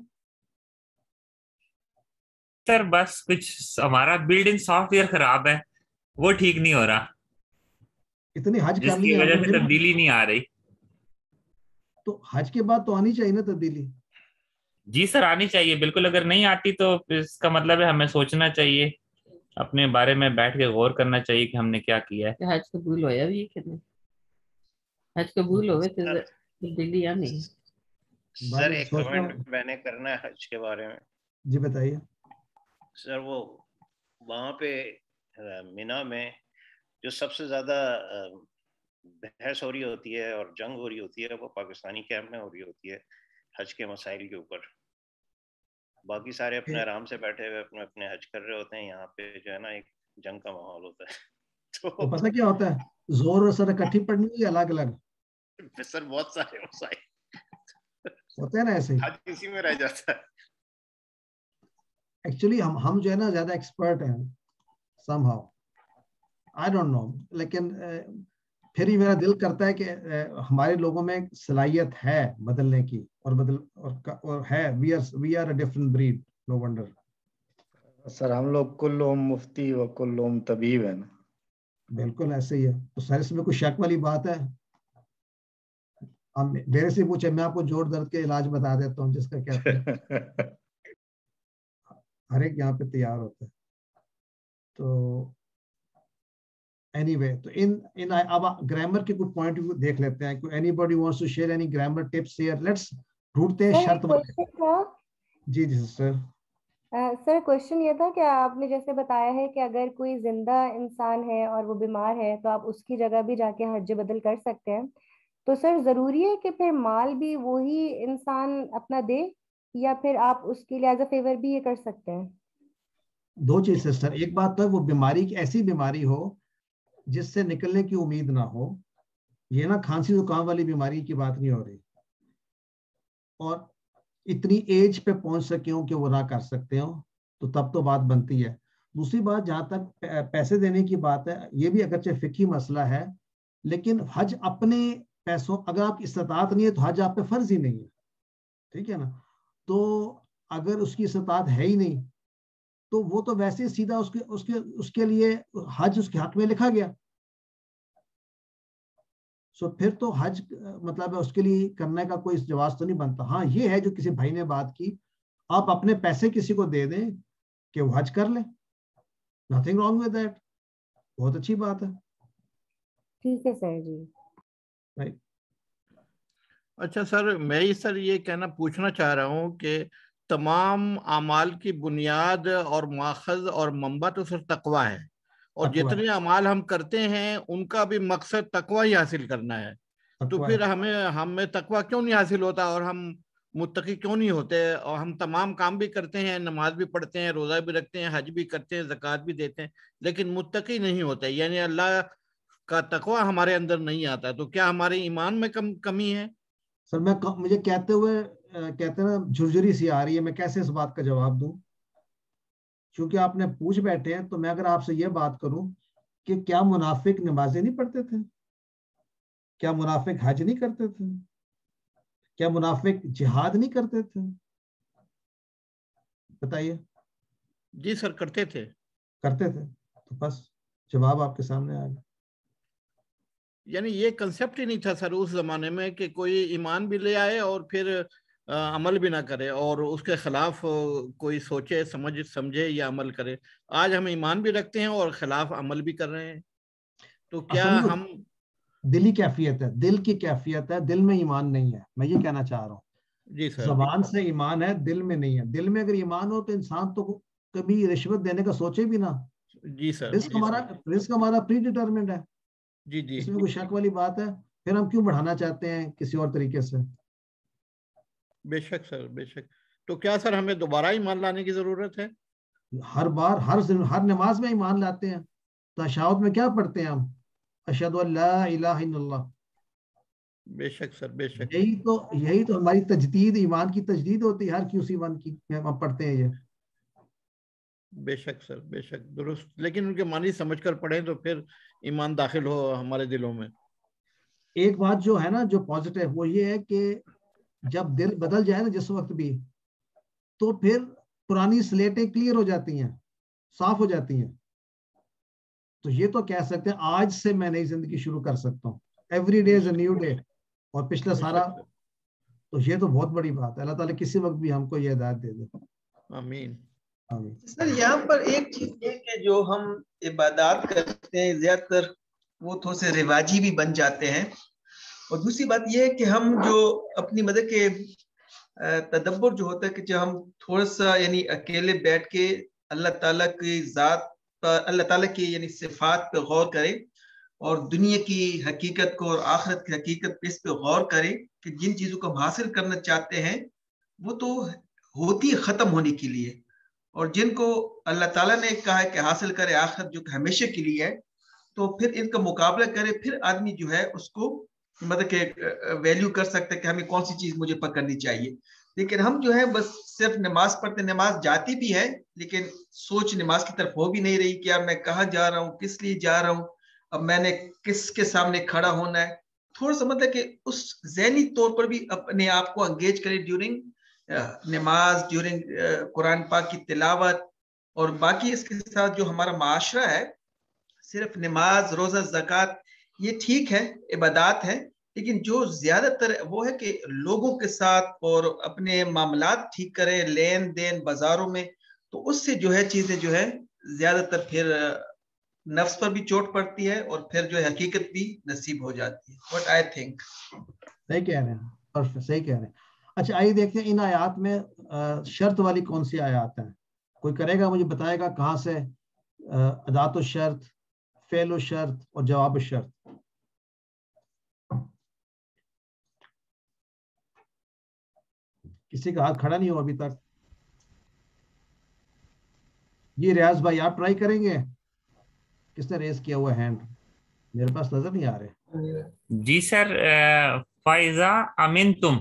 سر بس کچھ ہمارا بلڈنگ سافٹ ویئر خراب ہے, وہ ٹھیک نہیں ہو رہا, اتنی حج جس کر کی لی وجہ سے تبدیلی نہیں آ رہی. تو حج کے بعد تو آنی چاہیے نا تبدیلی. جی سر آنی چاہیے بالکل, اگر نہیں آتی تو اس کا مطلب ہے ہمیں سوچنا چاہیے, اپنے بارے میں بیٹھ کے غور کرنا چاہیے کہ ہم نے کیا کیا ہے. حج قبول ہویا بھی کہ نہیں, حج قبول ہوئے تو تبدیلی آنی. سر ایک کمنٹ میں نے کرنا ہے حج کے بارے میں. جی بتائیے. سر وہ وہاں پہ مینا میں جو سب سے زیادہ بحث ہو رہی ہوتی ہے اور جنگ ہو رہی ہوتی ہے وہ پاکستانی کیمپ میں ہو رہی ہوتی ہے حج کے مسائل کے اوپر. باقی سارے اپنے آرام سے بیٹھے ہوئے اپنے اپنے حج کر رہے ہوتے ہیں, یہاں پہ جو ہے نا ایک جنگ کا ماحول ہوتا ہے. تو پتہ کیا ہوتا ہے, زور اور سر اکٹھی پڑنی ہے الگ الگ. سر بہت سارے مسائل ہوتے ہیں نا ایسے ہی, حج اسی میں رہ جاتا ہے. ایکچولی ہم جو ہے نا زیادہ ایکسپرٹ ہیں some how, I don't know, لیکن پھر ہی میرا دل کرتا ہے کہ ہمارے لوگوں میں صلاحیت ہے بدلنے کی, اور ہے we are a different breed, no wonder. Sir ہم لوگ کلہم مفتی و کلہم طبیب ہیں نا. بالکل ایسے ہی ہے. تو سر اس میں کوئی شک والی بات ہے؟ میرے سے پوچھے, میں آپ کو جوڑ درد کے علاج بتا دیتا ہوں جس کا کہتے ہیں ہر ایک یہاں پہ تیار ہوتا ہے. تو اینی وے, تو اب گرامر کے کچھ پوائنٹ دیکھ لیتے ہیں. Anybody wants to share any grammar tips here? Let's ڈھونڈتے ہیں شرط والے. جی جی سر. سر کوشچن یہ تھا کہ آپ نے جیسے بتایا ہے کہ اگر کوئی زندہ انسان ہے اور وہ بیمار ہے تو آپ اس کی جگہ بھی جا کے حج بدل کر سکتے ہیں. تو سر ضروری ہے کہ پھر مال بھی وہی انسان اپنا دے, یا پھر آپ اس کے لیے ایز اے فیور بھی یہ کر سکتے ہیں؟ دو چیزیں سر. ایک بات تو وہ بیماری کی ایسی بیماری ہو جس سے نکلنے کی امید نہ ہو, یہ نا کھانسی زکام والی بیماری کی بات نہیں ہو رہی, اور اتنی ایج پہ پہنچ سکے ہوں کہ وہ نہ کر سکتے ہوں, تو تب تو بات بنتی ہے. دوسری بات, جہاں تک پیسے دینے کی بات ہے, یہ بھی اگرچہ فقہی مسئلہ ہے, لیکن حج اپنے پیسوں, اگر آپ کی استطاعت نہیں ہے تو حج آپ پہ فرض ہی نہیں ہے, ٹھیک ہے نا. تو اگر اس کی استطاعت ہے ہی نہیں تو وہ تو ویسے سیدھا اس کے لیے حج اس کے حق میں لکھا گیا. سو پھر تو حج مطلب اس کے لیے کرنے کا کوئی جواز تو نہیں بنتا. ہاں یہ ہے جو کسی بھائی نے بات کی, آپ اپنے پیسے کسی کو دے دیں کہ وہ حج کر لیں, نتھنگ رانگ ود دیٹ, بہت اچھی بات ہے. ٹھیک ہے سر. جی رائٹ. اچھا سر, میں سر یہ پوچھنا چاہ رہا ہوں کہ تمام اعمال کی بنیاد اور ماخذ اور منبع تو سر تقویٰ ہے, اور جتنے اعمال ہم کرتے ہیں ان کا بھی مقصد تقویٰ ہی حاصل کرنا ہے. تو پھر ہمیں تقویٰ کیوں نہیں حاصل ہوتا, اور ہم متقی کیوں نہیں ہوتے, اور ہم تمام کام بھی کرتے ہیں, نماز بھی پڑھتے ہیں, روزہ بھی رکھتے ہیں, حج بھی کرتے ہیں, زکوٰۃ بھی دیتے ہیں, لیکن متقی نہیں ہوتے, یعنی اللہ کا تقویٰ ہمارے اندر نہیں آتا. تو کیا ہمارے ایمان میں کمی ہے؟ سر مجھے کہتے ہوئے کہتے ہیں نا جھرجھری سی آ رہی ہے, میں کیسے اس بات کا جواب دوں, چونکہ آپ نے پوچھ بیٹھے ہیں. تو میں اگر آپ سے یہ بات کروں کہ کیا منافق نمازیں نہیں پڑھتے تھے, کیا منافق حج نہیں کرتے تھے, کیا منافق جہاد نہیں کرتے تھے, بتائیے. جی سر کرتے تھے. تو بس جواب آپ کے سامنے آ گیا. یعنی یہ کنسیپٹ ہی نہیں تھا سر اس زمانے میں کہ کوئی ایمان بھی لے آئے اور پھر عمل بھی نہ کرے اور اس کے خلاف کوئی سوچے سمجھے یا عمل کرے. آج ہم ایمان بھی رکھتے ہیں اور خلاف عمل بھی کر رہے ہیں. تو کیا ہم دلی کیفیت ہے، دل کی کیفیت ہے، دل میں ایمان نہیں ہے. میں یہ کہنا چاہ رہا ہوں. جی سر. زبان سے ایمان ہے، دل میں نہیں ہے. دل میں اگر ایمان ہو تو انسان تو کبھی رشوت دینے کا سوچے بھی نہ. جی سر. رزق ہمارا پری ڈیٹرمنٹ ہے. جی جی. اس میں کوئی شک والی بات ہے؟ پھر ہم کیوں بڑھانا چاہتے ہیں کسی اور طریقے سے؟ بے شک سر، بے شک. تو کیا سر ہمیں دوبارہ ایمان لانے کی ضرورت ہے؟ ہر بار ہر نماز میں ایمان لاتے ہیں. تشہد میں کیا پڑھتے ہیں ہم؟ اشہد ان لا الہ الا اللہ. بے شک سر، بے شک. یہی تو ہماری تجدید، ایمان کی تجدید ہوتی ہے ہر QC1 کی. ہم پڑھتے ہیں یہ. بے شک سر، بے شک، درست. لیکن ان کے معنی سمجھ کر پڑھیں تو پھر ایمان داخل ہو ہمارے دلوں میں. ایک بات جو ہے نا جو پازیٹیو، وہ یہ ہے کہ جب دل بدل جائے نا جس وقت بھی، تو پھر پرانی سلیٹیں کلیئر ہو جاتی ہیں، صاف ہو جاتی ہیں. تو یہ تو کہہ سکتے ہیں آج سے میں نئی زندگی شروع کر سکتا ہوں. Every day is a new day. اور پچھلا سارا، تو یہ تو بہت بڑی بات ہے. اللہ تعالیٰ کسی وقت بھی ہم کو یہ ہدایت دے دے. آمین. سر یہاں پر ایک چیز یہ کہ جو ہم عبادات کرتے ہیں زیادہ تر وہ تھوڑے سے رواجی بھی بن جاتے ہیں. اور دوسری بات یہ ہے کہ ہم جو اپنی مدد کے تدبر جو ہوتا ہے کہ جب ہم تھوڑا سا یعنی اکیلے بیٹھ کے اللہ تعالیٰ کی ذات پر، اللہ تعالیٰ کی یعنی صفات پہ غور کریں اور دنیا کی حقیقت کو اور آخرت کی حقیقت پہ اس پہ غور کریں کہ جن چیزوں کو ہم حاصل کرنا چاہتے ہیں وہ تو ہوتی ختم ہونے کے لیے، اور جن کو اللہ تعالیٰ نے کہا ہے کہ حاصل کرے آخرت جو کہ ہمیشہ کے لیے ہے، تو پھر ان کا مقابلہ کرے. پھر آدمی جو ہے اس کو مطلب کہ ویلیو کر سکتا ہے کہ ہمیں کون سی چیز مجھے پکڑنی چاہیے. لیکن ہم جو ہے بس صرف نماز پڑھتے، نماز جاتی بھی ہے لیکن سوچ نماز کی طرف ہو بھی نہیں رہی کہ اب میں کہاں جا رہا ہوں، کس لیے جا رہا ہوں، اب میں نے کس کے سامنے کھڑا ہونا ہے. تھوڑا سا مطلب کہ اس ذہنی طور پر بھی اپنے آپ کو انگیج کرے ڈیورنگ نماز، ڈیورنگ قرآن پاک کی تلاوت. اور باقی اس کے ساتھ جو ہمارا معاشرہ ہے، صرف نماز، روزہ، زکوٰۃ یہ ٹھیک ہے، عبادات ہیں، لیکن جو زیادہ تر وہ ہے کہ لوگوں کے ساتھ اور اپنے معاملات ٹھیک کرے، لین دین بازاروں میں، تو اس سے جو ہے چیزیں جو ہے زیادہ تر پھر نفس پر بھی چوٹ پڑتی ہے اور پھر جو ہے حقیقت بھی نصیب ہو جاتی ہے. What I think. صحیح کہہ رہے ہیں، صحیح کہہ رہے ہیں. اچھا آئیے دیکھتے ہیں ان آیات میں شرط والی کون سی آیات ہیں. کوئی کرے گا مجھے بتائے گا کہاں سے ادات الشرط، فعل الشرط اور جواب الشرط. کسی کا ہاتھ کھڑا نہیں ہو ابھی تک. یہ ریاض بھائی آپ ٹرائی کریں گے؟ کس نے ریز کیا ہوا ہینڈ؟ میرے پاس نظر نہیں آ رہے. جی سر. فائزہ امنتم،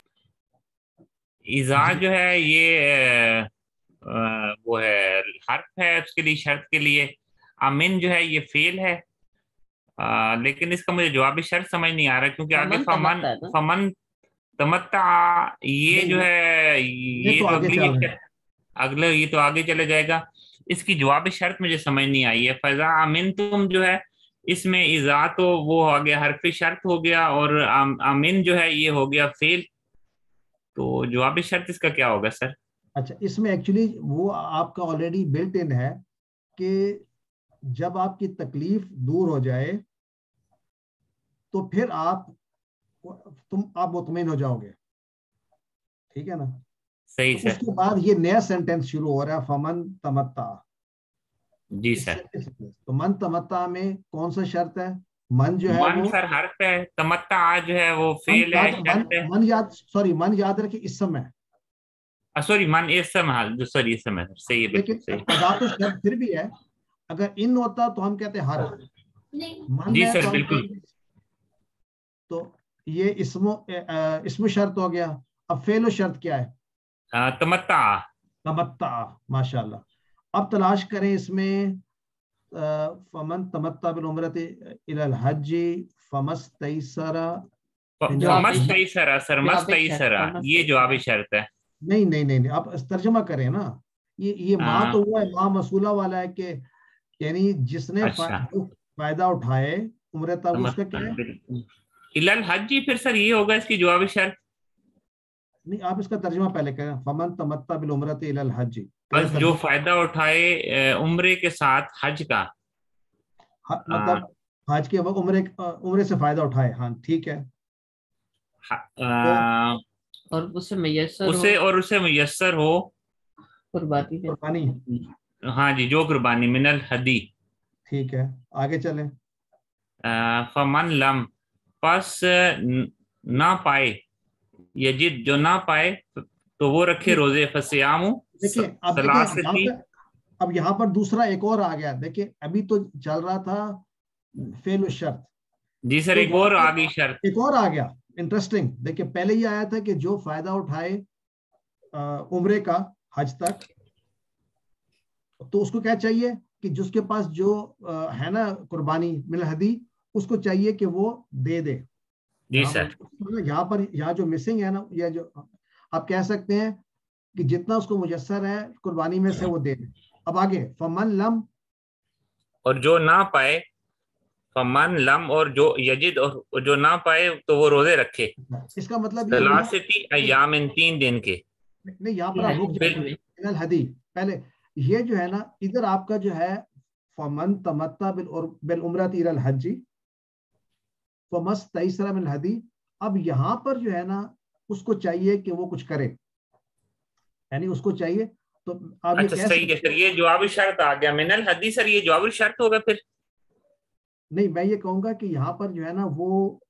اذا جو ہے یہ وہ ہے حرف ہے اس کے لیے، شرط کے لیے. امن جو ہے یہ فعل ہے، لیکن اس کا مجھے جوابی شرط سمجھ نہیں آ رہا کیونکہ آگے فمن تمتع یہ جو ہے یہ تو اگلے یہ تو آگے چلے جائے گا. اس کی جوابی شرط مجھے سمجھ نہیں آئی ہے. فیضا امنتم جو ہے اس میں اذا تو وہ ہو گیا حرف شرط ہو گیا، اور امن جو ہے یہ ہو گیا فعل. تو جوابی شرط اس کا کیا ہوگا سر؟ اچھا اس میں ایکچولی وہ آپ کا آلریڈی بلٹ ان ہے کہ جب آپ کی تکلیف دور ہو جائے تو پھر آپ مطمئن ہو جاؤ گے. ٹھیک ہے نا؟ صحیح سر. اس کے بعد یہ نیا سینٹینس شروع ہو رہا ہے فمن تمتع. جی سر. تو من تمتع میں کون سا شرط ہے؟ من جو ہے من سر حرف ہے، تمتع جو ہے وہ فعل ہے، شرط ہے. من یاد رکھے اسم ہے. سوری من اسم ہے، سوری اسم ہے. صحیح ہے، بالکل صحیح. ذات الشرط پھر بھی ہے، اگر ان ہوتا تو ہم کہتے ہیں حرف. جی سر بالکل. تو یہ اسم شرط ہو گیا. اب فعل و شرط کیا ہے؟ تمتع. تمتع، ماشاءاللہ. اب تلاش کریں اس میں فمن تمتع بالعمرۃ الی الحج فمستیسر. یہ جوابی شرط ہے. نہیں آپ ترجمہ کریں نا. یہ ماں تو ہوا ہے، ماں مسئولہ والا ہے کہ یعنی جس نے فائدہ اٹھائے عمرہ تک اس کا کیا ہے؟ الی الحج. پھر سر یہ ہوگا اس کی جوابی شرط. नहीं, आप इसका तर्जुमा पहले करें, फमन तमत्ता बिल उमरत इलल हज, बस जो फायदा उठाए उम्रे के साथ हज का, मतलब हज के वो उम्रे से फायदा उठाए, हाँ ठीक है, और उसे मुयस्सर हो कुर्बानी, हाँ जी, जो कुर्बानी मिनल हदी, ठीक है, आगे चलें। फमन लम, पस ना पाए, यजिद जो ना पाए तो वो रखे रोजे, फसियामु, देखिए अब यहाँ पर दूसरा एक और आ गया। देखिए अभी तो चल रहा था फेल शर्त, जी सर, तो एक और आ गई शर्त, एक और आ गया। इंटरेस्टिंग, देखिए पहले ही आया था कि जो फायदा उठाए उम्रे का हज तक, तो उसको क्या चाहिए कि जिसके पास जो है ना कुर्बानी मिल हदी, उसको चाहिए कि वो दे दे। जी सर, यहाँ जो मिसिंग है ना, या जो आप कह सकते हैं कि जितना उसको मुयस्सर है कुर्बानी में से वो दे दे। अब आगे फमन लम, और जो ना पाए, फमन लम, और जो यजिद, और जो ना पाए तो वो रोजे रखे, इसका मतलब ये सलासती अय्याम, इन 3 दिन के। नहीं, यहाँ पर आप रुक जाइए, मिनल हदी पहले, ये जो है ना इधर आपका जो है फमन तमत्ता बिल उमरत इलल हज्जी फमस तैसरा मिन हदी। अब यहाँ पर जो है ना उसको चाहिए कि वो कुछ करे, यानी उसको चाहिए, तो आप अच्छा सही है सर, ये जवाब शर्त आ गया मिनल हदी। सर ये जवाब शर्त होगा फिर? नहीं, मैं ये कहूंगा कि यहाँ पर जो है ना वो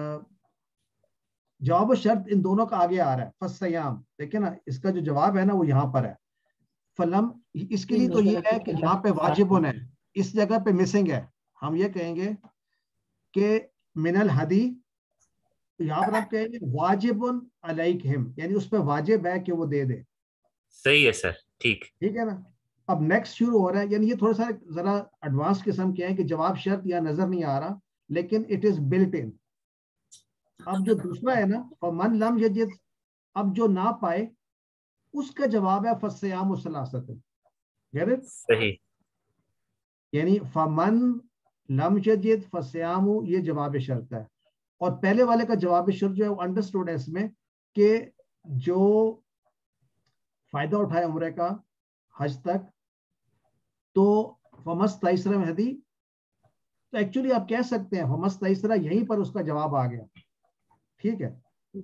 जवाब शर्त इन दोनों का आगे आ रहा है, फसयाम, देखिए ना इसका जो जवाब है ना वो यहाँ पर है फलम। इसके लिए तो ये है कि यहाँ पे वाजिबुन है, इस जगह पे मिसिंग है। हम ये कहेंगे कि मिनल हदी, यहाँ पर आप कहेंगे वाजिबुन अलैहिम, यानी उस पर वाजिब है कि वो दे दे। सही है सर, ठीक है ना। अब नेक्स्ट शुरू हो रहा है, यानी ये थोड़ा सा जरा एडवांस किस्म के हैं कि जवाब शर्त यहाँ नजर नहीं आ रहा, लेकिन इट इज बिल्ट इन। अब जो दूसरा है ना फमन लम यजिद, अब जो ना पाए उसका जवाब है फस्याम सलासत, सही, यानी फमन लम यजिद फस्याम, ये जवाब शर्त है। और पहले वाले का जवाब शर्त जो है वो अंडरस्टूड है इसमें कि जो फायदा उठाए उम्रे का हज तक, तो फमस तैसरा में हदी, तो एक्चुअली आप कह सकते हैं फमस तैसरा, यहीं पर उसका जवाब आ गया। ठीक है,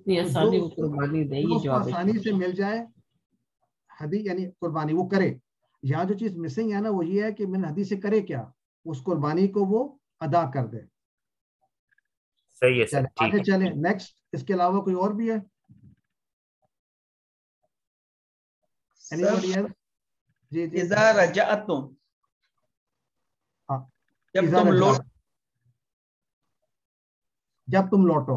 तो आसानी से मिल जाए हदी यानी कुर्बानी, वो करे। यहाँ जो चीज मिसिंग है ना वो ये है कि मिन हदी से करे क्या, उस कुर्बानी को वो अदा कर दे। सही है सर, ठीक आगे चले नेक्स्ट। इसके अलावा कोई और भी है? Anybody else? जी जी, इज़ा रजअतुम, जब तुम लौटो,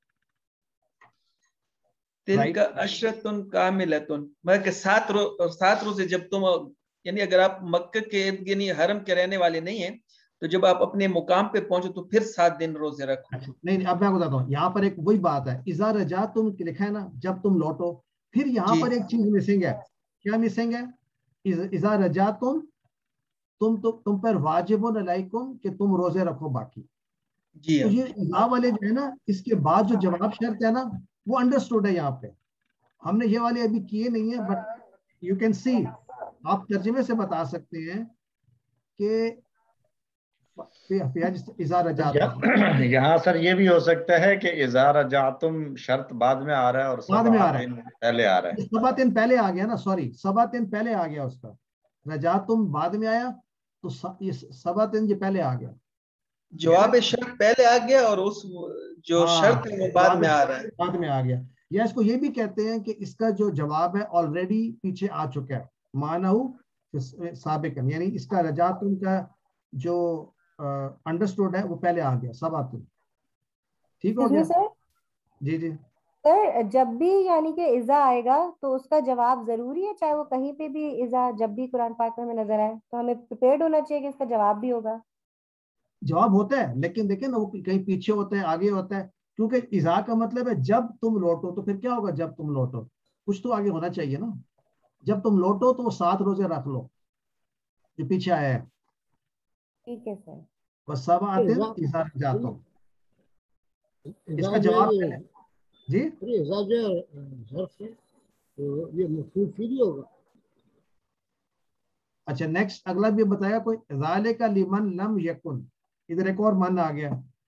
तिलका अशरतुन कामिलतुन, मतलब कि 7 रोजे जब तुम, यानी अगर आप मक्के के यानी हरम के रहने वाले नहीं हैं तो जब आप अपने मुकाम पे पहुंचो तो फिर 7 दिन रोजे रखो। नहीं, अब मैं बताता हूँ, यहाँ पर एक वही बात है, इज़ा रजा तुम लिखा है ना, जब तुम लौटो। फिर यहाँ पर एक चीज मिसिंग है। क्या मिसिंग है? इज़ा रजा तुम पर वाजिबुन अलैकुम कि तुम रोजे रखो बाकी। जी, तो ये इज़ा वाले जो है ना, इसके बाद जो जवाब शर्त है ना वो अंडरस्टूड है। यहाँ पे हमने ये वाले अभी किए नहीं है, बट यू कैन सी, आप तर्जुमे से बता सकते हैं कि यहाँ सर ये भी हो सकता है कि इज़ा रजातुम शर्त बाद में आ रहा है और बाद में आ रहा है, पहले आ रहा है। सबातिन पहले आ गया ना, सॉरी सबातिन पहले आ गया, उसका रजातुम बाद में आया, तो ये सबातिन ये पहले आ गया, जवाब शर्त पहले आ गया और उस जो शर्त है वो बाद में आ रहा है, बाद में आ गया। या इसको ये भी कहते हैं कि इसका जो जवाब है ऑलरेडी पीछे आ चुका है, मानहु साबिकन, यानी इसका रजातुम का जो अंडरस्टूड है वो पहले आ गया, सबातुन। ठीक हो गया सर? जी जी सर, जब भी यानी कि इज़ा आएगा तो उसका जवाब जरूरी है, चाहे वो कहीं पे भी इज़ा जब भी कुरान पाक में नजर आए तो हमें प्रिपेयर्ड होना चाहिए कि इसका जवाब भी होगा। जवाब होता है, लेकिन देखें ना वो कहीं पीछे होता है, आगे होता है, क्योंकि इज़ा का मतलब है जब तुम लौटो। तो फिर क्या होगा जब तुम लौटो? कुछ तो आगे होना चाहिए ना। जब तुम लौटो तो 7 रोजे रख लो, जो पीछे आया है। ठीक है सर। बस सब आते इज़ा जातो, इसका जवाब جی हिसाब जो ज़र्फ़ है तो ये मफ़ूल फील होगा। अच्छा नेक्स्ट अगला भी बताया कोई, ज़ालिका लिमन लम यकुन, इधर एक और मन आ गया,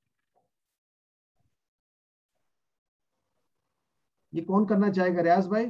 ये कौन करना चाहेगा? रियाज भाई।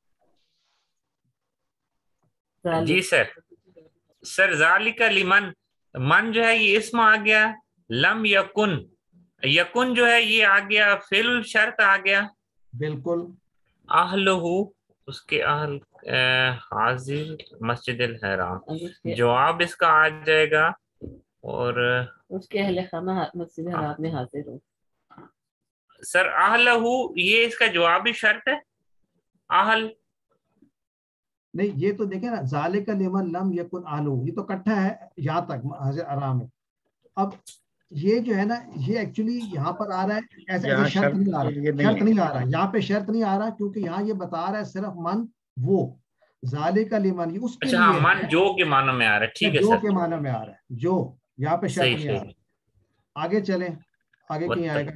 जी सर ज़ालिका लिमन, मन जो है ये इसम आ गया, लम यकुन, यकुन जो है ये आ गया फिल शर्त आ गया। बिल्कुल। अहलहू, उसके अहल हाजिर मस्जिदिल हराम, जवाब इसका आ जाएगा, और उसके अहले खाना मस्जिद हराम में हाजिर हो। सर अहलहू ये इसका जवाबी शर्त है, अहल नहीं, ये तो देखे ना, ज़ालिका लिमन लम यकुन अहलहू, ये तो इकट्ठा है यहाँ तक हाजिर आराम है। अब ये जो है ना, ये एक्चुअली यहाँ पर आ रहा है ऐसे शर्त नहीं आ रहा, शर्त नहीं आ रहा, यहाँ पे शर्त नहीं आ रहा, क्योंकि यहाँ ये बता रहा है सिर्फ मन वो, ज़ालिका लिमन ये उसके अच्छा, लिए मन जो के मानों में आ रहा है, ठीक है जो सर, के माना में आ रहा है, जो यहाँ पे शर्त नहीं आ रहा। आगे चले, आगे कहीं आएगा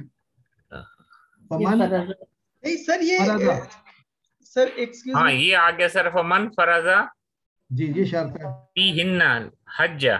नहीं सर, ये सर एक्सक्यूज हाँ ये आ गया सर, फमन फरजा, जी ये शर्त है, फीहिन्ना हज्जा,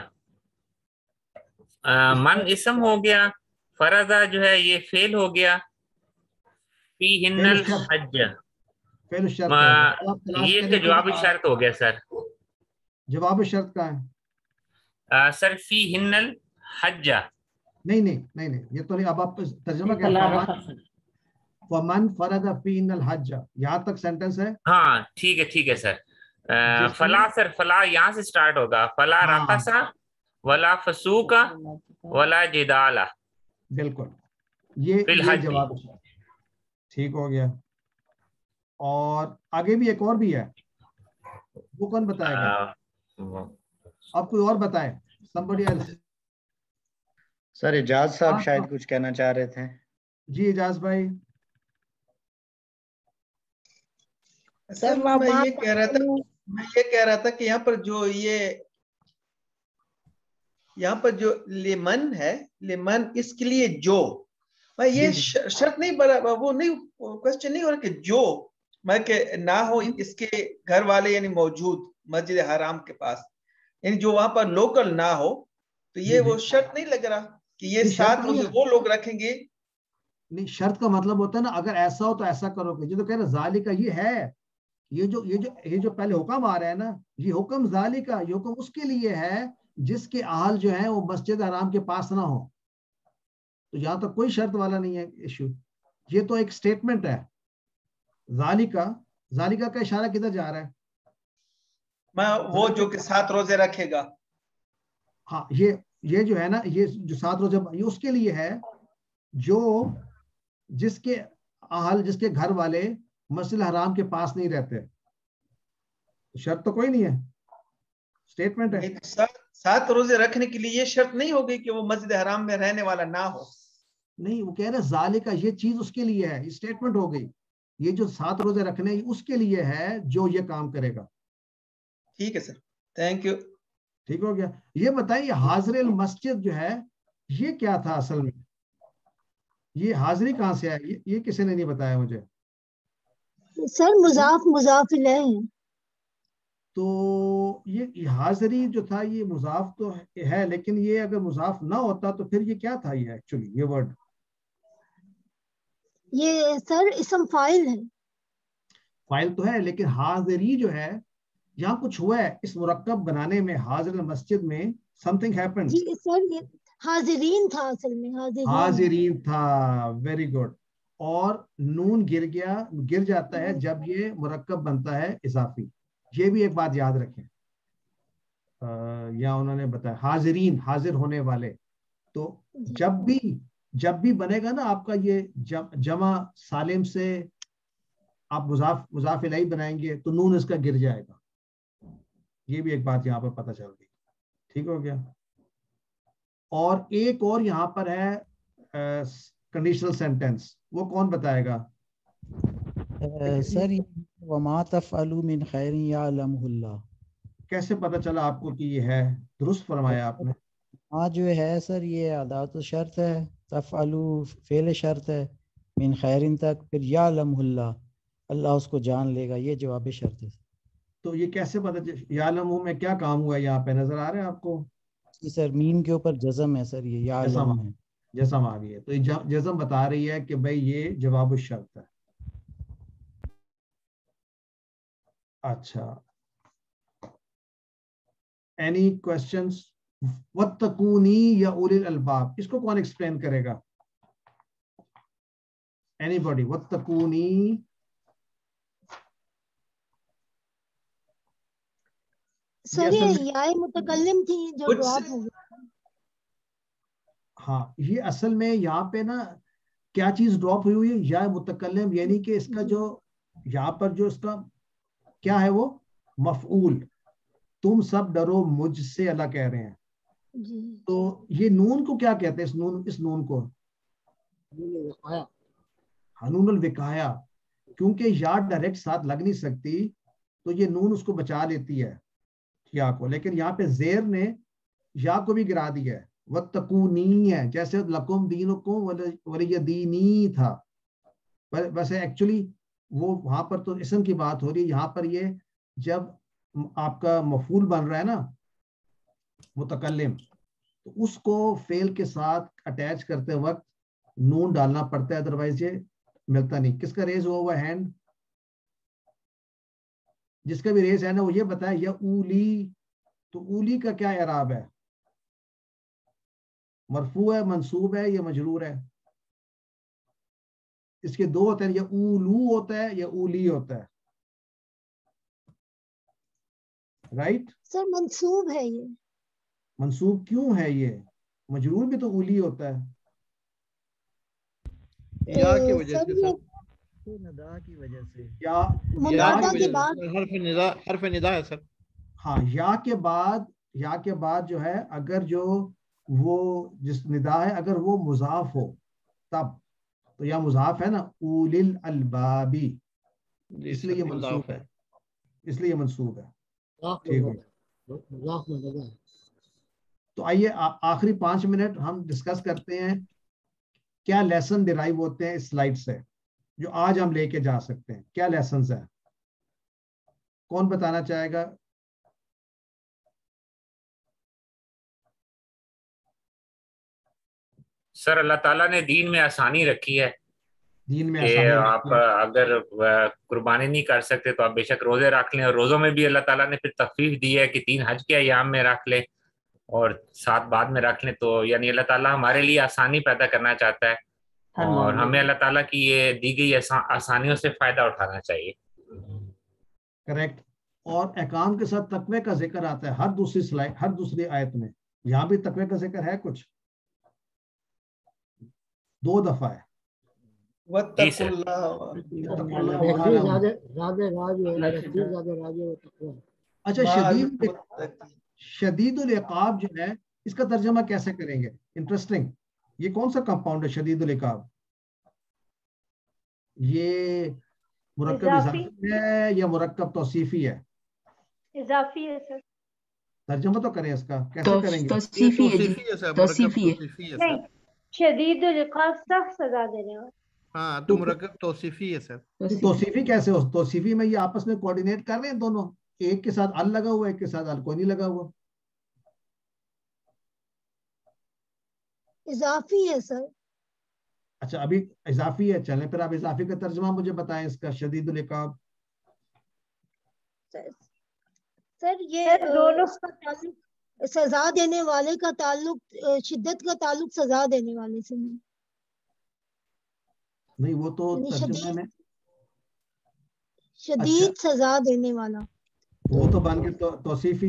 मन इसम हो गया, फरजा जो है ये फेल हो गया, फीहिन्नल हज्जा फेल शर्त है, ये इसका जवाबी शर्त हो गया सर। जवाबी शर्त का है सर फीहिन्नल हज्जा, नहीं नहीं नहीं नहीं, ये तो नहीं, अब आप तर्जुमा क्या, फमन फरदा फीहिन्नल हज्जा, यहाँ तक सेंटेंस है। हाँ ठीक है सर। फला सर, फला यहाँ से स्टार्ट होगा, फला रफसा वला फसूका वला जिदाला, बिल्कुल ये जवाब ठीक हो गया। और आगे भी एक और भी है, वो कौन बताएगा? अब कोई और बताए, somebody else। सर इजाज साहब शायद कुछ कहना चाह रहे थे। जी इजाज भाई। सर मैं ये कह रहा था कि यहाँ पर जो यहाँ पर जो लेमन है, लेमन इसके लिए जो, मैं ये शर्त नहीं बना, वो नहीं, क्वेश्चन नहीं हो रहा कि जो मैं के ना हो इसके घर वाले यानी मौजूद मस्जिद हराम के पास, यानी जो वहां पर लोकल ना हो, तो ये वो शर्त नहीं लग रहा कि ये साथ रोजे वो लोग रखेंगे। नहीं, शर्त का मतलब होता है ना, अगर ऐसा हो तो ऐसा करोगे, जो तो कह रहे ज़ालिका ये है, ये जो पहले हुक्म आ रहा है ना, ये हुक्म ज़ालिका, ये हुक्म उसके लिए है जिसके अहल जो है वो मस्जिद हराम के पास ना हो। तो यहाँ तो कोई शर्त वाला नहीं है इशू, ये तो एक स्टेटमेंट है। ज़ालिका का इशारा किधर जा रहा है? मैं वो जो कि 7 रोजे रखेगा। हाँ, ये जो है ना, ये जो 7 रोजे ये उसके लिए है जो जिसके अहल, जिसके घर वाले मस्जिद हराम के पास नहीं रहते। शर्त तो कोई नहीं है, स्टेटमेंट है। 7 रोजे रखने के लिए ये शर्त नहीं होगी कि वो मस्जिद हराम में रहने वाला ना हो। नहीं, वो कह रहे हैं ज़ालिका ये चीज उसके लिए है, ये स्टेटमेंट हो गई, ये जो 7 रोजे रखने उसके लिए है जो ये काम करेगा। ठीक है सर, थैंक यू। ठीक हो गया। ये बताइए हाजिर मस्जिद जो है ये क्या था असल में? ये हाजिरी कहाँ से आई? ये किसी ने नहीं बताया मुझे। सर मुजाफ इलैह है। तो ये हाजिरी जो था ये मुजाफ तो है, लेकिन ये अगर मुजाफ ना होता तो फिर ये क्या था? ये एक्चुअली ये वर्ड, ये सर इसम फाइल है। फाइल तो है, लेकिन हाजिरी जो है यहाँ कुछ हुआ है इस मुरक्कब बनाने में, हाजिर मस्जिद में समथिंग हैपेंड। जी सर, ये हाजिरीन था असल में, हाजिरीन था, वेरी गुड। और नून गिर जाता है जब ये मुरक्कब बनता है इजाफी। ये भी एक बात याद रखें, या उन्होंने बताया हाजिरीन, हाजिर होने वाले। तो जब भी बनेगा ना आपका ये जमा सालिम से आप मुजाफ इलैही बनाएंगे तो नून इसका गिर जाएगा। ये भी एक बात यहाँ पर पता चल गई। ठीक हो गया। और एक और यहाँ पर है कंडीशनल सेंटेंस, वो कौन बताएगा? सर वमा तफ़अलू मिन खैरिन यअलमुहुल्लाह। कैसे पता चला आपको कि ये है? दुरुस्त फरमाया आपने। हाँ जो है सर ये अदात शर्त है, तफ़अलू फेल शर्त है, من خیرن تک، پھر یعلمہ اللہ، اللہ اس کو جان لے گا، یہ جواب شرط ہے. تو یہ کیسے پتہ یعلمہ میں کیا کام ہوا ہے یہاں پہ نظر آ رہا ہے آپ کو؟ جی سر میم کے اوپر جزم ہے سر، یہ یعلم ہے. جزم آ گئی ہے، تو یہ جزم بتا رہی ہے کہ بھائی یہ جواب الشرط ہے. اچھا اینی کوشچنس؟ واتقونی یا اولی الالباب، اس کو کون ایکسپلین کرے گا؟ Any body? واتقونی. سر یہ یا متکلم تھی جو ڈراپ ہو گئی. ہاں یہ اصل میں یہاں پہ نا کیا چیز ڈراپ ہوئی ہے؟ یا متکلم، یعنی کہ اس کا جو یہاں پر جو اس کا کیا ہے وہ مفعول، تم سب ڈرو مجھ سے، اللہ کہہ رہے ہیں. تو یہ نون کو کیا کہتے ہیں؟ اس نون کو نون الوقایا، کیونکہ یا ڈائریکٹ ساتھ لگ نہیں سکتی تو یہ نون اس کو بچا لیتی ہے یا کو. لیکن یہاں پہ زیر نے یا کو بھی گرا دیا ہے. وَاتَّقُونِی ہے، جیسے لَکُمْ دِینُکُمْ وَلِیَ دِینِی تھا. ویسے ایکچولی وہ وہاں پر تو اسم کی بات ہو رہی ہے، یہاں پر یہ جب آپ کا مفعول بن رہا ہے نا متکلم، تو اس کو فعل کے ساتھ اٹیچ کرتے وقت نون ڈالنا پڑتا ہے، ادروائز یہ ملتا نہیں. کس کا ریز ہوا ہوا ہینڈ؟ جس کا بھی ریز ہے نا وہ یہ بتایا یا اولی. تو اولی کا کیا اعراب ہے؟ مرفوع ہے، منصوب ہے یا مجرور ہے؟ اس کے دو ہوتے ہیں، یا اولو ہوتا ہے یا اولی ہوتا ہے. رائٹ سر منصوب ہے یہ. منصوب کیوں ہے؟ یہ مجرور بھی تو اولی ہوتا ہے. یا کی وجہ سے سر، ندا کی وجہ سے، یا کی وجہ سے حرف ندا ہے سر. ہاں یا کے بعد جو ہے اگر جو وہ جس ندا ہے اگر وہ مضاف ہو تب تو یا مضاف ہے نا اولی الالبابی، اس لیے یہ منصوب ہے. اس لیے یہ منصوب ہے. ٹھیک ہے. تو آئیے آخری 5 منٹ ہم ڈسکس کرتے ہیں کیا لیسن ڈرائیو ہوتے ہیں اس سلائیڈ سے جو آج ہم لے کے جا سکتے ہیں. کیا لیسنز ہیں؟ کون بتانا چاہے گا؟ سر اللہ تعالیٰ نے دین میں آسانی رکھی ہے دین میں کہ آپ اگر قربانی نہیں کر سکتے تو آپ بے شک روزے رکھ لیں، اور روزوں میں بھی اللہ تعالیٰ نے پھر تخفیف دی ہے کہ 3 حج کے ایام میں رکھ لیں اور 7 بعد میں رکھ لیں. تو یعنی اللہ تعالیٰ ہمارے لیے آسانی پیدا کرنا چاہتا ہے اور ہمیں اللہ تعالیٰ کی یہ دی گئی آسانیوں سے فائدہ اٹھانا چاہیے. کریکٹ. اور احکام کے ساتھ تقوی کا ذکر آتا ہے ہر دوسری آیت میں. یہاں بھی تقوی کا ذکر ہے کچھ 2 دفعہ ہے. اچھا شدید العقاب جو ہے اس کا ترجمہ کیسے کریں گے؟ انٹرسٹنگ. یہ کون سا کمپاؤنڈ ہے شدید العقاب؟ یہ مرکب اضافی ہے یا مرکب توصیفی ہے؟ اضافی ہے سر. ترجمہ تو کریں اس کا، کیسے کریں گے؟ توصیفی ہے. شدید العقاب سخت سزا دینے والا. ہاں تو مرکب توصیفی ہے سر. توصیفی کیسے ہو؟ توصیفی میں یہ آپس میں کوآرڈینیٹ کر رہے ہیں دونوں، ایک کے ساتھ ال لگا ہوا ہے ایک کے ساتھ ال کوئی نہیں لگا ہوا. اضافی ہے سر. اچھا ابھی اضافی ہے، چلیں پھر آپ اضافی کا ترجمہ مجھے بتائیں اس کا شدید العقاب. سر یہ دونوں کا تعلق سزا دینے والے کا تعلق، شدت کا تعلق سزا دینے والے سے نہیں، وہ تو ترجمے میں شدید سزا دینے والا، وہ تو بن گیا توصیفی.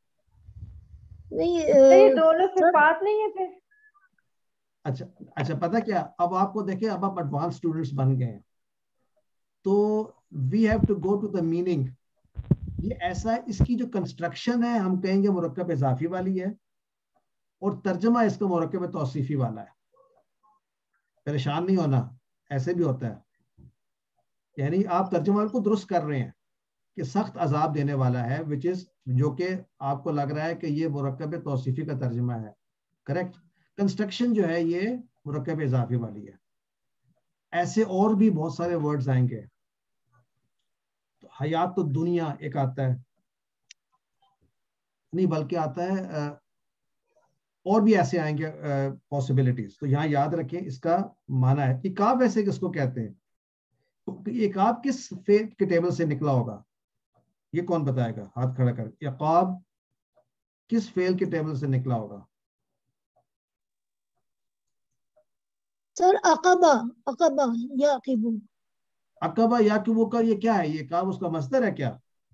نہیں دونوں سے بات نہیں ہے پھر. اچھا پتہ کیا، اب آپ کو دیکھیں اب آپ ایڈوانس اسٹوڈنٹس بن گئے ہیں تو we have to go to the meaning. یہ ایسا اس کی جو کنسٹرکشن ہے ہم کہیں گے مرکب اضافی والی ہے اور ترجمہ اس کا مرکب توصیفی والا ہے. پریشان نہیں ہونا، ایسے بھی ہوتا ہے. یعنی آپ ترجمہ کو درست کر رہے ہیں کہ سخت عذاب دینے والا ہے which is جو کہ آپ کو لگ رہا ہے کہ یہ مرکب توصیفی کا ترجمہ ہے. کریکٹ. کنسٹرکشن جو ہے یہ مرکب اضافی والی ہے. ایسے اور بھی بہت سارے ورڈز آئیں گے. تو حیات الدنیا ایک آتا ہے, نہیں بلکہ آتا ہے اور بھی ایسے آئیں گے پاسبلٹیز. تو یہاں یاد رکھیں اس کا معنی ہے. عقاب ویسے کس کو کہتے ہیں؟ عقاب کس فعل کے ٹیبل سے نکلا ہوگا؟ یہ کون بتائے گا ہاتھ کھڑا کر. عقاب کس فعل کے ٹیبل سے نکلا ہوگا؟ سر عقبہ, عقبہ یعقبو. عقبہ یعقبو کا یہ کیا ہے؟ یہ عقاب اس کا مصدر ہے کیا؟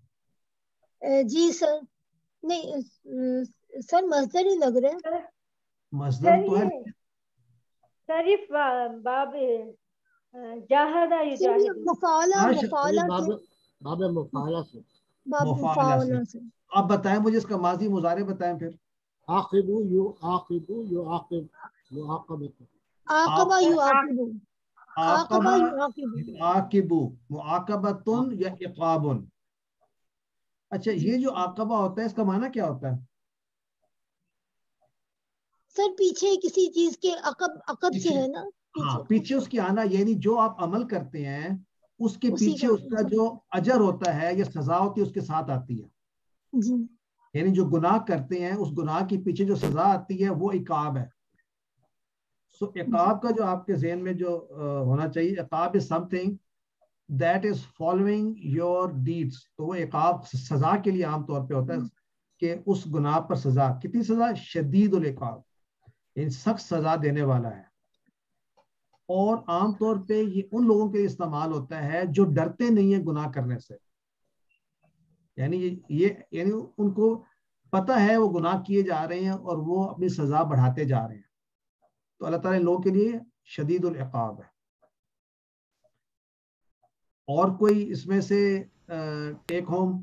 جی سر, نہیں سر مصدر ہی لگ رہا ہے. مصدر تو ہے. سر یہ باب جاہدہ یجاہد مفعلہ, مفعلہ سے, باب مفعلہ سے, باب مفعلہ سے. آپ بتائیں مجھے اس کا ماضی مضارع بتائیں پھر. عاقبو یعاقبو یعاقب معاقبۃ. عاقبہ یعاقبو, عاقبہ یعاقبو, عاقبو معاقبۃ یا عقاب. اچھا یہ جو عاقبہ ہوتا ہے اس کا معنی کیا ہوتا ہے؟ سر پیچھے کسی چیز کے عقب سے ہے نا. ہاں پیچھے اس کی آنا, یعنی جو آپ عمل کرتے ہیں اس کے پیچھے اس کا جو اجر ہوتا ہے یا سزا ہوتی ہے اس کے ساتھ آتی ہے. جی یعنی جو گناہ کرتے ہیں اس گناہ کے پیچھے جو سزا آتی ہے وہ عقاب ہے. سو عقاب کا جو آپ کے ذہن میں جو ہونا چاہیے, عقاب is something that is following your deeds. تو وہ عقاب سزا کے لیے عام طور پہ ہوتا ہے کہ اس گناہ پر سزا. کتنی سزا؟ شدید العقاب, یعنی سخت سزا دینے والا ہے. اور عام طور پہ یہ ان لوگوں کے لیے استعمال ہوتا ہے جو ڈرتے نہیں ہیں گناہ کرنے سے. یعنی ان کو پتہ ہے وہ گناہ کیے جا رہے ہیں اور وہ اپنی سزا بڑھاتے جا رہے ہیں. تو اللہ تعالیٰ ان لوگوں کے لیے شدید العقاب ہے. اور کوئی اس میں سے ٹیک ہوم؟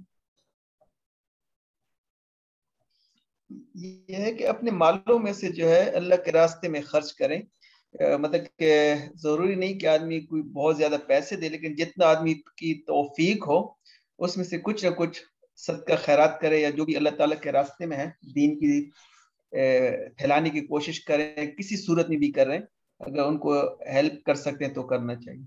یہ ہے کہ اپنے مالوں میں سے جو ہے اللہ کے راستے میں خرچ کریں. مطلب کہ ضروری نہیں کہ آدمی کوئی بہت زیادہ پیسے دے, لیکن جتنا آدمی کی توفیق ہو اس میں سے کچھ نہ کچھ صدقہ خیرات کرے, یا جو بھی اللہ تعالیٰ کے راستے میں ہے دین کی پھیلانے کی کوشش کریں, کسی صورت میں بھی کر رہے ہیں. اگر ان کو ہیلپ کر سکتے ہیں تو کرنا چاہیے.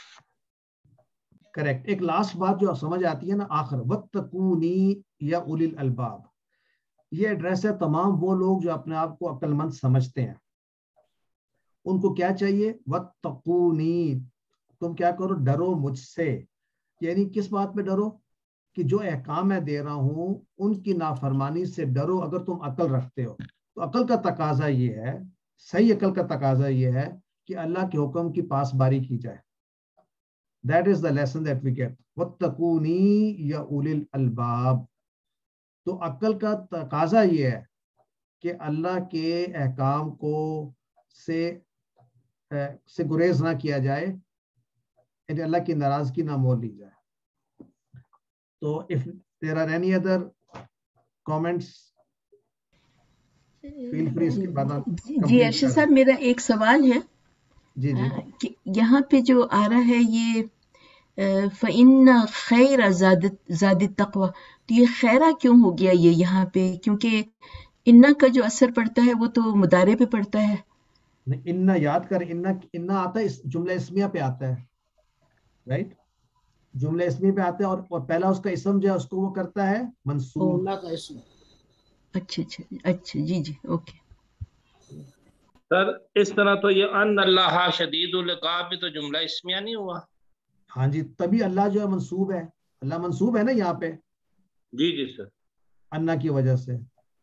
کریکٹ. ایک لاسٹ بات جو سمجھ آتی ہے نا آخر, وَاتَّقُونِي یا اولی الالباب. یہ ایڈریس ہے تمام وہ لوگ جو اپنے آپ کو عقل مند سمجھتے ہیں. ان کو کیا چاہیے؟ وَاتَّقُونِي, تم کیا کرو؟ ڈرو مجھ سے. یعنی کس بات پہ ڈرو؟ کہ جو احکام میں دے رہا ہوں ان کی نافرمانی سے ڈرو. اگر تم عقل رکھتے ہو تو عقل کا تقاضا یہ ہے, صحیح عقل کا تقاضا یہ ہے کہ اللہ کے حکم کی پاسباری کی جائے. That is the lesson that we get. وَاتَّقُونِي یا اولی الالباب. تو عقل کا تقاضا یہ ہے کہ اللہ کے احکام کو سے گریز نہ کیا جائے, یعنی اللہ کی ناراضگی نہ مول لی جائے. تو if there are any other comments, feel free. اس کے بعد جی ارشد صاحب میرا ایک سوال ہے. جی جی. کہ یہاں پہ جو آ رہا ہے یہ فَإِنَّ خَيْرَ زَادِ التَّقْوَى, تو یہ خیرہ کیوں ہو گیا یہ یہاں پہ؟ کیونکہ اِنَّا کا جو اثر پڑتا ہے وہ تو مضارع پہ پڑتا ہے. اِنَّا یاد کر, اِنَّا آتا ہے جملہ اسمیہ پہ آتا ہے, رائٹ؟ جملہ اسمی پہ آتا ہے اور پہلا اس کا اسم جو ہے اس کو وہ کرتا ہے منصوب. اللہ کا اسم. اچھا جی جی اوکے. سر اس طرح تو یہ ان اللہ شدید العقاب بھی تو جملہ اسمیہ نہیں ہوا؟ ہاں جی, تبھی اللہ جو ہے منصوب ہے. اللہ منصوب ہے نا یہاں پہ. جی جی سر. انا کی وجہ سے.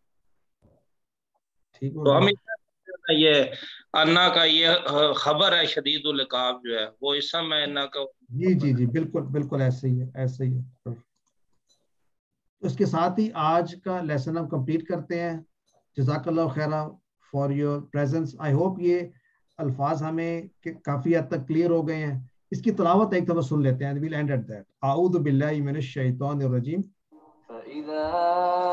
ٹھیک تو ہم یہ انا کا یہ خبر ہے شدید العقاب جو ہے وہ اسم ہے انا کا. جی جی جی بالکل بالکل ایسے ہی ہے, ایسے ہی ہے. اس کے ساتھ ہی آج کا لیسن ہم کمپلیٹ کرتے ہیں. جزاک اللہ خیرہ for your presence. I hope یہ الفاظ ہمیں کافی حد تک کلیئر ہو گئے ہیں. اس کی تلاوت ایک دفعہ سن لیتے ہیں. we'll end at that. اعوذ باللہ من الشیطان الرجیم. فَإِذَا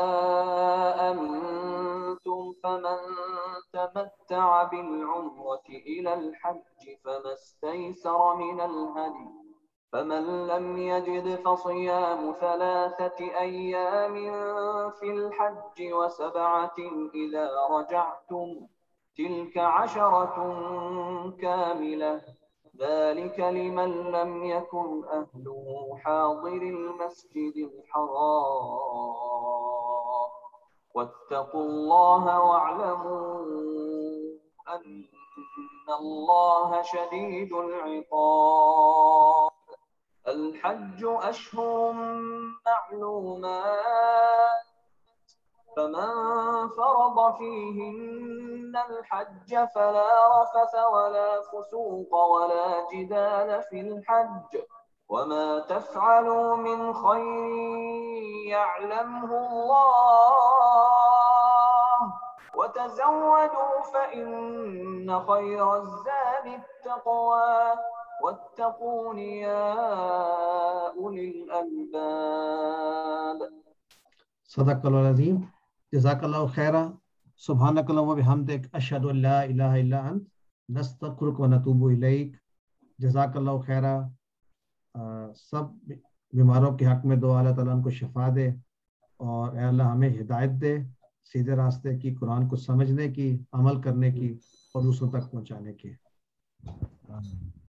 أَمِنْتُمْ فَمَنْ تَمَتَّعَ بِالْعُمْرَةِ إِلَى الْحَجِّ فَمَا اسْتَيْسَرَ مِنَ الْهَدْيِ فَمَنْ لَمْ يَجِدْ فَصِيَامُ 3 أَيَّامٍ فِي الْحَجِّ و7 إِذَا رَجَعْتُمْ تِلْكَ 10 كَامِلَةٌ ذلك لمن لم يكن أهله حاضر المسجد الحرام واتقوا الله واعلموا أن الله شديد العقاب. الحج أشهر معلومات فمن فرض فيهن الحج فلا رفث ولا فسوق ولا جدال في الحج وما تفعلوا من خير يعلمه الله وتزودوا فإن خير الزاد التقوى واتقون يا أولي الألباب. صدق اللہ العظیم. جزاک اللہ خیرہ. سبحانک اللہم و بحمدک اشہد ان لا الہ الا انت نستغفرک و نتوب الیک. جزاک اللہ خیرہ. سب بیماروں کے حق میں دعا اللہ تعالیٰ ان کو شفا دے اور اے اللہ ہمیں ہدایت دے سیدھے راستے کی, قرآن کو سمجھنے کی, عمل کرنے کی اور دوسروں تک پہنچانے کی.